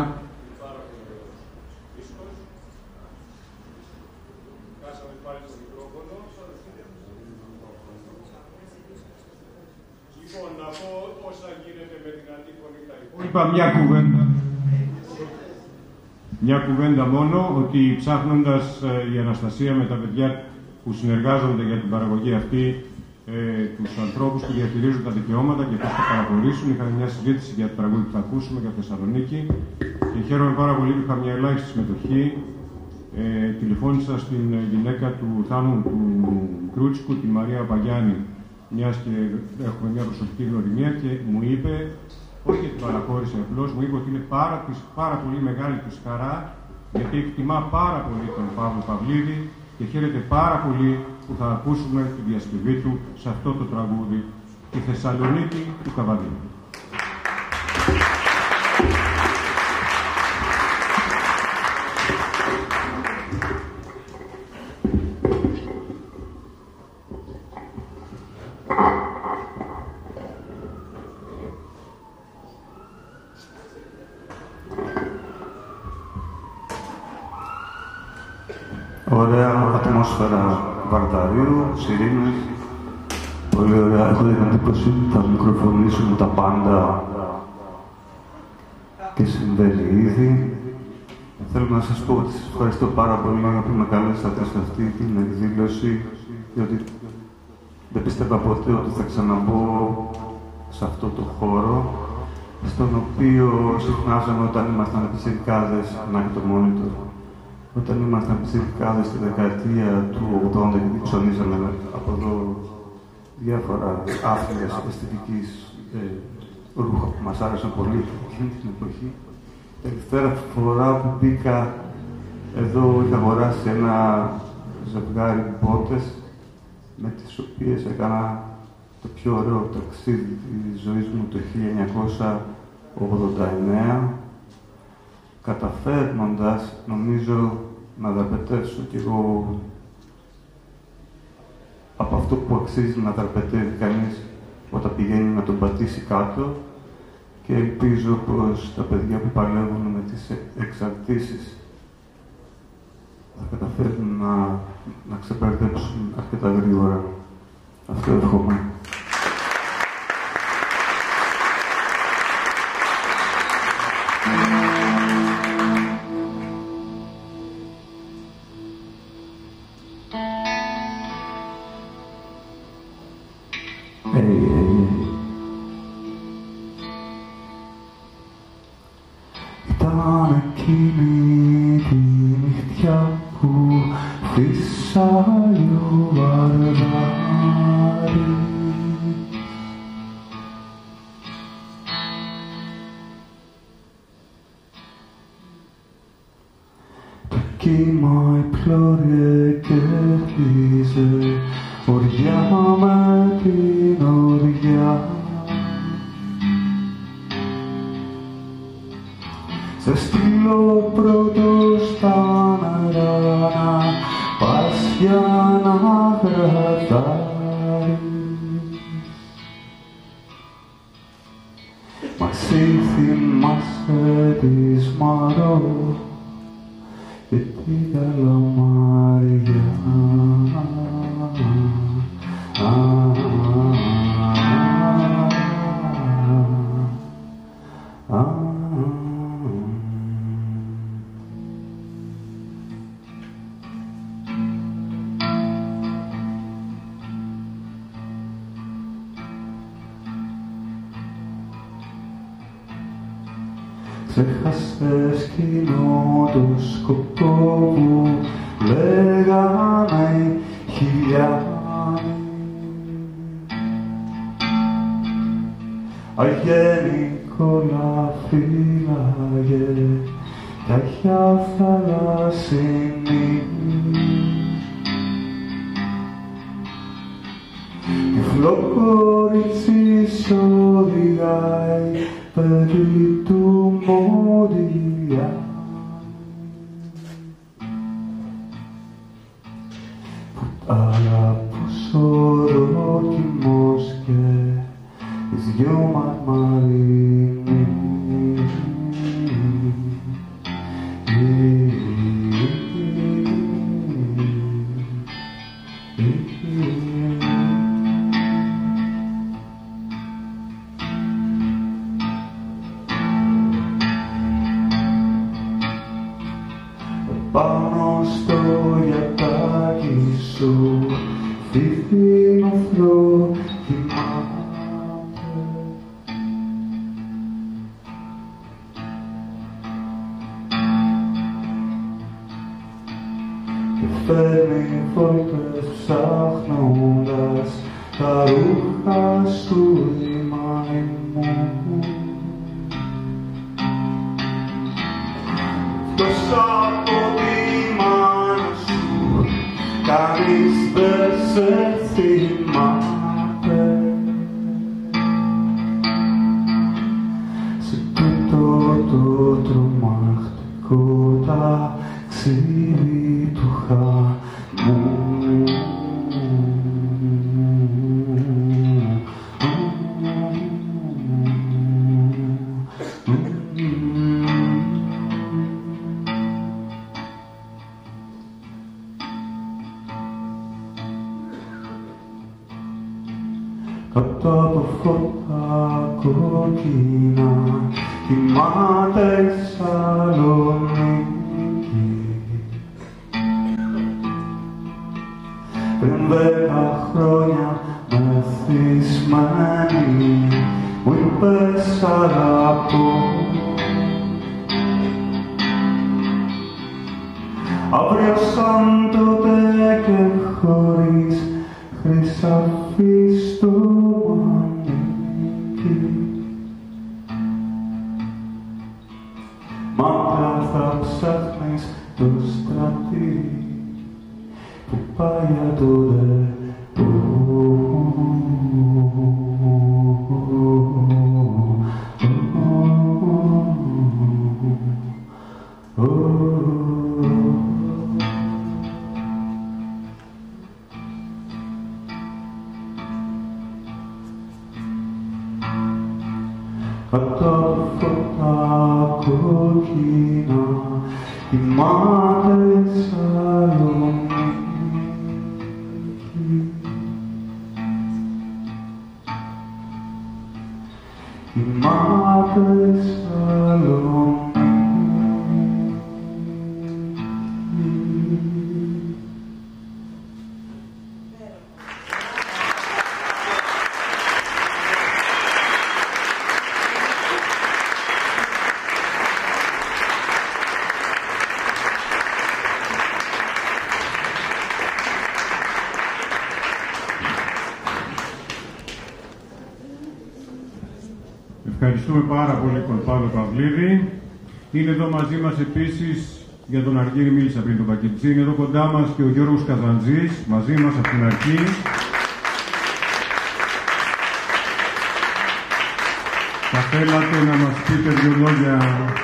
Λοιπόν, να πω όσα γίνεται με την αντίφωνη τα υπόλοιπα. Μια κουβέντα. Μια κουβέντα μόνο, ότι ψάχνοντας ε, η Αναστασία με τα παιδιά που συνεργάζονται για την παραγωγή αυτή, ε, τους ανθρώπους που διατηρίζουν τα δικαιώματα και πώς θα παραχωρήσουν, είχαμε μια συζήτηση για το τραγούδι που θα ακούσουμε για Θεσσαλονίκη και χαίρομαι πάρα πολύ που είχα μια ελάχιστη συμμετοχή. Ε, τηλεφώνησα στην γυναίκα του Θάνου του Κρούτσικου, τη Μαρία Παγιάννη, μιας και έχουμε μια προσωπική γνωριμία, και μου είπε, όχι για την παραχώρηση απλώς, μου είπε ότι είναι πάρα, πάρα πολύ μεγάλη της χαρά, γιατί εκτιμά πάρα πολύ τον Παύλο Παυλίδη και χαίρεται πάρα πολύ που θα ακούσουμε τη διασκευή του σε αυτό το τραγούδι, τη Θεσσαλονίκη του Καβαδίνου. Ωραία ατμόσφαιρα Βαρδαρίου, σιρήνες. Πολύ ωραία. Έχω την εντύπωση ότι θα μικροφωνήσουμε τα πάντα και συμβαίνει ήδη. Θέλω να σας πω ότι σας ευχαριστώ πάρα πολύ που με καλέσατε σε αυτή την εκδήλωση, διότι δεν πίστευα ποτέ ότι θα ξαναμπω σε αυτό το χώρο, στον οποίο συχνάζαμε όταν ήμασταν πιτσιρικάδες, να και το monitor. Όταν ήμασταν πιτσιρικάδες στη δεκαετία του ογδόντα, γιατί ψωνίζαμε από εδώ διάφορα άθλιες αισθητικής ε, ρούχα που μας άρεσαν πολύ εκείνη την εποχή. Τελευταία φορά που μπήκα εδώ, είχα αγοράσει ένα ζευγάρι μπότες με τις οποίες έκανα το πιο ωραίο ταξίδι της ζωής μου το χίλια εννιακόσια ογδόντα εννέα, καταφέρνοντας, νομίζω, να δραπετεύσω κι εγώ από αυτό που αξίζει να δραπετεύει κανείς όταν πηγαίνει να τον πατήσει κάτω, και ελπίζω πως τα παιδιά που παλεύουν με τις εξαρτήσεις θα καταφέρουν να, να ξεπερδέψουν αρκετά γρήγορα. Αυτό εύχομαι. Ήταν εκείνη τη νυχτιά που φύσαγε ο Βαρδάρης το κύμα υπλώρε κέρδιζε οριά με την οριά. Σε στείλω πρώτος στα νερά να πας για να γρατάρεις. Μα εσύ θυμάσαι της Μαρό και την Καλαμαριά. Ξέχασες κοινό το σκοπό που λέγανε οι χιλιάδες. Αγένικολα φύλαγε κι αχιά θαλασσινή. Τυφλό κορίτσι σ' οδηγάει παιδί του Μοντιά. Αλλά πως ορόκιμος και τις δυο μαρμαρίνοι. Πάνω στο γιατάκι σου φιφινοφρό κοιμάται. Και φέρνει βόλτες ψάχνοντας τα ρούχα σου η μαϊμού. Εκτός από τη μάνα σου κανείς δεν σε θυμάται. Σε τούτο το τρομακτικό ταξίδι του χαμού. Κάτω από φώτα κόκκινα κοιμάται η Σαλονίκη. Πριν δέκα χρόνια μεθυσμένη μου είπες αγαπώ. Αύριο σαν τότε και χωρίς χρυσαφί στο μανίκι. Μάτια θα ψάχνεις το στρατή που πάει για το ρεπό. Κάτω από φώτα κόκκινα κοιμάται η Σαλονίκη. Κοιμάται η Σαλονίκη. Ευχαριστούμε πάρα πολύ τον Παύλο Παυλίδη. Είναι εδώ μαζί μας επίσης, για τον Αργύρη μίλησα πριν τον Πακετζή, είναι εδώ κοντά μας και ο Γιώργος Καζαντζής, μαζί μας από την αρχή. Θα θέλατε να μας πείτε δύο λόγια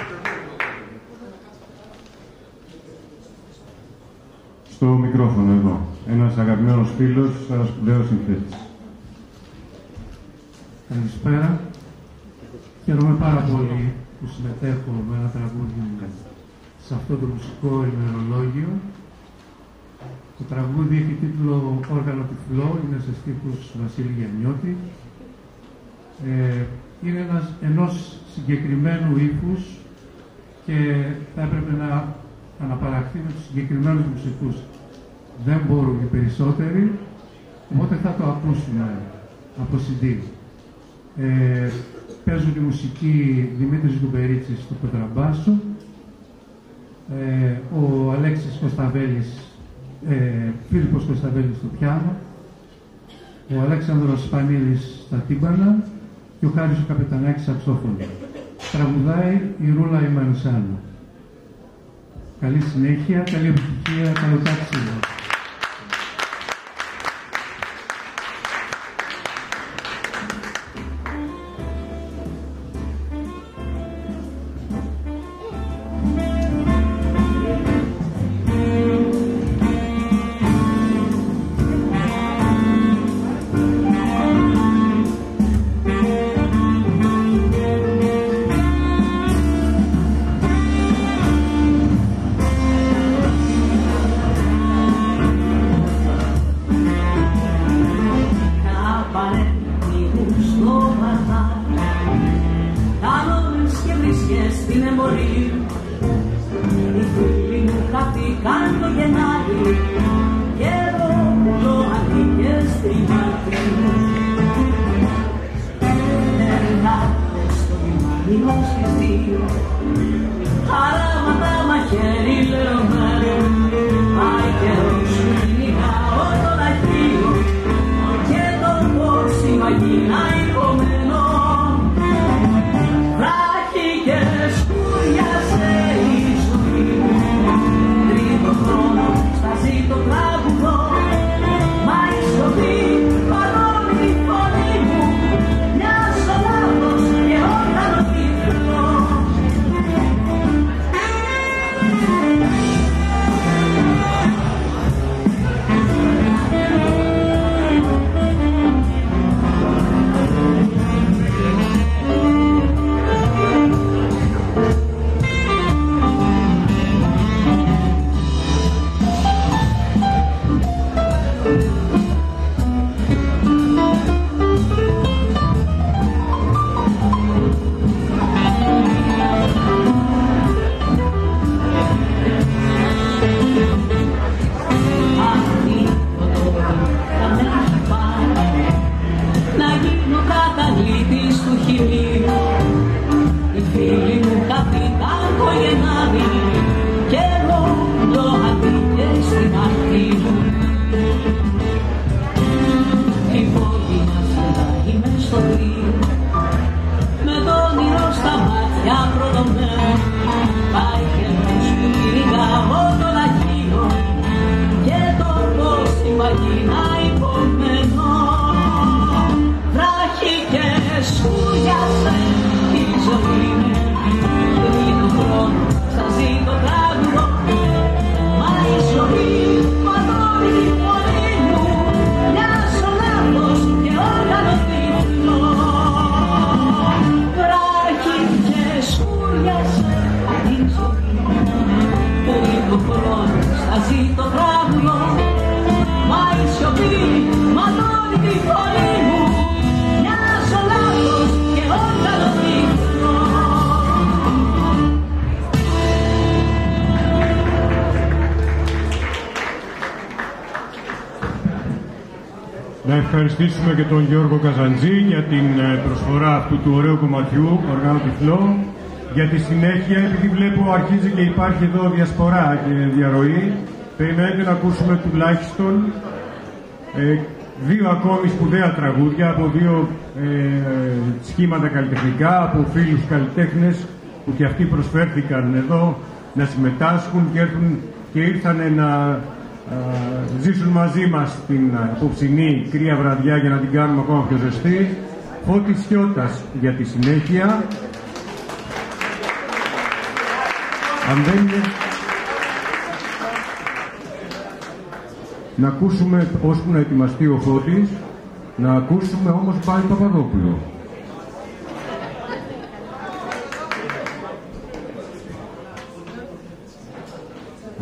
στο μικρόφωνο εδώ. Ένας αγαπημένος φίλος, ένας σπουδαίος συνθέτης. Καλησπέρα. Χαίρομαι πάρα πολύ που συμμετέχω με ένα τραγούδι σε αυτό το μουσικό ημερολόγιο. Το τραγούδι έχει τίτλο «Όργανο τυφλό», είναι σε στίχους Βασίλη Γιαννιώτη. Ε, είναι ένας, ενός συγκεκριμένου ύφους και θα έπρεπε να αναπαραχθεί με τους συγκεκριμένους μουσικούς. Δεν μπορούν οι περισσότεροι, οπότε θα το ακούσουμε από σι ντι. Ε, παίζουν τη μουσική Δημήτρης Γκουμπερίτσης στο κοντραμπάσο, ε, ο Αλέξης Κωνσταβέλης, ε, Φίλιππος Κωνσταβέλης στο πιάνο, ο Αλέξανδρος Σπανίδης στα τύμπανα και ο Χάρης ο Καπετανάκης σαξόφωνο. Τραγουδάει η Ρούλα Ιμανουσάνου. Καλή συνέχεια, καλή επιτυχία, καλό ταξίδι. Να ευχαριστήσουμε και τον Γιώργο Καζαντζή για την προσφορά αυτού του ωραίου κομματιού, Όργανο τυφλό. Για τη συνέχεια, επειδή βλέπω αρχίζει και υπάρχει εδώ διασπορά και διαρροή, περιμένετε να ακούσουμε τουλάχιστον ε, δύο ακόμη σπουδαία τραγούδια από δύο ε, σχήματα καλλιτεχνικά, από φίλους καλλιτέχνες που και αυτοί προσφέρθηκαν εδώ να συμμετάσχουν και, έρθουν, και ήρθαν να Uh, ζήσουν μαζί μας την uh, απόψινή κρύα βραδιά για να την κάνουμε ακόμα πιο ζεστή. Φώτης Χιώτας για τη συνέχεια. Αν δεν είναι... Να ακούσουμε, ώσπου να ετοιμαστεί ο Φώτης, να ακούσουμε όμως πάλι Παπαδόπουλο.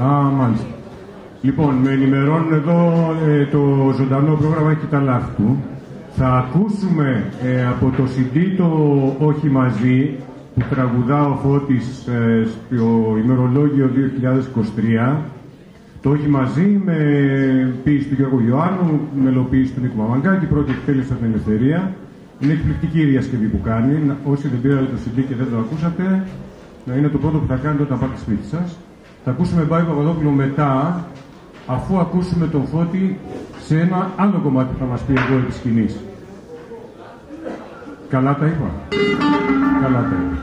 Α, μάλιστα. Λοιπόν, με ενημερώνουν εδώ ε, το ζωντανό πρόγραμμα και τα λάθη του. Θα ακούσουμε ε, από το σι ντι το «Όχι μαζί» που τραγουδά ο Φώτης ε, στο ημερολόγιο δύο χιλιάδες είκοσι τρία. Το «Όχι μαζί» με ποίηση του Γιώργου Ιωάννου, μελοποίηση του Νίκου Μαμαγκάκη, πρώτη εκτέλεση από την Ελευθερία. Είναι εκπληκτική η διασκευή που κάνει. Όσοι δεν πήρατε το σι ντι και δεν το ακούσατε, να είναι το πρώτο που θα κάνετε όταν πάτε σπίτι σας. Θα ακούσουμε Μπάμπη Παπαδόπουλο μετά, αφού ακούσουμε τον Φώτη σε ένα άλλο κομμάτι που θα μας πει εδώ επί σκηνής. Καλά τα είπα. Καλά τα είπα.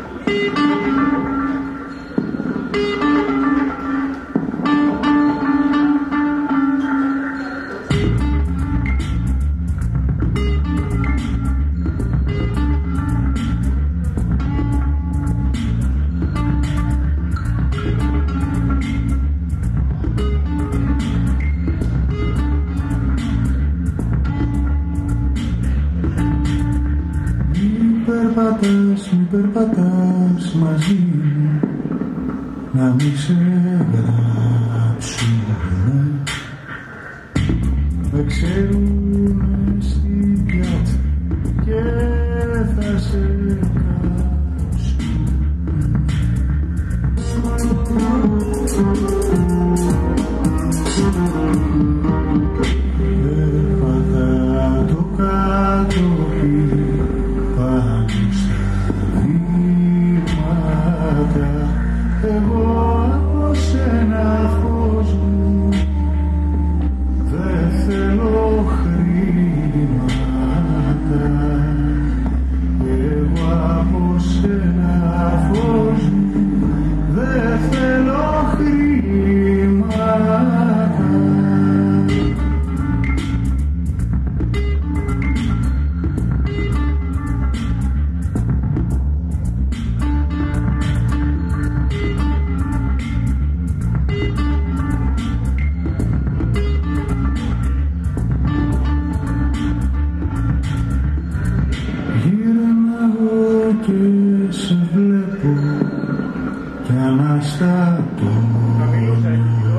Μη περπατάς μαζί μου, να μη σε γράψουνε. Με ξέρουνε στην πιάτσα και θα σε Περπατά το κατόπι πάνω στα βήματα, εγώ από σένα φως μου δεν θέλω χρήματα. Εγώ από σένα φως μου δεν θέλω χρήματα. Και σε βλέπω κι αναστατώνομαι.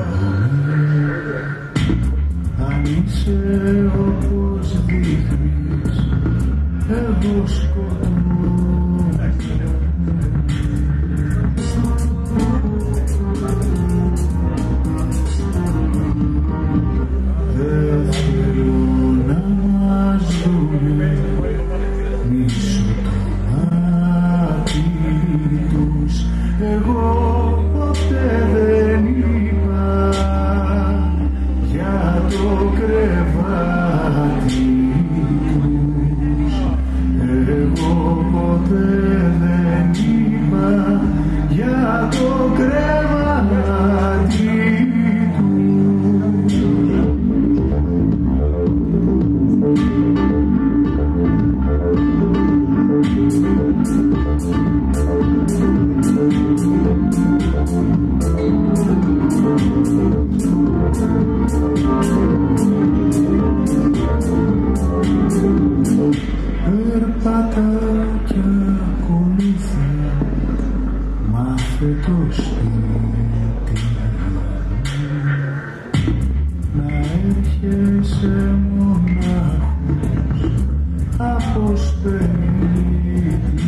Αν είσαι όπως δείχνεις, εγώ σκοτώνομαι. Δεν θέλω να μας δούμε μισό τους, εγώ ποτέ δεν είπα για το κρεβάτι τους. Εγώ ποτέ δεν είπα για το κρεβάτι Περπάτα κι ακολούθα, μάθε το σπίτι να έρχεσαι μονάχος από σπίτι.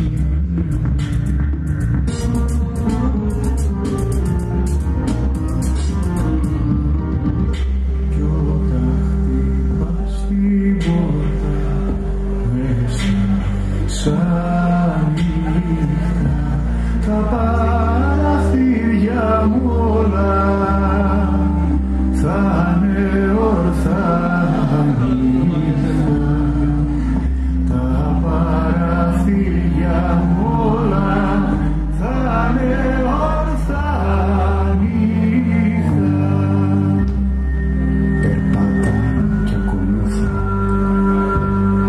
Κι όταν χτυπάς την πόρτα μέσα σαν νύχτα, τα παραθύρια μου όλα θα είναι ορθά νύχτα. Τα παραθύρια μου όλα θα είναι ορθά νύχτα. Περπάτα κι ακολούθα,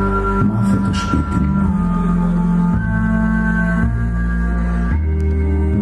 μάθε το σπίτι μου.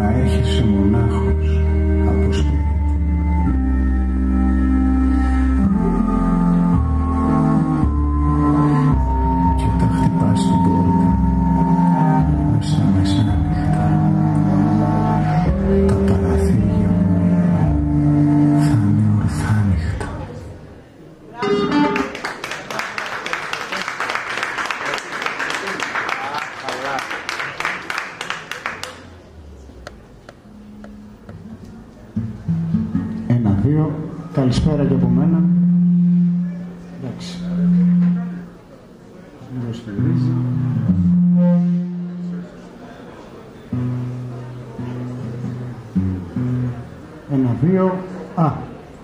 Καλησπέρα και από μένα. Εντάξει. Λίγο σφυρίζει. Ένα, δύο. Α.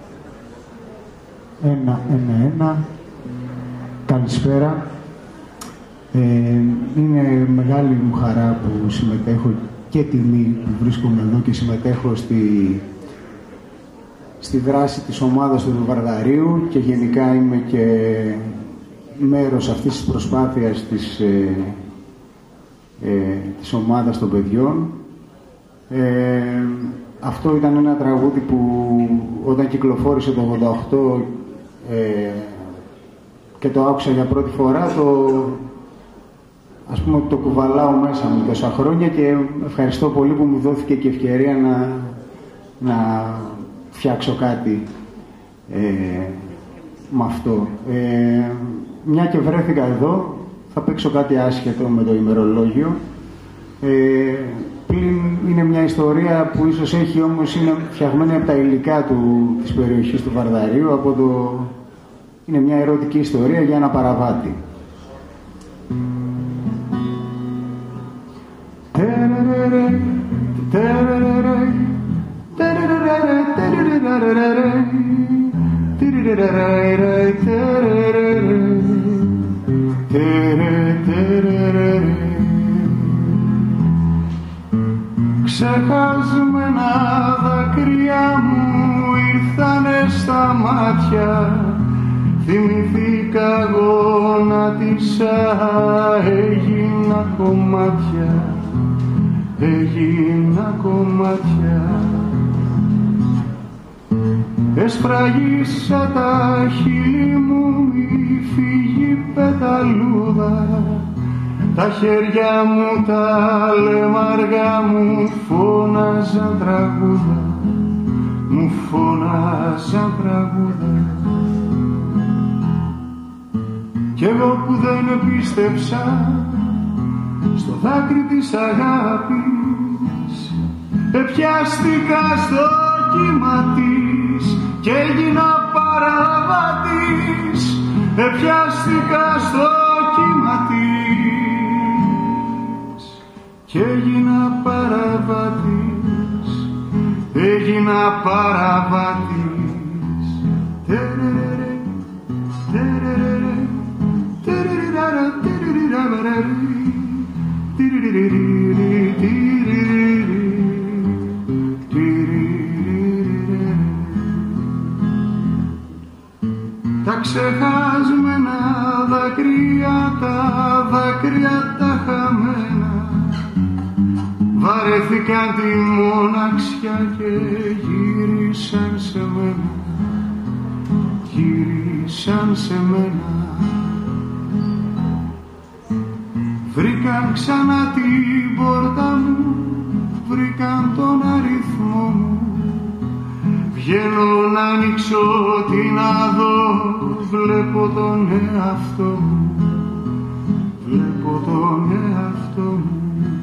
Ένα, ένα, ένα. Καλησπέρα. Ε, είναι μεγάλη μου χαρά που συμμετέχω και τιμή που βρίσκομαι εδώ και συμμετέχω στη, στη δράση της ομάδας του Βαρδαρίου και γενικά είμαι και μέρος αυτής της προσπάθειας της, ε, ε, της ομάδας των παιδιών. Ε, αυτό ήταν ένα τραγούδι που όταν κυκλοφόρησε το ογδόντα οκτώ ε, και το άκουσα για πρώτη φορά, το, ας πούμε, το κουβαλάω μέσα μου τόσα χρόνια και ευχαριστώ πολύ που μου δόθηκε και ευκαιρία να, να φτιάξω κάτι ε, με αυτό. Ε, μια και βρέθηκα εδώ, θα παίξω κάτι άσχετο με το ημερολόγιο. Ε, πλην είναι μια ιστορία που ίσως έχει, όμως είναι φτιαγμένη από τα υλικά του, της περιοχής του Βαρδαρίου, από το... είναι μια ερωτική ιστορία για ένα παραβάτη. Ξεχασμένα δάκρυα μου ήρθανε στα μάτια, θυμηθήκα γονάτισα, έγινα κομμάτια, έγινα κομμάτια. Εσφραγίσα τα χείλη μου, μη φύγει πεταλούδα, τα χέρια μου, τα λεμαργά μου φώναζαν τραγούδα, μου φώναζαν τραγούδα. Κι εγώ που δεν πίστεψα στο δάκρυ της αγάπης, επιάστηκα στο κύμα της και έγινα παραβάτης, επιάστηκα στο κύμα της και έγινα παραβάτης, έγινα παραβάτης. Τερερε, τερερε, τα ξεχάσμενα δάκρυα, τα δάκρυα τα χαμένα, βαρέθηκαν τη μοναξιά και γύρισαν σε μένα, γύρισαν σε μένα. Βρήκαν ξανά την πόρτα μου, βρήκαν τον αριθμό μου, βγαίνω να ανοίξω τι να δω, βλέπω τον εαυτό μου, βλέπω τον εαυτό μου.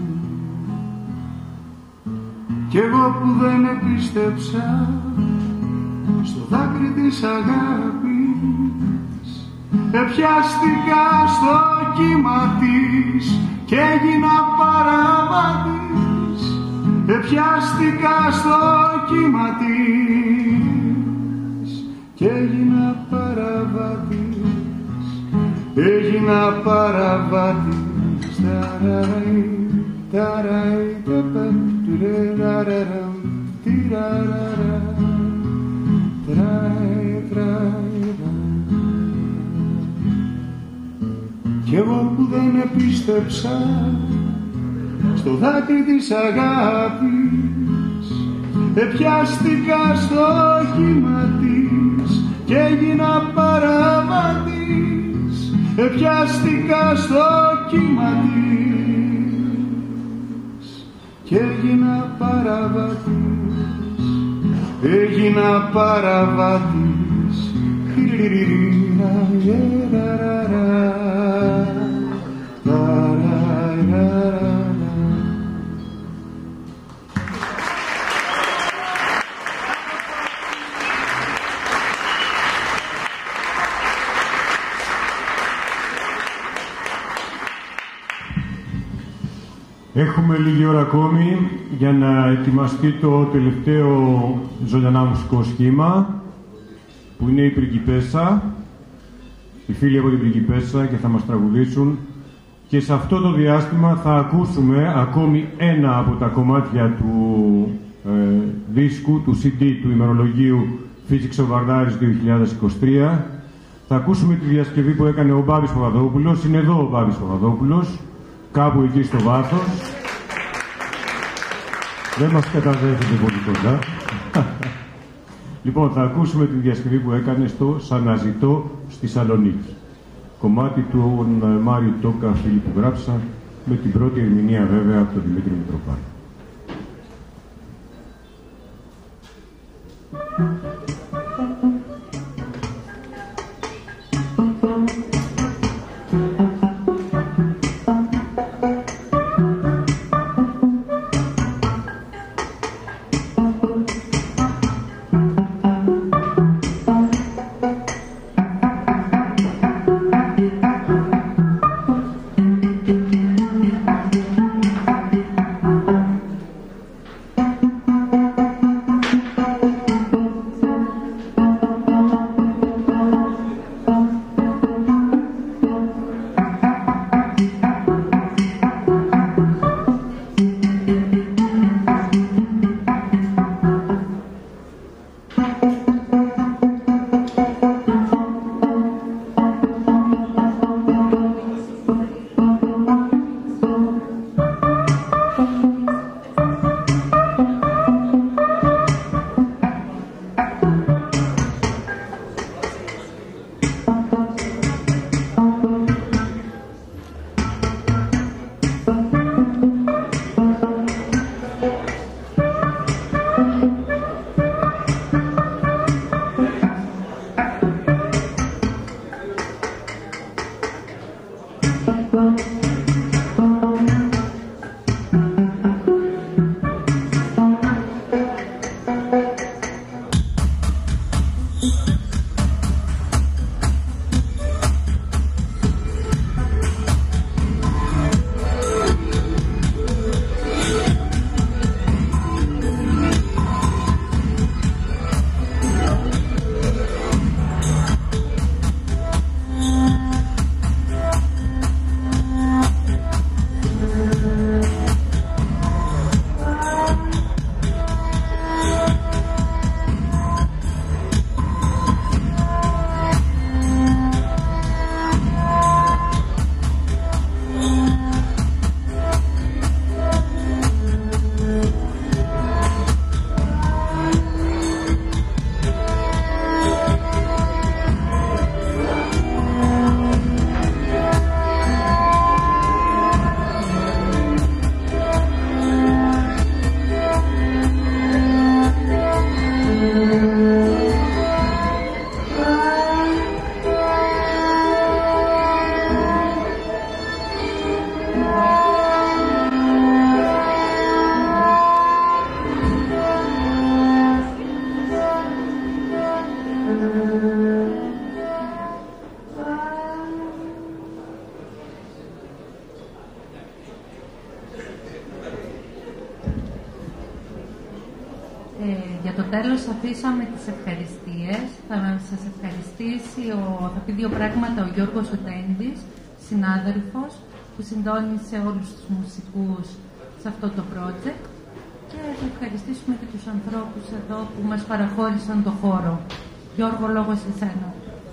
Κι εγώ που δεν επίστεψα στο δάκρυ της αγάπης, επιάστηκα στο κύμα της και έγινα παραβάτης, επιάστηκα στο κύμα της και έγινα παραβάτης, έγινα παραβάτης. Ταραραι, ταραι, ταπα, τουρεραραραμ, τιραραρα, τραι, τραι, κι εγώ που δεν επίστεψα στο δάκρυ της αγάπης, επιάστηκα στο κύμα της και έγινα παραβάτης, επιάστηκα στο κύμα της και έγινα παραβάτης, έγινα παραβάτης. Έχουμε λίγη ώρα ακόμη για να ετοιμαστεί το τελευταίο ζωντανά μουσικό σχήμα, που είναι η Πριγκιπέσα, οι φίλοι από την Πριγκιπέσα, και θα μας τραγουδήσουν. Και σε αυτό το διάστημα θα ακούσουμε ακόμη ένα από τα κομμάτια του ε, δίσκου, του σι ντι του ημερολογίου Physics of Vardaris δύο χιλιάδες είκοσι τρία. Θα ακούσουμε τη διασκευή που έκανε ο Μπάμπης Παπαδόπουλος. Είναι εδώ ο Μπάμπης Παπαδόπουλος, κάπου εκεί στο βάθος. Δεν μας καταδέχεται πολύ κοντά. Λοιπόν, θα ακούσουμε τη διασκευή που έκανε στο Σαναζητώ στη Σαλονίκη. Κομμάτι του Μάριου Τόκα, φίλοι που γράψα, με την πρώτη ερμηνεία βέβαια από τον Δημήτρη Μητροπάνη. Για το τέλος αφήσαμε τις ευχαριστίες. Θα σας ευχαριστήσει, ο, θα πει δύο πράγματα ο Γιώργος Οτέντης, συνάδελφος, που συντόνισε όλους τους μουσικούς σε αυτό το project, και θα ευχαριστήσουμε και τους ανθρώπους εδώ που μας παραχώρησαν το χώρο. Γιώργο, λόγος σε εσένα.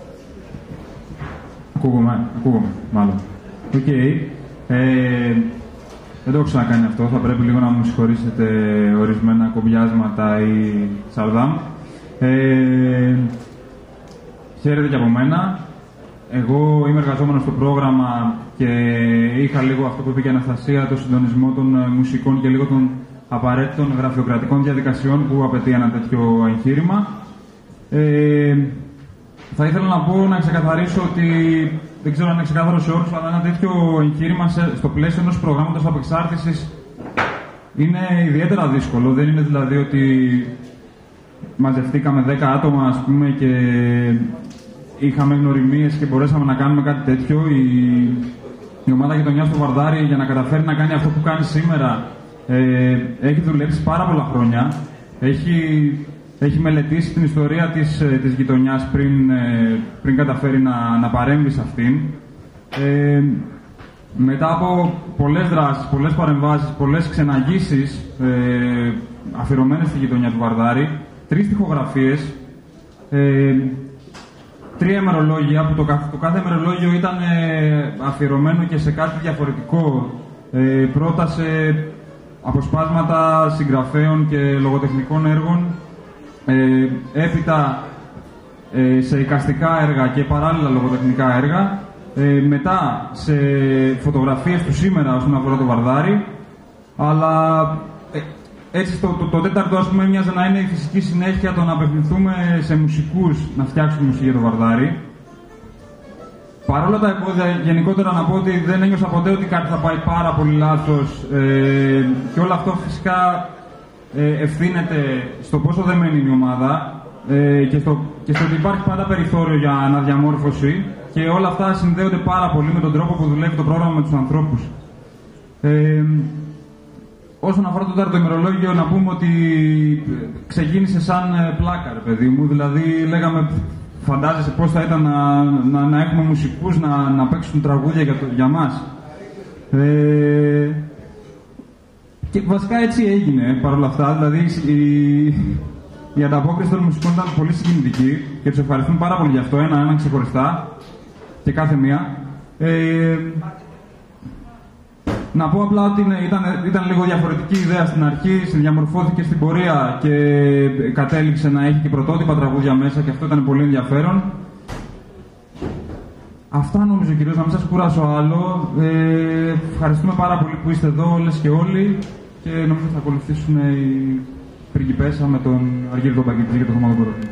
Ακούγομαι, ακούγομαι, μάλλον. Οκ. Okay. Ε, δεν το έχω ξανακάνει αυτό. Θα πρέπει λίγο να μου συγχωρήσετε ορισμένα κομπιάσματα ή σαρδάμ. Ε, χαίρετε και από μένα. Εγώ είμαι εργαζόμενος στο πρόγραμμα και είχα λίγο αυτό που είπε και η Αναστασία, το συντονισμό των μουσικών και λίγο των απαραίτητων γραφειοκρατικών διαδικασιών που απαιτεί ένα τέτοιο εγχείρημα. Ε, θα ήθελα να πω, να ξεκαθαρίσω ότι δεν ξέρω αν είναι ξεκάθαρο σε όλους, αλλά ένα τέτοιο εγχείρημα στο πλαίσιο ενός προγράμματος απεξάρτησης είναι ιδιαίτερα δύσκολο. Δεν είναι δηλαδή ότι μαζευτήκαμε δέκα άτομα, ας πούμε, και είχαμε γνωριμίες και μπορέσαμε να κάνουμε κάτι τέτοιο. Η, η ομάδα γειτονιάς του Βαρδάρη για να καταφέρει να κάνει αυτό που κάνει σήμερα. Ε, έχει δουλέψει πάρα πολλά χρόνια. Έχει, έχει μελετήσει την ιστορία της, της γειτονιάς πριν, ε, πριν καταφέρει να, να παρέμβει σε αυτήν. Ε, μετά από πολλές δράσεις, πολλές παρεμβάσεις, πολλές ξεναγήσεις ε, αφιερωμένες στη γειτονιά του Βαρδάρη, τρεις τοιχογραφίες, ε, τρία ημερολόγια, που το, το κάθε ημερολόγιο ήταν ε, αφιερωμένο και σε κάτι διαφορετικό. Ε, πρώτα σε αποσπάσματα συγγραφέων και λογοτεχνικών έργων, ε, έπειτα ε, σε εικαστικά έργα και παράλληλα λογοτεχνικά έργα, ε, μετά σε φωτογραφίες του σήμερα όσον αφορά το Βαρδάρη, αλλά ε, έτσι το, το, το τέταρτο, ας πούμε, μοιάζει να είναι η φυσική συνέχεια το να απευθυνθούμε σε μουσικούς να φτιάξουν μουσική για το Βαρδάρη. Παρόλα τα εμπόδια, γενικότερα να πω ότι δεν ένιωσα ποτέ ότι κάτι θα πάει πάρα πολύ λάθος, ε, και όλο αυτό φυσικά ε, ευθύνεται στο πόσο δεμένη είναι η ομάδα ε, και, στο, και στο ότι υπάρχει πάντα περιθώριο για αναδιαμόρφωση, και όλα αυτά συνδέονται πάρα πολύ με τον τρόπο που δουλεύει το πρόγραμμα με τους ανθρώπους. Ε, όσον αφορά το τέταρτο ημερολόγιο, να πούμε ότι ξεκίνησε σαν πλάκα, ρε παιδί μου, δηλαδή λέγαμε, φαντάζεσαι πώς θα ήταν να, να, να έχουμε μουσικούς να, να παίξουν τραγούδια για, το, για μας. Ε, και βασικά έτσι έγινε παρόλα αυτά, δηλαδή η, η ανταπόκριση των μουσικών ήταν πολύ συγκινητική και τους ευχαριστούμε πάρα πολύ γι' αυτό, ένα-ένα ξεχωριστά και κάθε μία. Ε, να πω απλά ότι ήταν, ήταν λίγο διαφορετική ιδέα στην αρχή, συνδιαμορφώθηκε στην πορεία και κατέληξε να έχει και πρωτότυπα τραγούδια μέσα, και αυτό ήταν πολύ ενδιαφέρον. Αυτά νομίζω, κυρίως, να μην σας κουράσω άλλο. Ε, ευχαριστούμε πάρα πολύ που είστε εδώ όλες και όλοι, και νομίζω θα ακολουθήσουν οι πριγκιπέσα με τον Αργύριο τον Παγκητή για το θέμα των κοροϊδών.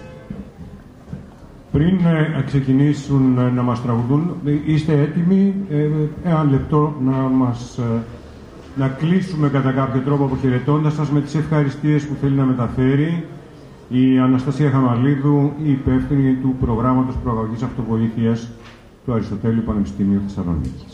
Πριν ε, ξεκινήσουν ε, να μας τραγουδούν, ε, είστε έτοιμοι ε, ένα λεπτό να μας ε, να κλείσουμε κατά κάποιο τρόπο, αποχαιρετώντας σας με τις ευχαριστίες που θέλει να μεταφέρει η Αναστασία Χαμαλίδου, η υπεύθυνη του προγράμματος προαγωγής αυτοβοήθειας του Αριστοτέλειου Πανεπιστημίου Θεσσαλονίκης.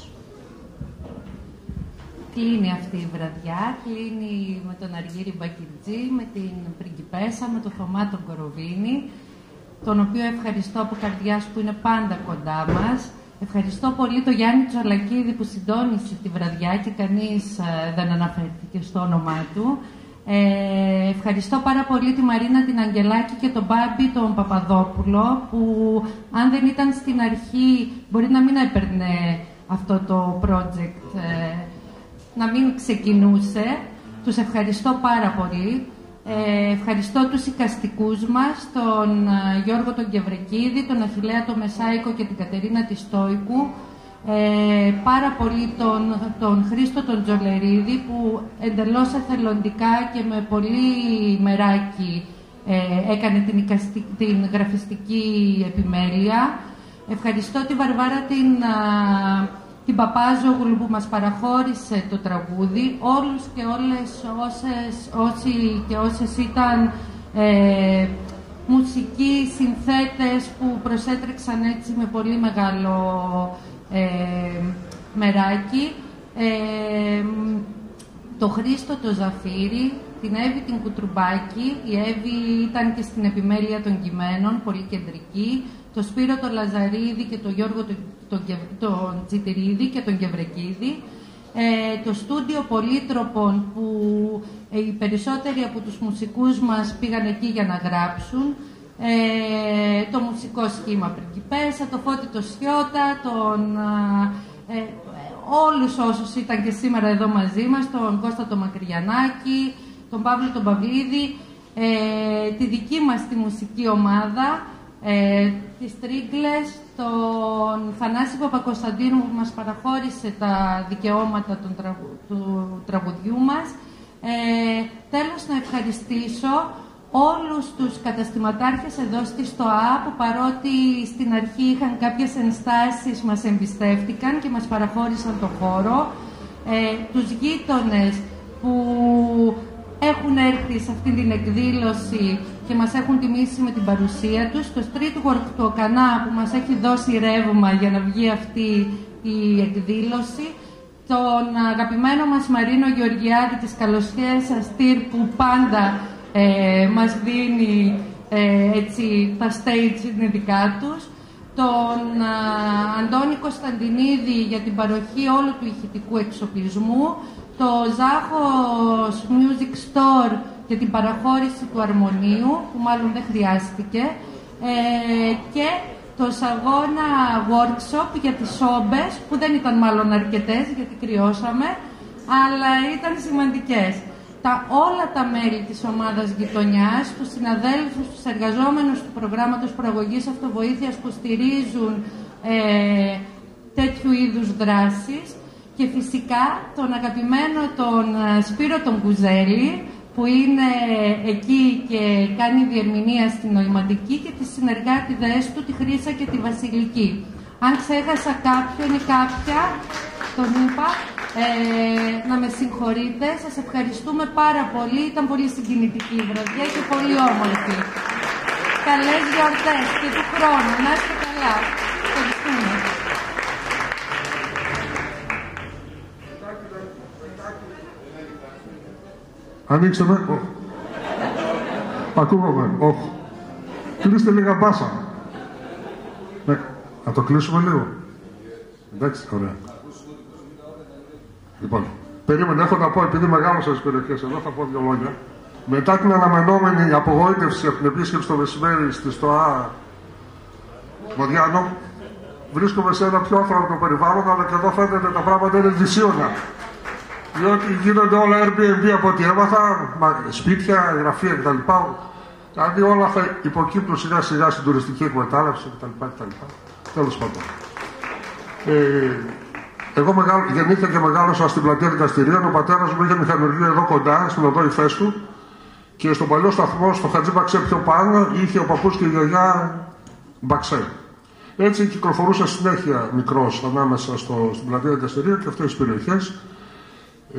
Κλείνει αυτή η βραδιά, κλείνει με τον Αργύρη Μπακυρτζή, με την πριγκιπέσα, με τον Θωμά τον Κοροβίνη, τον οποίο ευχαριστώ από καρδιάς που είναι πάντα κοντά μας. Ευχαριστώ πολύ τον Γιάννη Τσολακίδη που συντόνισε τη βραδιά και κανείς ε, δεν αναφέρθηκε στο όνομά του. Ε, ευχαριστώ πάρα πολύ τη Μαρίνα την Αγγελάκη και τον Μπάμπη τον Παπαδόπουλο, που αν δεν ήταν στην αρχή μπορεί να μην έπαιρνε αυτό το project, ε, να μην ξεκινούσε. Τους ευχαριστώ πάρα πολύ. Ε, ευχαριστώ τους εικαστικούς μας, τον uh, Γιώργο τον Κευρεκίδη, τον Αχιλλέα τον Μεσάικο και την Κατερίνα τη Στόικου. Ε, πάρα πολύ τον, τον Χρήστο τον Τζολερίδη, που εντελώς εθελοντικά και με πολύ μεράκι ε, έκανε την, εικαστη, την γραφιστική επιμέλεια. Ευχαριστώ τη Βαρβάρα την... Uh, την Παπάζογλου που μας παραχώρησε το τραγούδι, όλους και όλες όσες, όσοι και όσες ήταν ε, μουσικοί συνθέτες που προσέτρεξαν έτσι με πολύ μεγάλο ε, μεράκι. Ε, το Χρήστο το Ζαφύρι, την Εύη την Κουτρουμπάκη, η Εύη ήταν και στην επιμέλεια των κειμένων, πολύ κεντρική, το Σπύρο τον Λαζαρίδη και τον Γιώργο τον, τον, τον Τσιτηρίδη και τον Κευρεκίδη, ε, το στούντιο Πολύτροπων που ε, οι περισσότεροι από τους μουσικούς μας πήγαν εκεί για να γράψουν, ε, το μουσικό σχήμα Πριγκιπέσα, το Φώτη το Σιώτα, τον, ε, όλους όσους ήταν και σήμερα εδώ μαζί μας, τον Κώστα τον Μακριανάκη, τον Παύλο τον Παυλίδη, ε, τη δική μας τη μουσική ομάδα, ε, τις Τρίγκλες, τον Θανάση Παπακοσταντίνου που μας παραχώρησε τα δικαιώματα των τραγου, του τραγουδιού μας. Ε, τέλος, να ευχαριστήσω όλους τους καταστηματάρχες εδώ στη ΣΤΟΑ που, παρότι στην αρχή είχαν κάποιες ενστάσεις, μας εμπιστεύτηκαν και μας παραχώρησαν το χώρο. Ε, τους γείτονες που έχουν έρθει σε αυτή την εκδήλωση και μας έχουν τιμήσει με την παρουσία τους, το Streetwork του Οκανά που μας έχει δώσει ρεύμα για να βγει αυτή η εκδήλωση, τον αγαπημένο μας Μαρίνο Γεωργιάδη της Καλοσιές Αστήρ που πάντα ε, μας δίνει ε, έτσι, τα stage είναι δικά τους, τον α, Αντώνη Κωνσταντινίδη για την παροχή όλου του ηχητικού εξοπλισμού, το Ζάχος Music Store για την παραχώρηση του αρμονίου, που μάλλον δεν χρειάστηκε, ε, και το Σαγώνα Workshop για τις όμπες, που δεν ήταν μάλλον αρκετές γιατί κρυώσαμε, αλλά ήταν σημαντικές. Τα, όλα τα μέλη της ομάδας γειτονιάς, τους συναδέλφους, τους εργαζόμενους του προγράμματος προαγωγής αυτοβοήθειας που στηρίζουν ε, τέτοιου είδους δράσεις, και φυσικά τον αγαπημένο τον Σπύρο τον Κουζέλη, που είναι εκεί και κάνει διερμηνία στην νοηματική, και τις συνεργάτηδες του, τη Χρύσα και τη Βασιλική. Αν ξέχασα κάποιον ή κάποια, τον είπα, ε, να με συγχωρείτε. Σας ευχαριστούμε πάρα πολύ. Ήταν πολύ συγκινητική η βραδιά και πολύ όμορφη. Καλές γιορτές και του χρόνου. Να είστε καλά. Ευχαριστούμε. Ανοίξτε με. Oh. Ακούγομαι. Όχι. Κλείστε λίγα μπάσα. Ναι. Να το κλείσουμε λίγο. Εντάξει, ωραία. Λοιπόν, περίμενε, έχω να πω, επειδή μεγάλωσα στις περιοχές εδώ, θα πω δύο λόγια. Μετά την αναμενόμενη απογοήτευση από την επίσκεψη το μεσημέρι στη ΣΤΟΑ Βοδιάνο, βρίσκομαι σε ένα πιο άνθρωπο περιβάλλον, αλλά και εδώ φαίνεται τα πράγματα είναι δυσίωνα. Διότι γίνονται όλα Airbnb από ό,τι έμαθα, σπίτια, γραφεία κτλ. Δηλαδή όλα θα υποκύπτουν σιγά σιγά στην τουριστική εκμετάλλευση κτλ. Τέλος πάντων. Ε, εγώ μεγάλο, γεννήθηκα και μεγάλωσα στην πλατεία Δικαστηρίων. Ο πατέρας μου είχε μηχανουργείο εδώ κοντά, στην οδό Ιφέστου, και στον παλιό σταθμό, στο Χατζή Μπαξέ πιο πάνω, είχε ο παππούς και η γιαγιά Μπαξέ. Έτσι κυκλοφορούσα συνέχεια μικρός ανάμεσα στο, στην πλατεία Δικαστηρίων και αυτές τις περιοχές. Ε,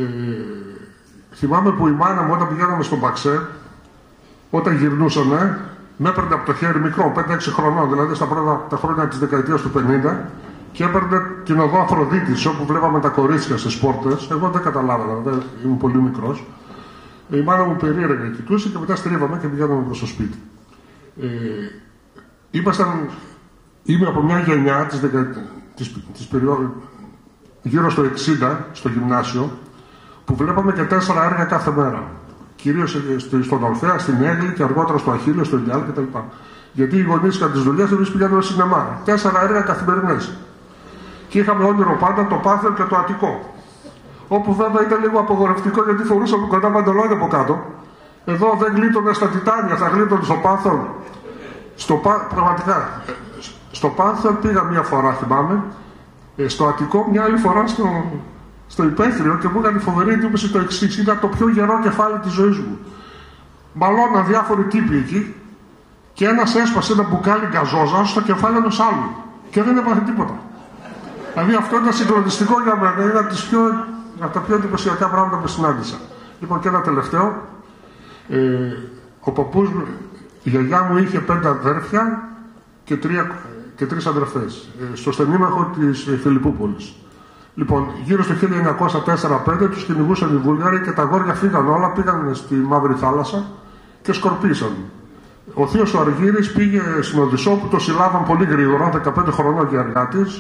θυμάμαι που η μάνα μου, όταν πηγαίναμε στον Μπαξέ, όταν γυρνούσαμε, με έπαιρνε από το χέρι μικρό, πέντε έξι χρονών, δηλαδή στα πρώτα τα χρόνια της δεκαετίας του πενήντα, και έπαιρνε την οδό Αφροδίτης, όπου βλέπαμε τα κορίτσια στις πόρτες. Εγώ δεν καταλάβανα, δεν ήμουν πολύ μικρός. Η μάνα μου περίεργα κοιτούσε και μετά στρίβαμε και πηγαίναμε προς το σπίτι. Ε, ήμασταν, είμαι από μια γενιά της, δεκα, της, της περίοδου, γύρω στο εξήντα, στο γυμνάσιο, που βλέπαμε και τέσσερα έργα κάθε μέρα. Κυρίως στον Ορφέα, στην Έγλη και αργότερα στο Αχίλλειο, στο Ιλιάλ κτλ. Γιατί οι γονείς είχαν τις δουλειές, εμείς πηγαίνουμε στο σινεμά. Τέσσερα έργα καθημερινές. Και είχαμε όνειρο πάντα το Πάθελ και το Αττικό. Όπου βέβαια ήταν λίγο απογορευτικό, γιατί φορούσαμε κοντά παντελόνια από κάτω. Εδώ δεν γλίτωνε στα Τιτάνια, θα γλίτωνε στο Πάθελ. Στο, πραγματικά. Στο Πάθελ πήγα μία φορά, θυμάμαι. Στο Αττικό μια άλλη φορά στο, στο Υπαίθριο, και μου έκανε φοβερή εντύπωση το εξής. Ήταν το πιο γερό κεφάλι της ζωής μου. Μαλώναν διάφοροι τύποι εκεί, και ένας έσπασε ένα μπουκάλι γκαζόζα στο κεφάλι ενός άλλου. Και δεν έπαθε τίποτα. Δηλαδή αυτό ήταν συγκλονιστικό για μένα. Είναι από, τις πιο, από τα πιο εντυπωσιακά πράγματα που συνάντησα. Λοιπόν, και ένα τελευταίο. Ε, ο παππούς, η γιαγιά μου είχε πέντε αδέρφια και, τρία, και τρεις αδερφές. Ε, στο στενήμαχο της ε, Φιλιππούπολης. Λοιπόν, γύρω στο χίλια εννιακόσια τέσσερα πέντε τους κυνηγούσαν οι Βούλγαροι και τα αγόρια φύγαν όλα, πήγαν στη Μαύρη Θάλασσα και σκορπίσαν. Ο θείος ο Αργύρης πήγε στην Οδυσσό, που το συλλάβαν πολύ γρήγορα, δεκαπέντε χρονών και εργάτης.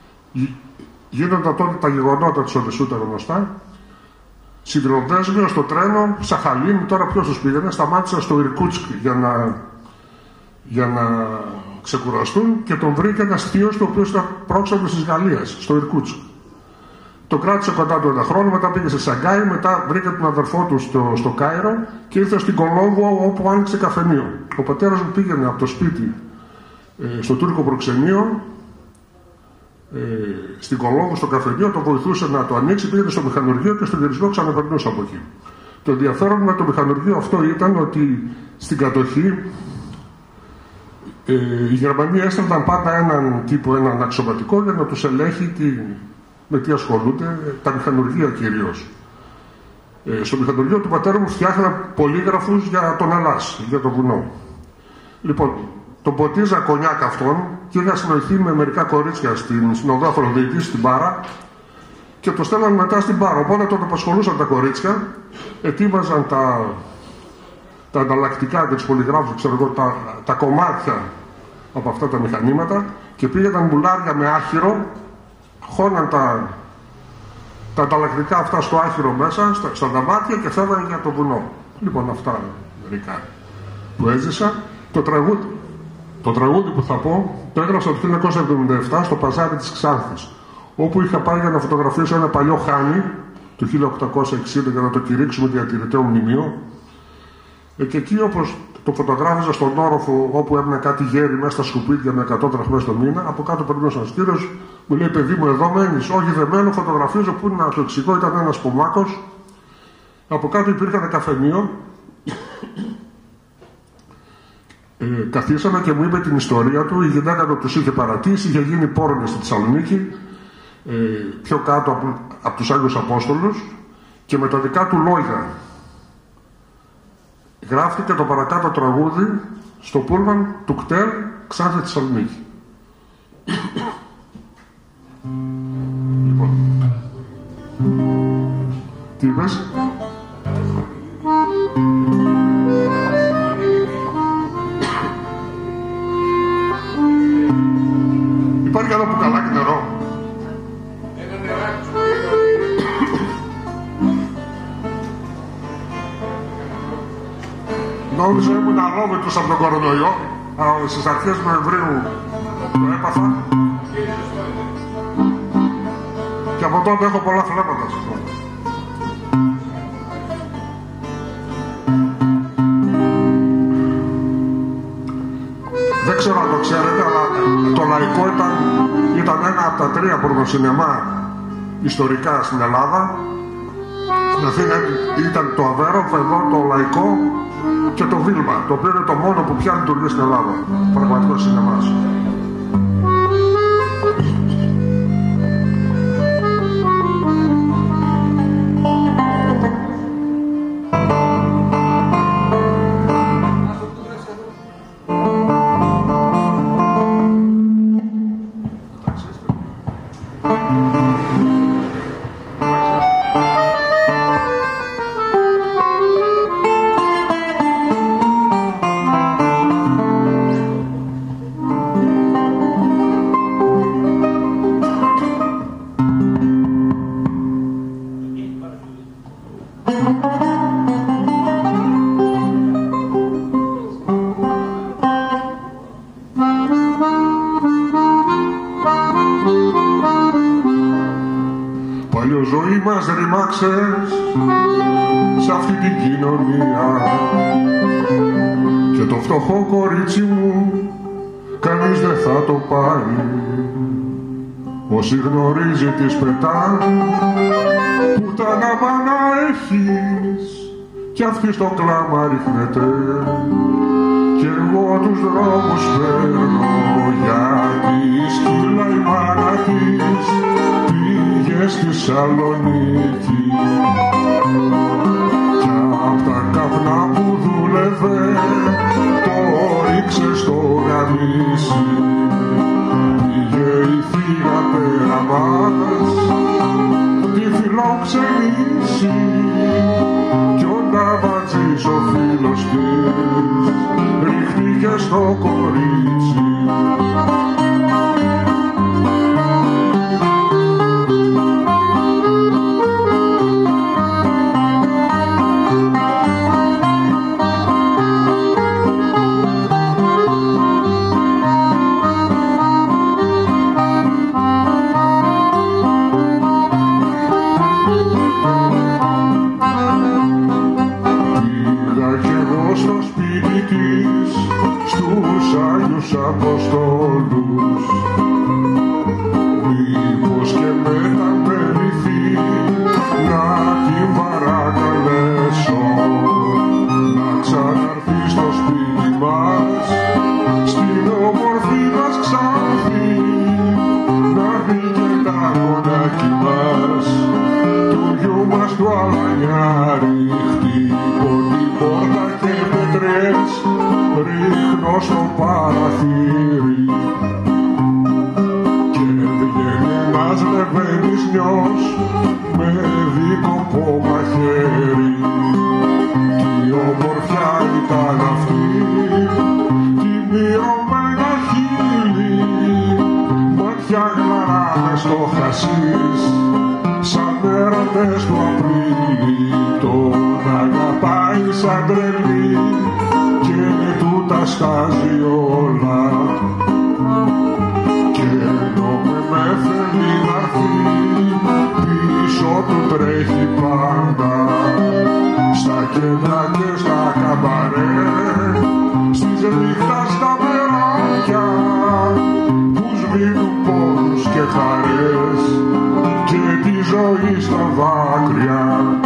Γίνονταν τότε τα γεγονότα της Οδυσσού τα γνωστά. Σιδηροδέσμιο στο τρένο, Σαχαλίν, τώρα ποιος τους πήγαινε, σταμάτησαν στο Ιρκούτσκ για να, για να ξεκουραστούν, και τον βρήκε ένας θείος, το οποίο ήταν πρόξενος της Γαλλίας, στο Ιρκούτσκ. Το κράτησε κοντά του ένα χρόνο, μετά πήγε σε Σαγκάη, μετά βρήκε τον αδερφό του στο, στο Κάιρο και ήρθε στην Κολόμβο, όπου άνοιξε καφενείο. Ο πατέρας μου πήγαινε από το σπίτι ε, στο τουρκικό προξενείο, ε, στην Κολόμβο, στο καφενείο, το βοηθούσε να το ανοίξει, πήγαινε στο μηχανουργείο και στο γυρισμό ξαναπερνούσε από εκεί. Το ενδιαφέρον με το μηχανουργείο αυτό ήταν ότι στην κατοχή ε, οι Γερμανοί έστελναν πάντα έναν τύπο, έναν αξιωματικό, για να τους ελέγχει τη, με τι ασχολούνται, τα μηχανουργία κυρίως. Ε, στο μηχανουργείο του πατέρα μου φτιάχνα πολύγραφους για τον Ελλάς, για το βουνό. Λοιπόν, τον ποτίζα κονιάκ αυτόν και είχα συνοηθεί με μερικά κορίτσια στην συνοδό Αφροδίτη, στην Πάρα, και το στέλναν μετά στην Πάρα. Οπότε τότε απασχολούσαν τα κορίτσια, ετοίμαζαν τα, τα ανταλλακτικά και τους πολυγράφους, ξέρω εγώ, τα, τα κομμάτια από αυτά τα μηχανήματα και πήγαιναν μπουλάρια με άχυρο, χώναν τα, τα ανταλλακτικά αυτά στο άχυρο μέσα, στα, στα δαμάτια και φεύγαν για το βουνό. Λοιπόν, αυτά μερικά που έζησα. Το τραγούδι, το τραγούδι που θα πω το έγραψα το χίλια εννιακόσια εβδομήντα επτά στο παζάρι της Ξάνθης, όπου είχα πάει για να φωτογραφίσω ένα παλιό χάνι του χίλια οκτακόσια εξήντα για να το κηρύξουμε διατηρηταίο μνημείο. Ε, και εκεί, όπως το φωτογράφιζα στον όροφο όπου έμεινε κάτι γέρι μέσα στα σκουπίδια με εκατό δραχμές το μήνα, από κάτω περνούσε ένας κύριος, μου λέει: παιδί μου, εδώ μένεις? Όχι, δεν μένω, φωτογραφίζω. Πού να το εξηγώ, ήταν ένας πομάκος. Από κάτω υπήρχε ένα καφενείο. Ε, καθίσαμε και μου είπε την ιστορία του. Η γυναίκα του τους είχε παρατήσει, είχε γίνει πόρνη στη Θεσσαλονίκη, ε, πιο κάτω από, από τους Άγιους Απόστολους, και με τα δικά του λόγια γράφτηκε το παρακάτω τραγούδι στο πούλμαν του κτέλ Ξάνθη Θεσσαλονίκη. Λοιπόν, τι είπες? Υπάρχει ένα μπουκαλάκι νερό? Νόμιζα ήμουν αλόβητος από τον κορονοϊό, αλλά στις αρχές Νοεμβρίου το έπαθα και από τότε έχω πολλά φλέματα. Δεν ξέρω αν το ξέρετε, αλλά το Λαϊκό ήταν, ήταν ένα από τα τρία πορνοσινεμά ιστορικά στην Ελλάδα. Στην Αθήνα ήταν το Αβέροφ, εδώ το Λαϊκό και το Βίλμα, το οποίο είναι το μόνο που πια λειτουργεί στην Ελλάδα. Πραγματικό σινεμάς. Παλιοζωή μας ρημάξες σ' αυτή την κοινωνία και το φτωχό κορίτσι μου κανείς δεν θα το πάρει. Όσοι γνωρίζει τις πετά που τα ναμπανά έχεις κι αυτή στο κλάμα ρίχνεται κι εγώ τους δρόμους παίρνω γιατί σκύλα η μάνα της πήγε στη Σαλονίκη κι απ' τα καπνά που δούλευε το ρίξε στο γαμίσι. Πήγε η θύρα μας τη φιλοξενήσει κι ο Νταβατζής ο φίλος της ρίχτηκε στο κορίτσι. Στους Άγιους Αποστόλους φεγγάρι, χτύπω την πόρτα και πετρές ρίχνω στο παραθύρι και βγαίνει ένας λεβέντης νιός με δίκοπο μαχαίρι κι η ομορφιά ήταν αυτή κι μυρωμένα χείλη μάτια γλαρά μες στο χασίς σαν έρωτες του Απρίλη τον αγαπάει σαν τρελή και του τα στάζει όλα και ενώ με θέλει να έρθει πίσω του τρέχει πάντα στα κέντρα και στα καμπαρέ στις νύχτα στα περάκια που σβήνουν πόνους και χαρές και τη ζωή στα δάκρυα.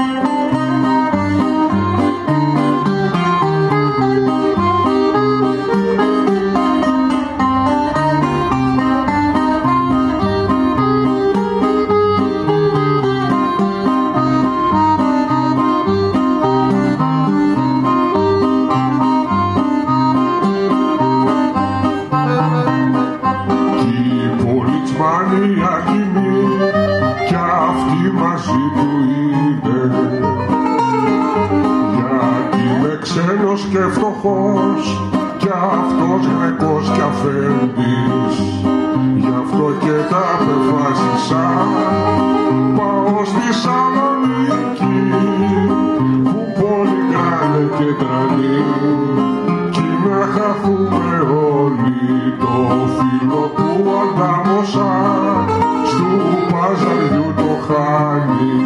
Ξένος και φτωχός κι αυτός γρεκός κι αφέντης γι' αυτό και τα απεφάσισα πάω στη Σαλονίκη που πολύ κάνε και τρανή κι να χαθούμε όλοι το φίλο που αντάμωσα στου παζαριού το χάνει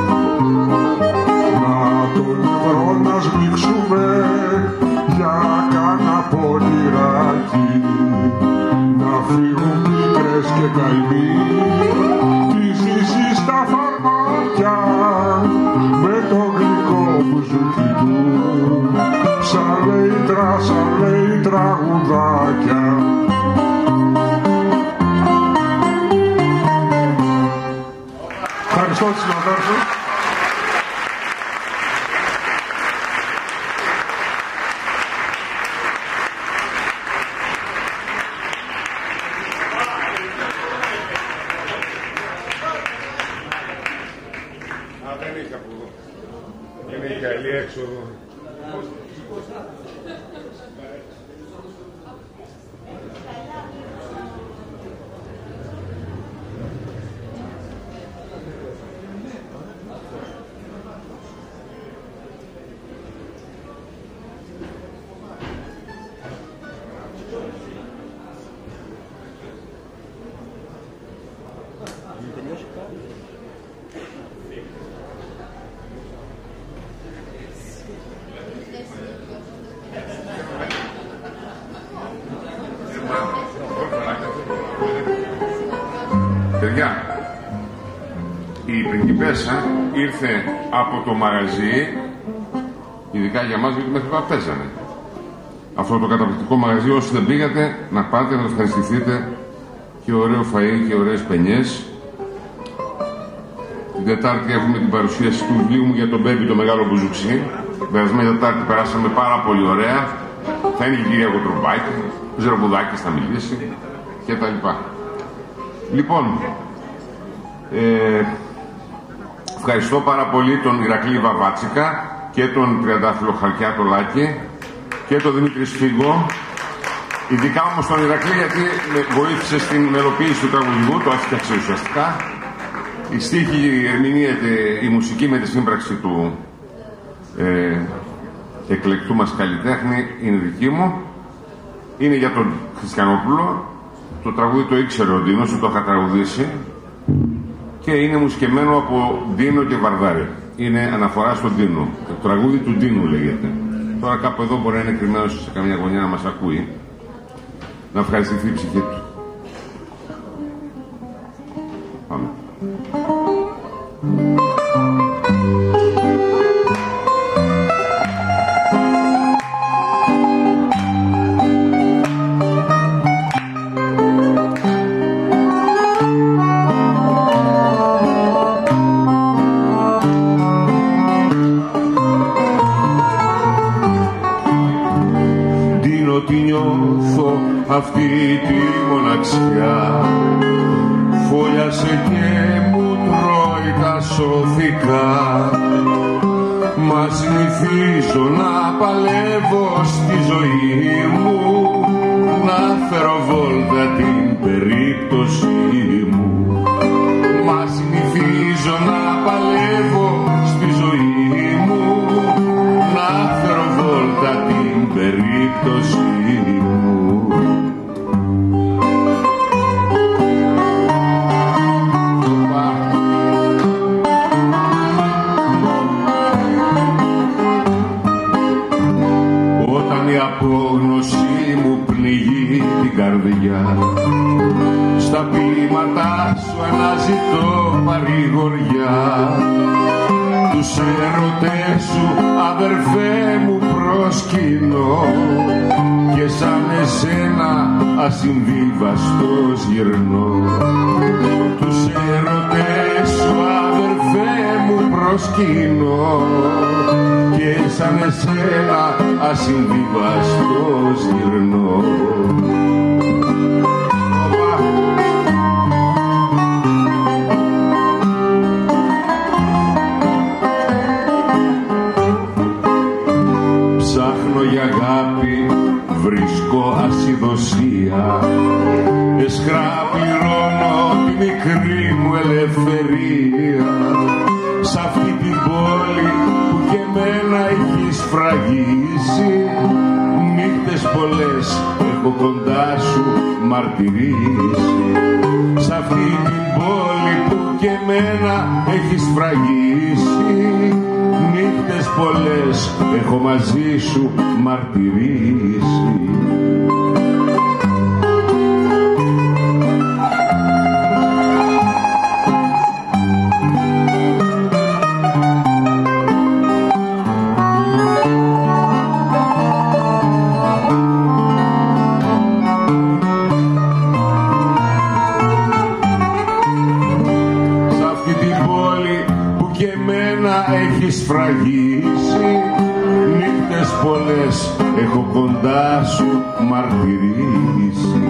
να τον ευρώ να σμίξουμε για κάνα πονηράκι να φύγουν πίκρες και καημοί τη ζήσει στα φαρμάκια με το γλυκό μπουζούκι του σαν λέιτρα, σαν λέει τραγουδάκια. Ευχαριστώ τους συναδέλφους. Παιδιά, η πριγκιπέσσα ήρθε από το μαγαζί, ειδικά για μας, γιατί μέχρι τώρα παίζανε. Αυτό το καταπληκτικό μαγαζί, όσοι δεν πήγατε, να πάτε να το ευχαριστηθείτε και ωραίο φαΐ και ωραίες πενιές. Την Τετάρτη έχουμε την παρουσίαση του βιβλίου μου για τον Μπέμπι, το μεγάλο μπουζουξί. Την περασμένη Τετάρτη περάσαμε πάρα πολύ ωραία. Θα είναι και η κυρία Κοτρομπάκη, ο Ζεροπουδάκης θα μιλήσει κτλ. Λοιπόν, ε, ευχαριστώ πάρα πολύ τον Ηρακλή Βαβάτσικα και τον Τριαντάφυλλο Χαλκιάτο-Λάκη και τον Δημήτρη Σφίγγο. Ειδικά όμως τον Ηρακλή, γιατί με βοήθησε στην μελοποίηση του τραγουδιού, το έφτιαξε ουσιαστικά. Η στίχη ερμηνεύεται, η μουσική με τη σύμπραξη του ε, εκλεκτού μας καλλιτέχνη είναι δική μου. Είναι για τον Χριστιανόπουλο. Το τραγούδι το ήξερε ο Ντίνος, το είχα τραγουδήσει και είναι μουσικεμένο από Ντίνο και Βαρδάρη. Είναι αναφορά στον Ντίνο. Το τραγούδι του Ντίνου λέγεται. Τώρα κάπου εδώ μπορεί να είναι κρυμμένος σε καμιά γωνιά να μας ακούει. Να ευχαριστηθεί η ψυχή του. Πάμε. αυτή τη μοναξιά, φόλιασε και μου τρώει τα σωθικά. Μα συνηθίζω να παλεύω στη ζωή μου, να φέρω βόλτα την περίπτωση μου. Μα συνηθίζω να παλεύω στη ζωή μου, να φέρω βόλτα την περίπτωση μου. Όταν η απόγνωση μου πνιγεί την καρδιά, στα ποίηματα σου αναζητώ παρηγοριά. Τους έρωτες σου αδερφέ μου προσκυνώ, και σαν εσένα ασυμβίβαστος γυρνώ. Τους έρωτες σου αδερφέ μου προσκυνώ, και σαν εσένα ασυμβίβαστος γυρνώ. Ψάχνω για αγάπη, βρίσκω ασυδοσία, εσχρά πληρώνω τη μικρή μου ελευθερία. Σ' αυτή την πόλη που και εμένα έχει σφραγίσει, νύχτες πολλές έχω κοντά σου μαρτυρήσει. Σ' αυτή την πόλη που και εμένα έχει σφραγίσει, νύχτες πολλές έχω μαζί σου μαρτυρήσει. Σφραγίσει, νύχτες πολλές έχω κοντά σου μαρτυρήσει.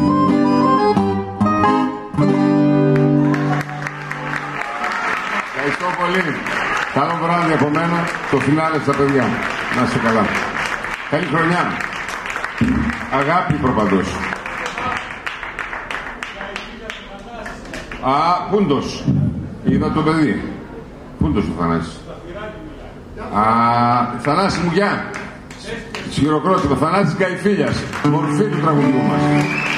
Ευχαριστώ πολύ. Καλό βράδυ από μένα, το φινάλε στα παιδιά. Να είστε καλά. Καλή χρονιά. Αγάπη προπαντός. Α, πούντος. Είδα το παιδί. Πούντος ο Θανάσης. Α, Θανάση μου, γεια. Χειροκρότημα, Θανάσης Γκαϊφίλιας, μορφή του τραγουδιού μας.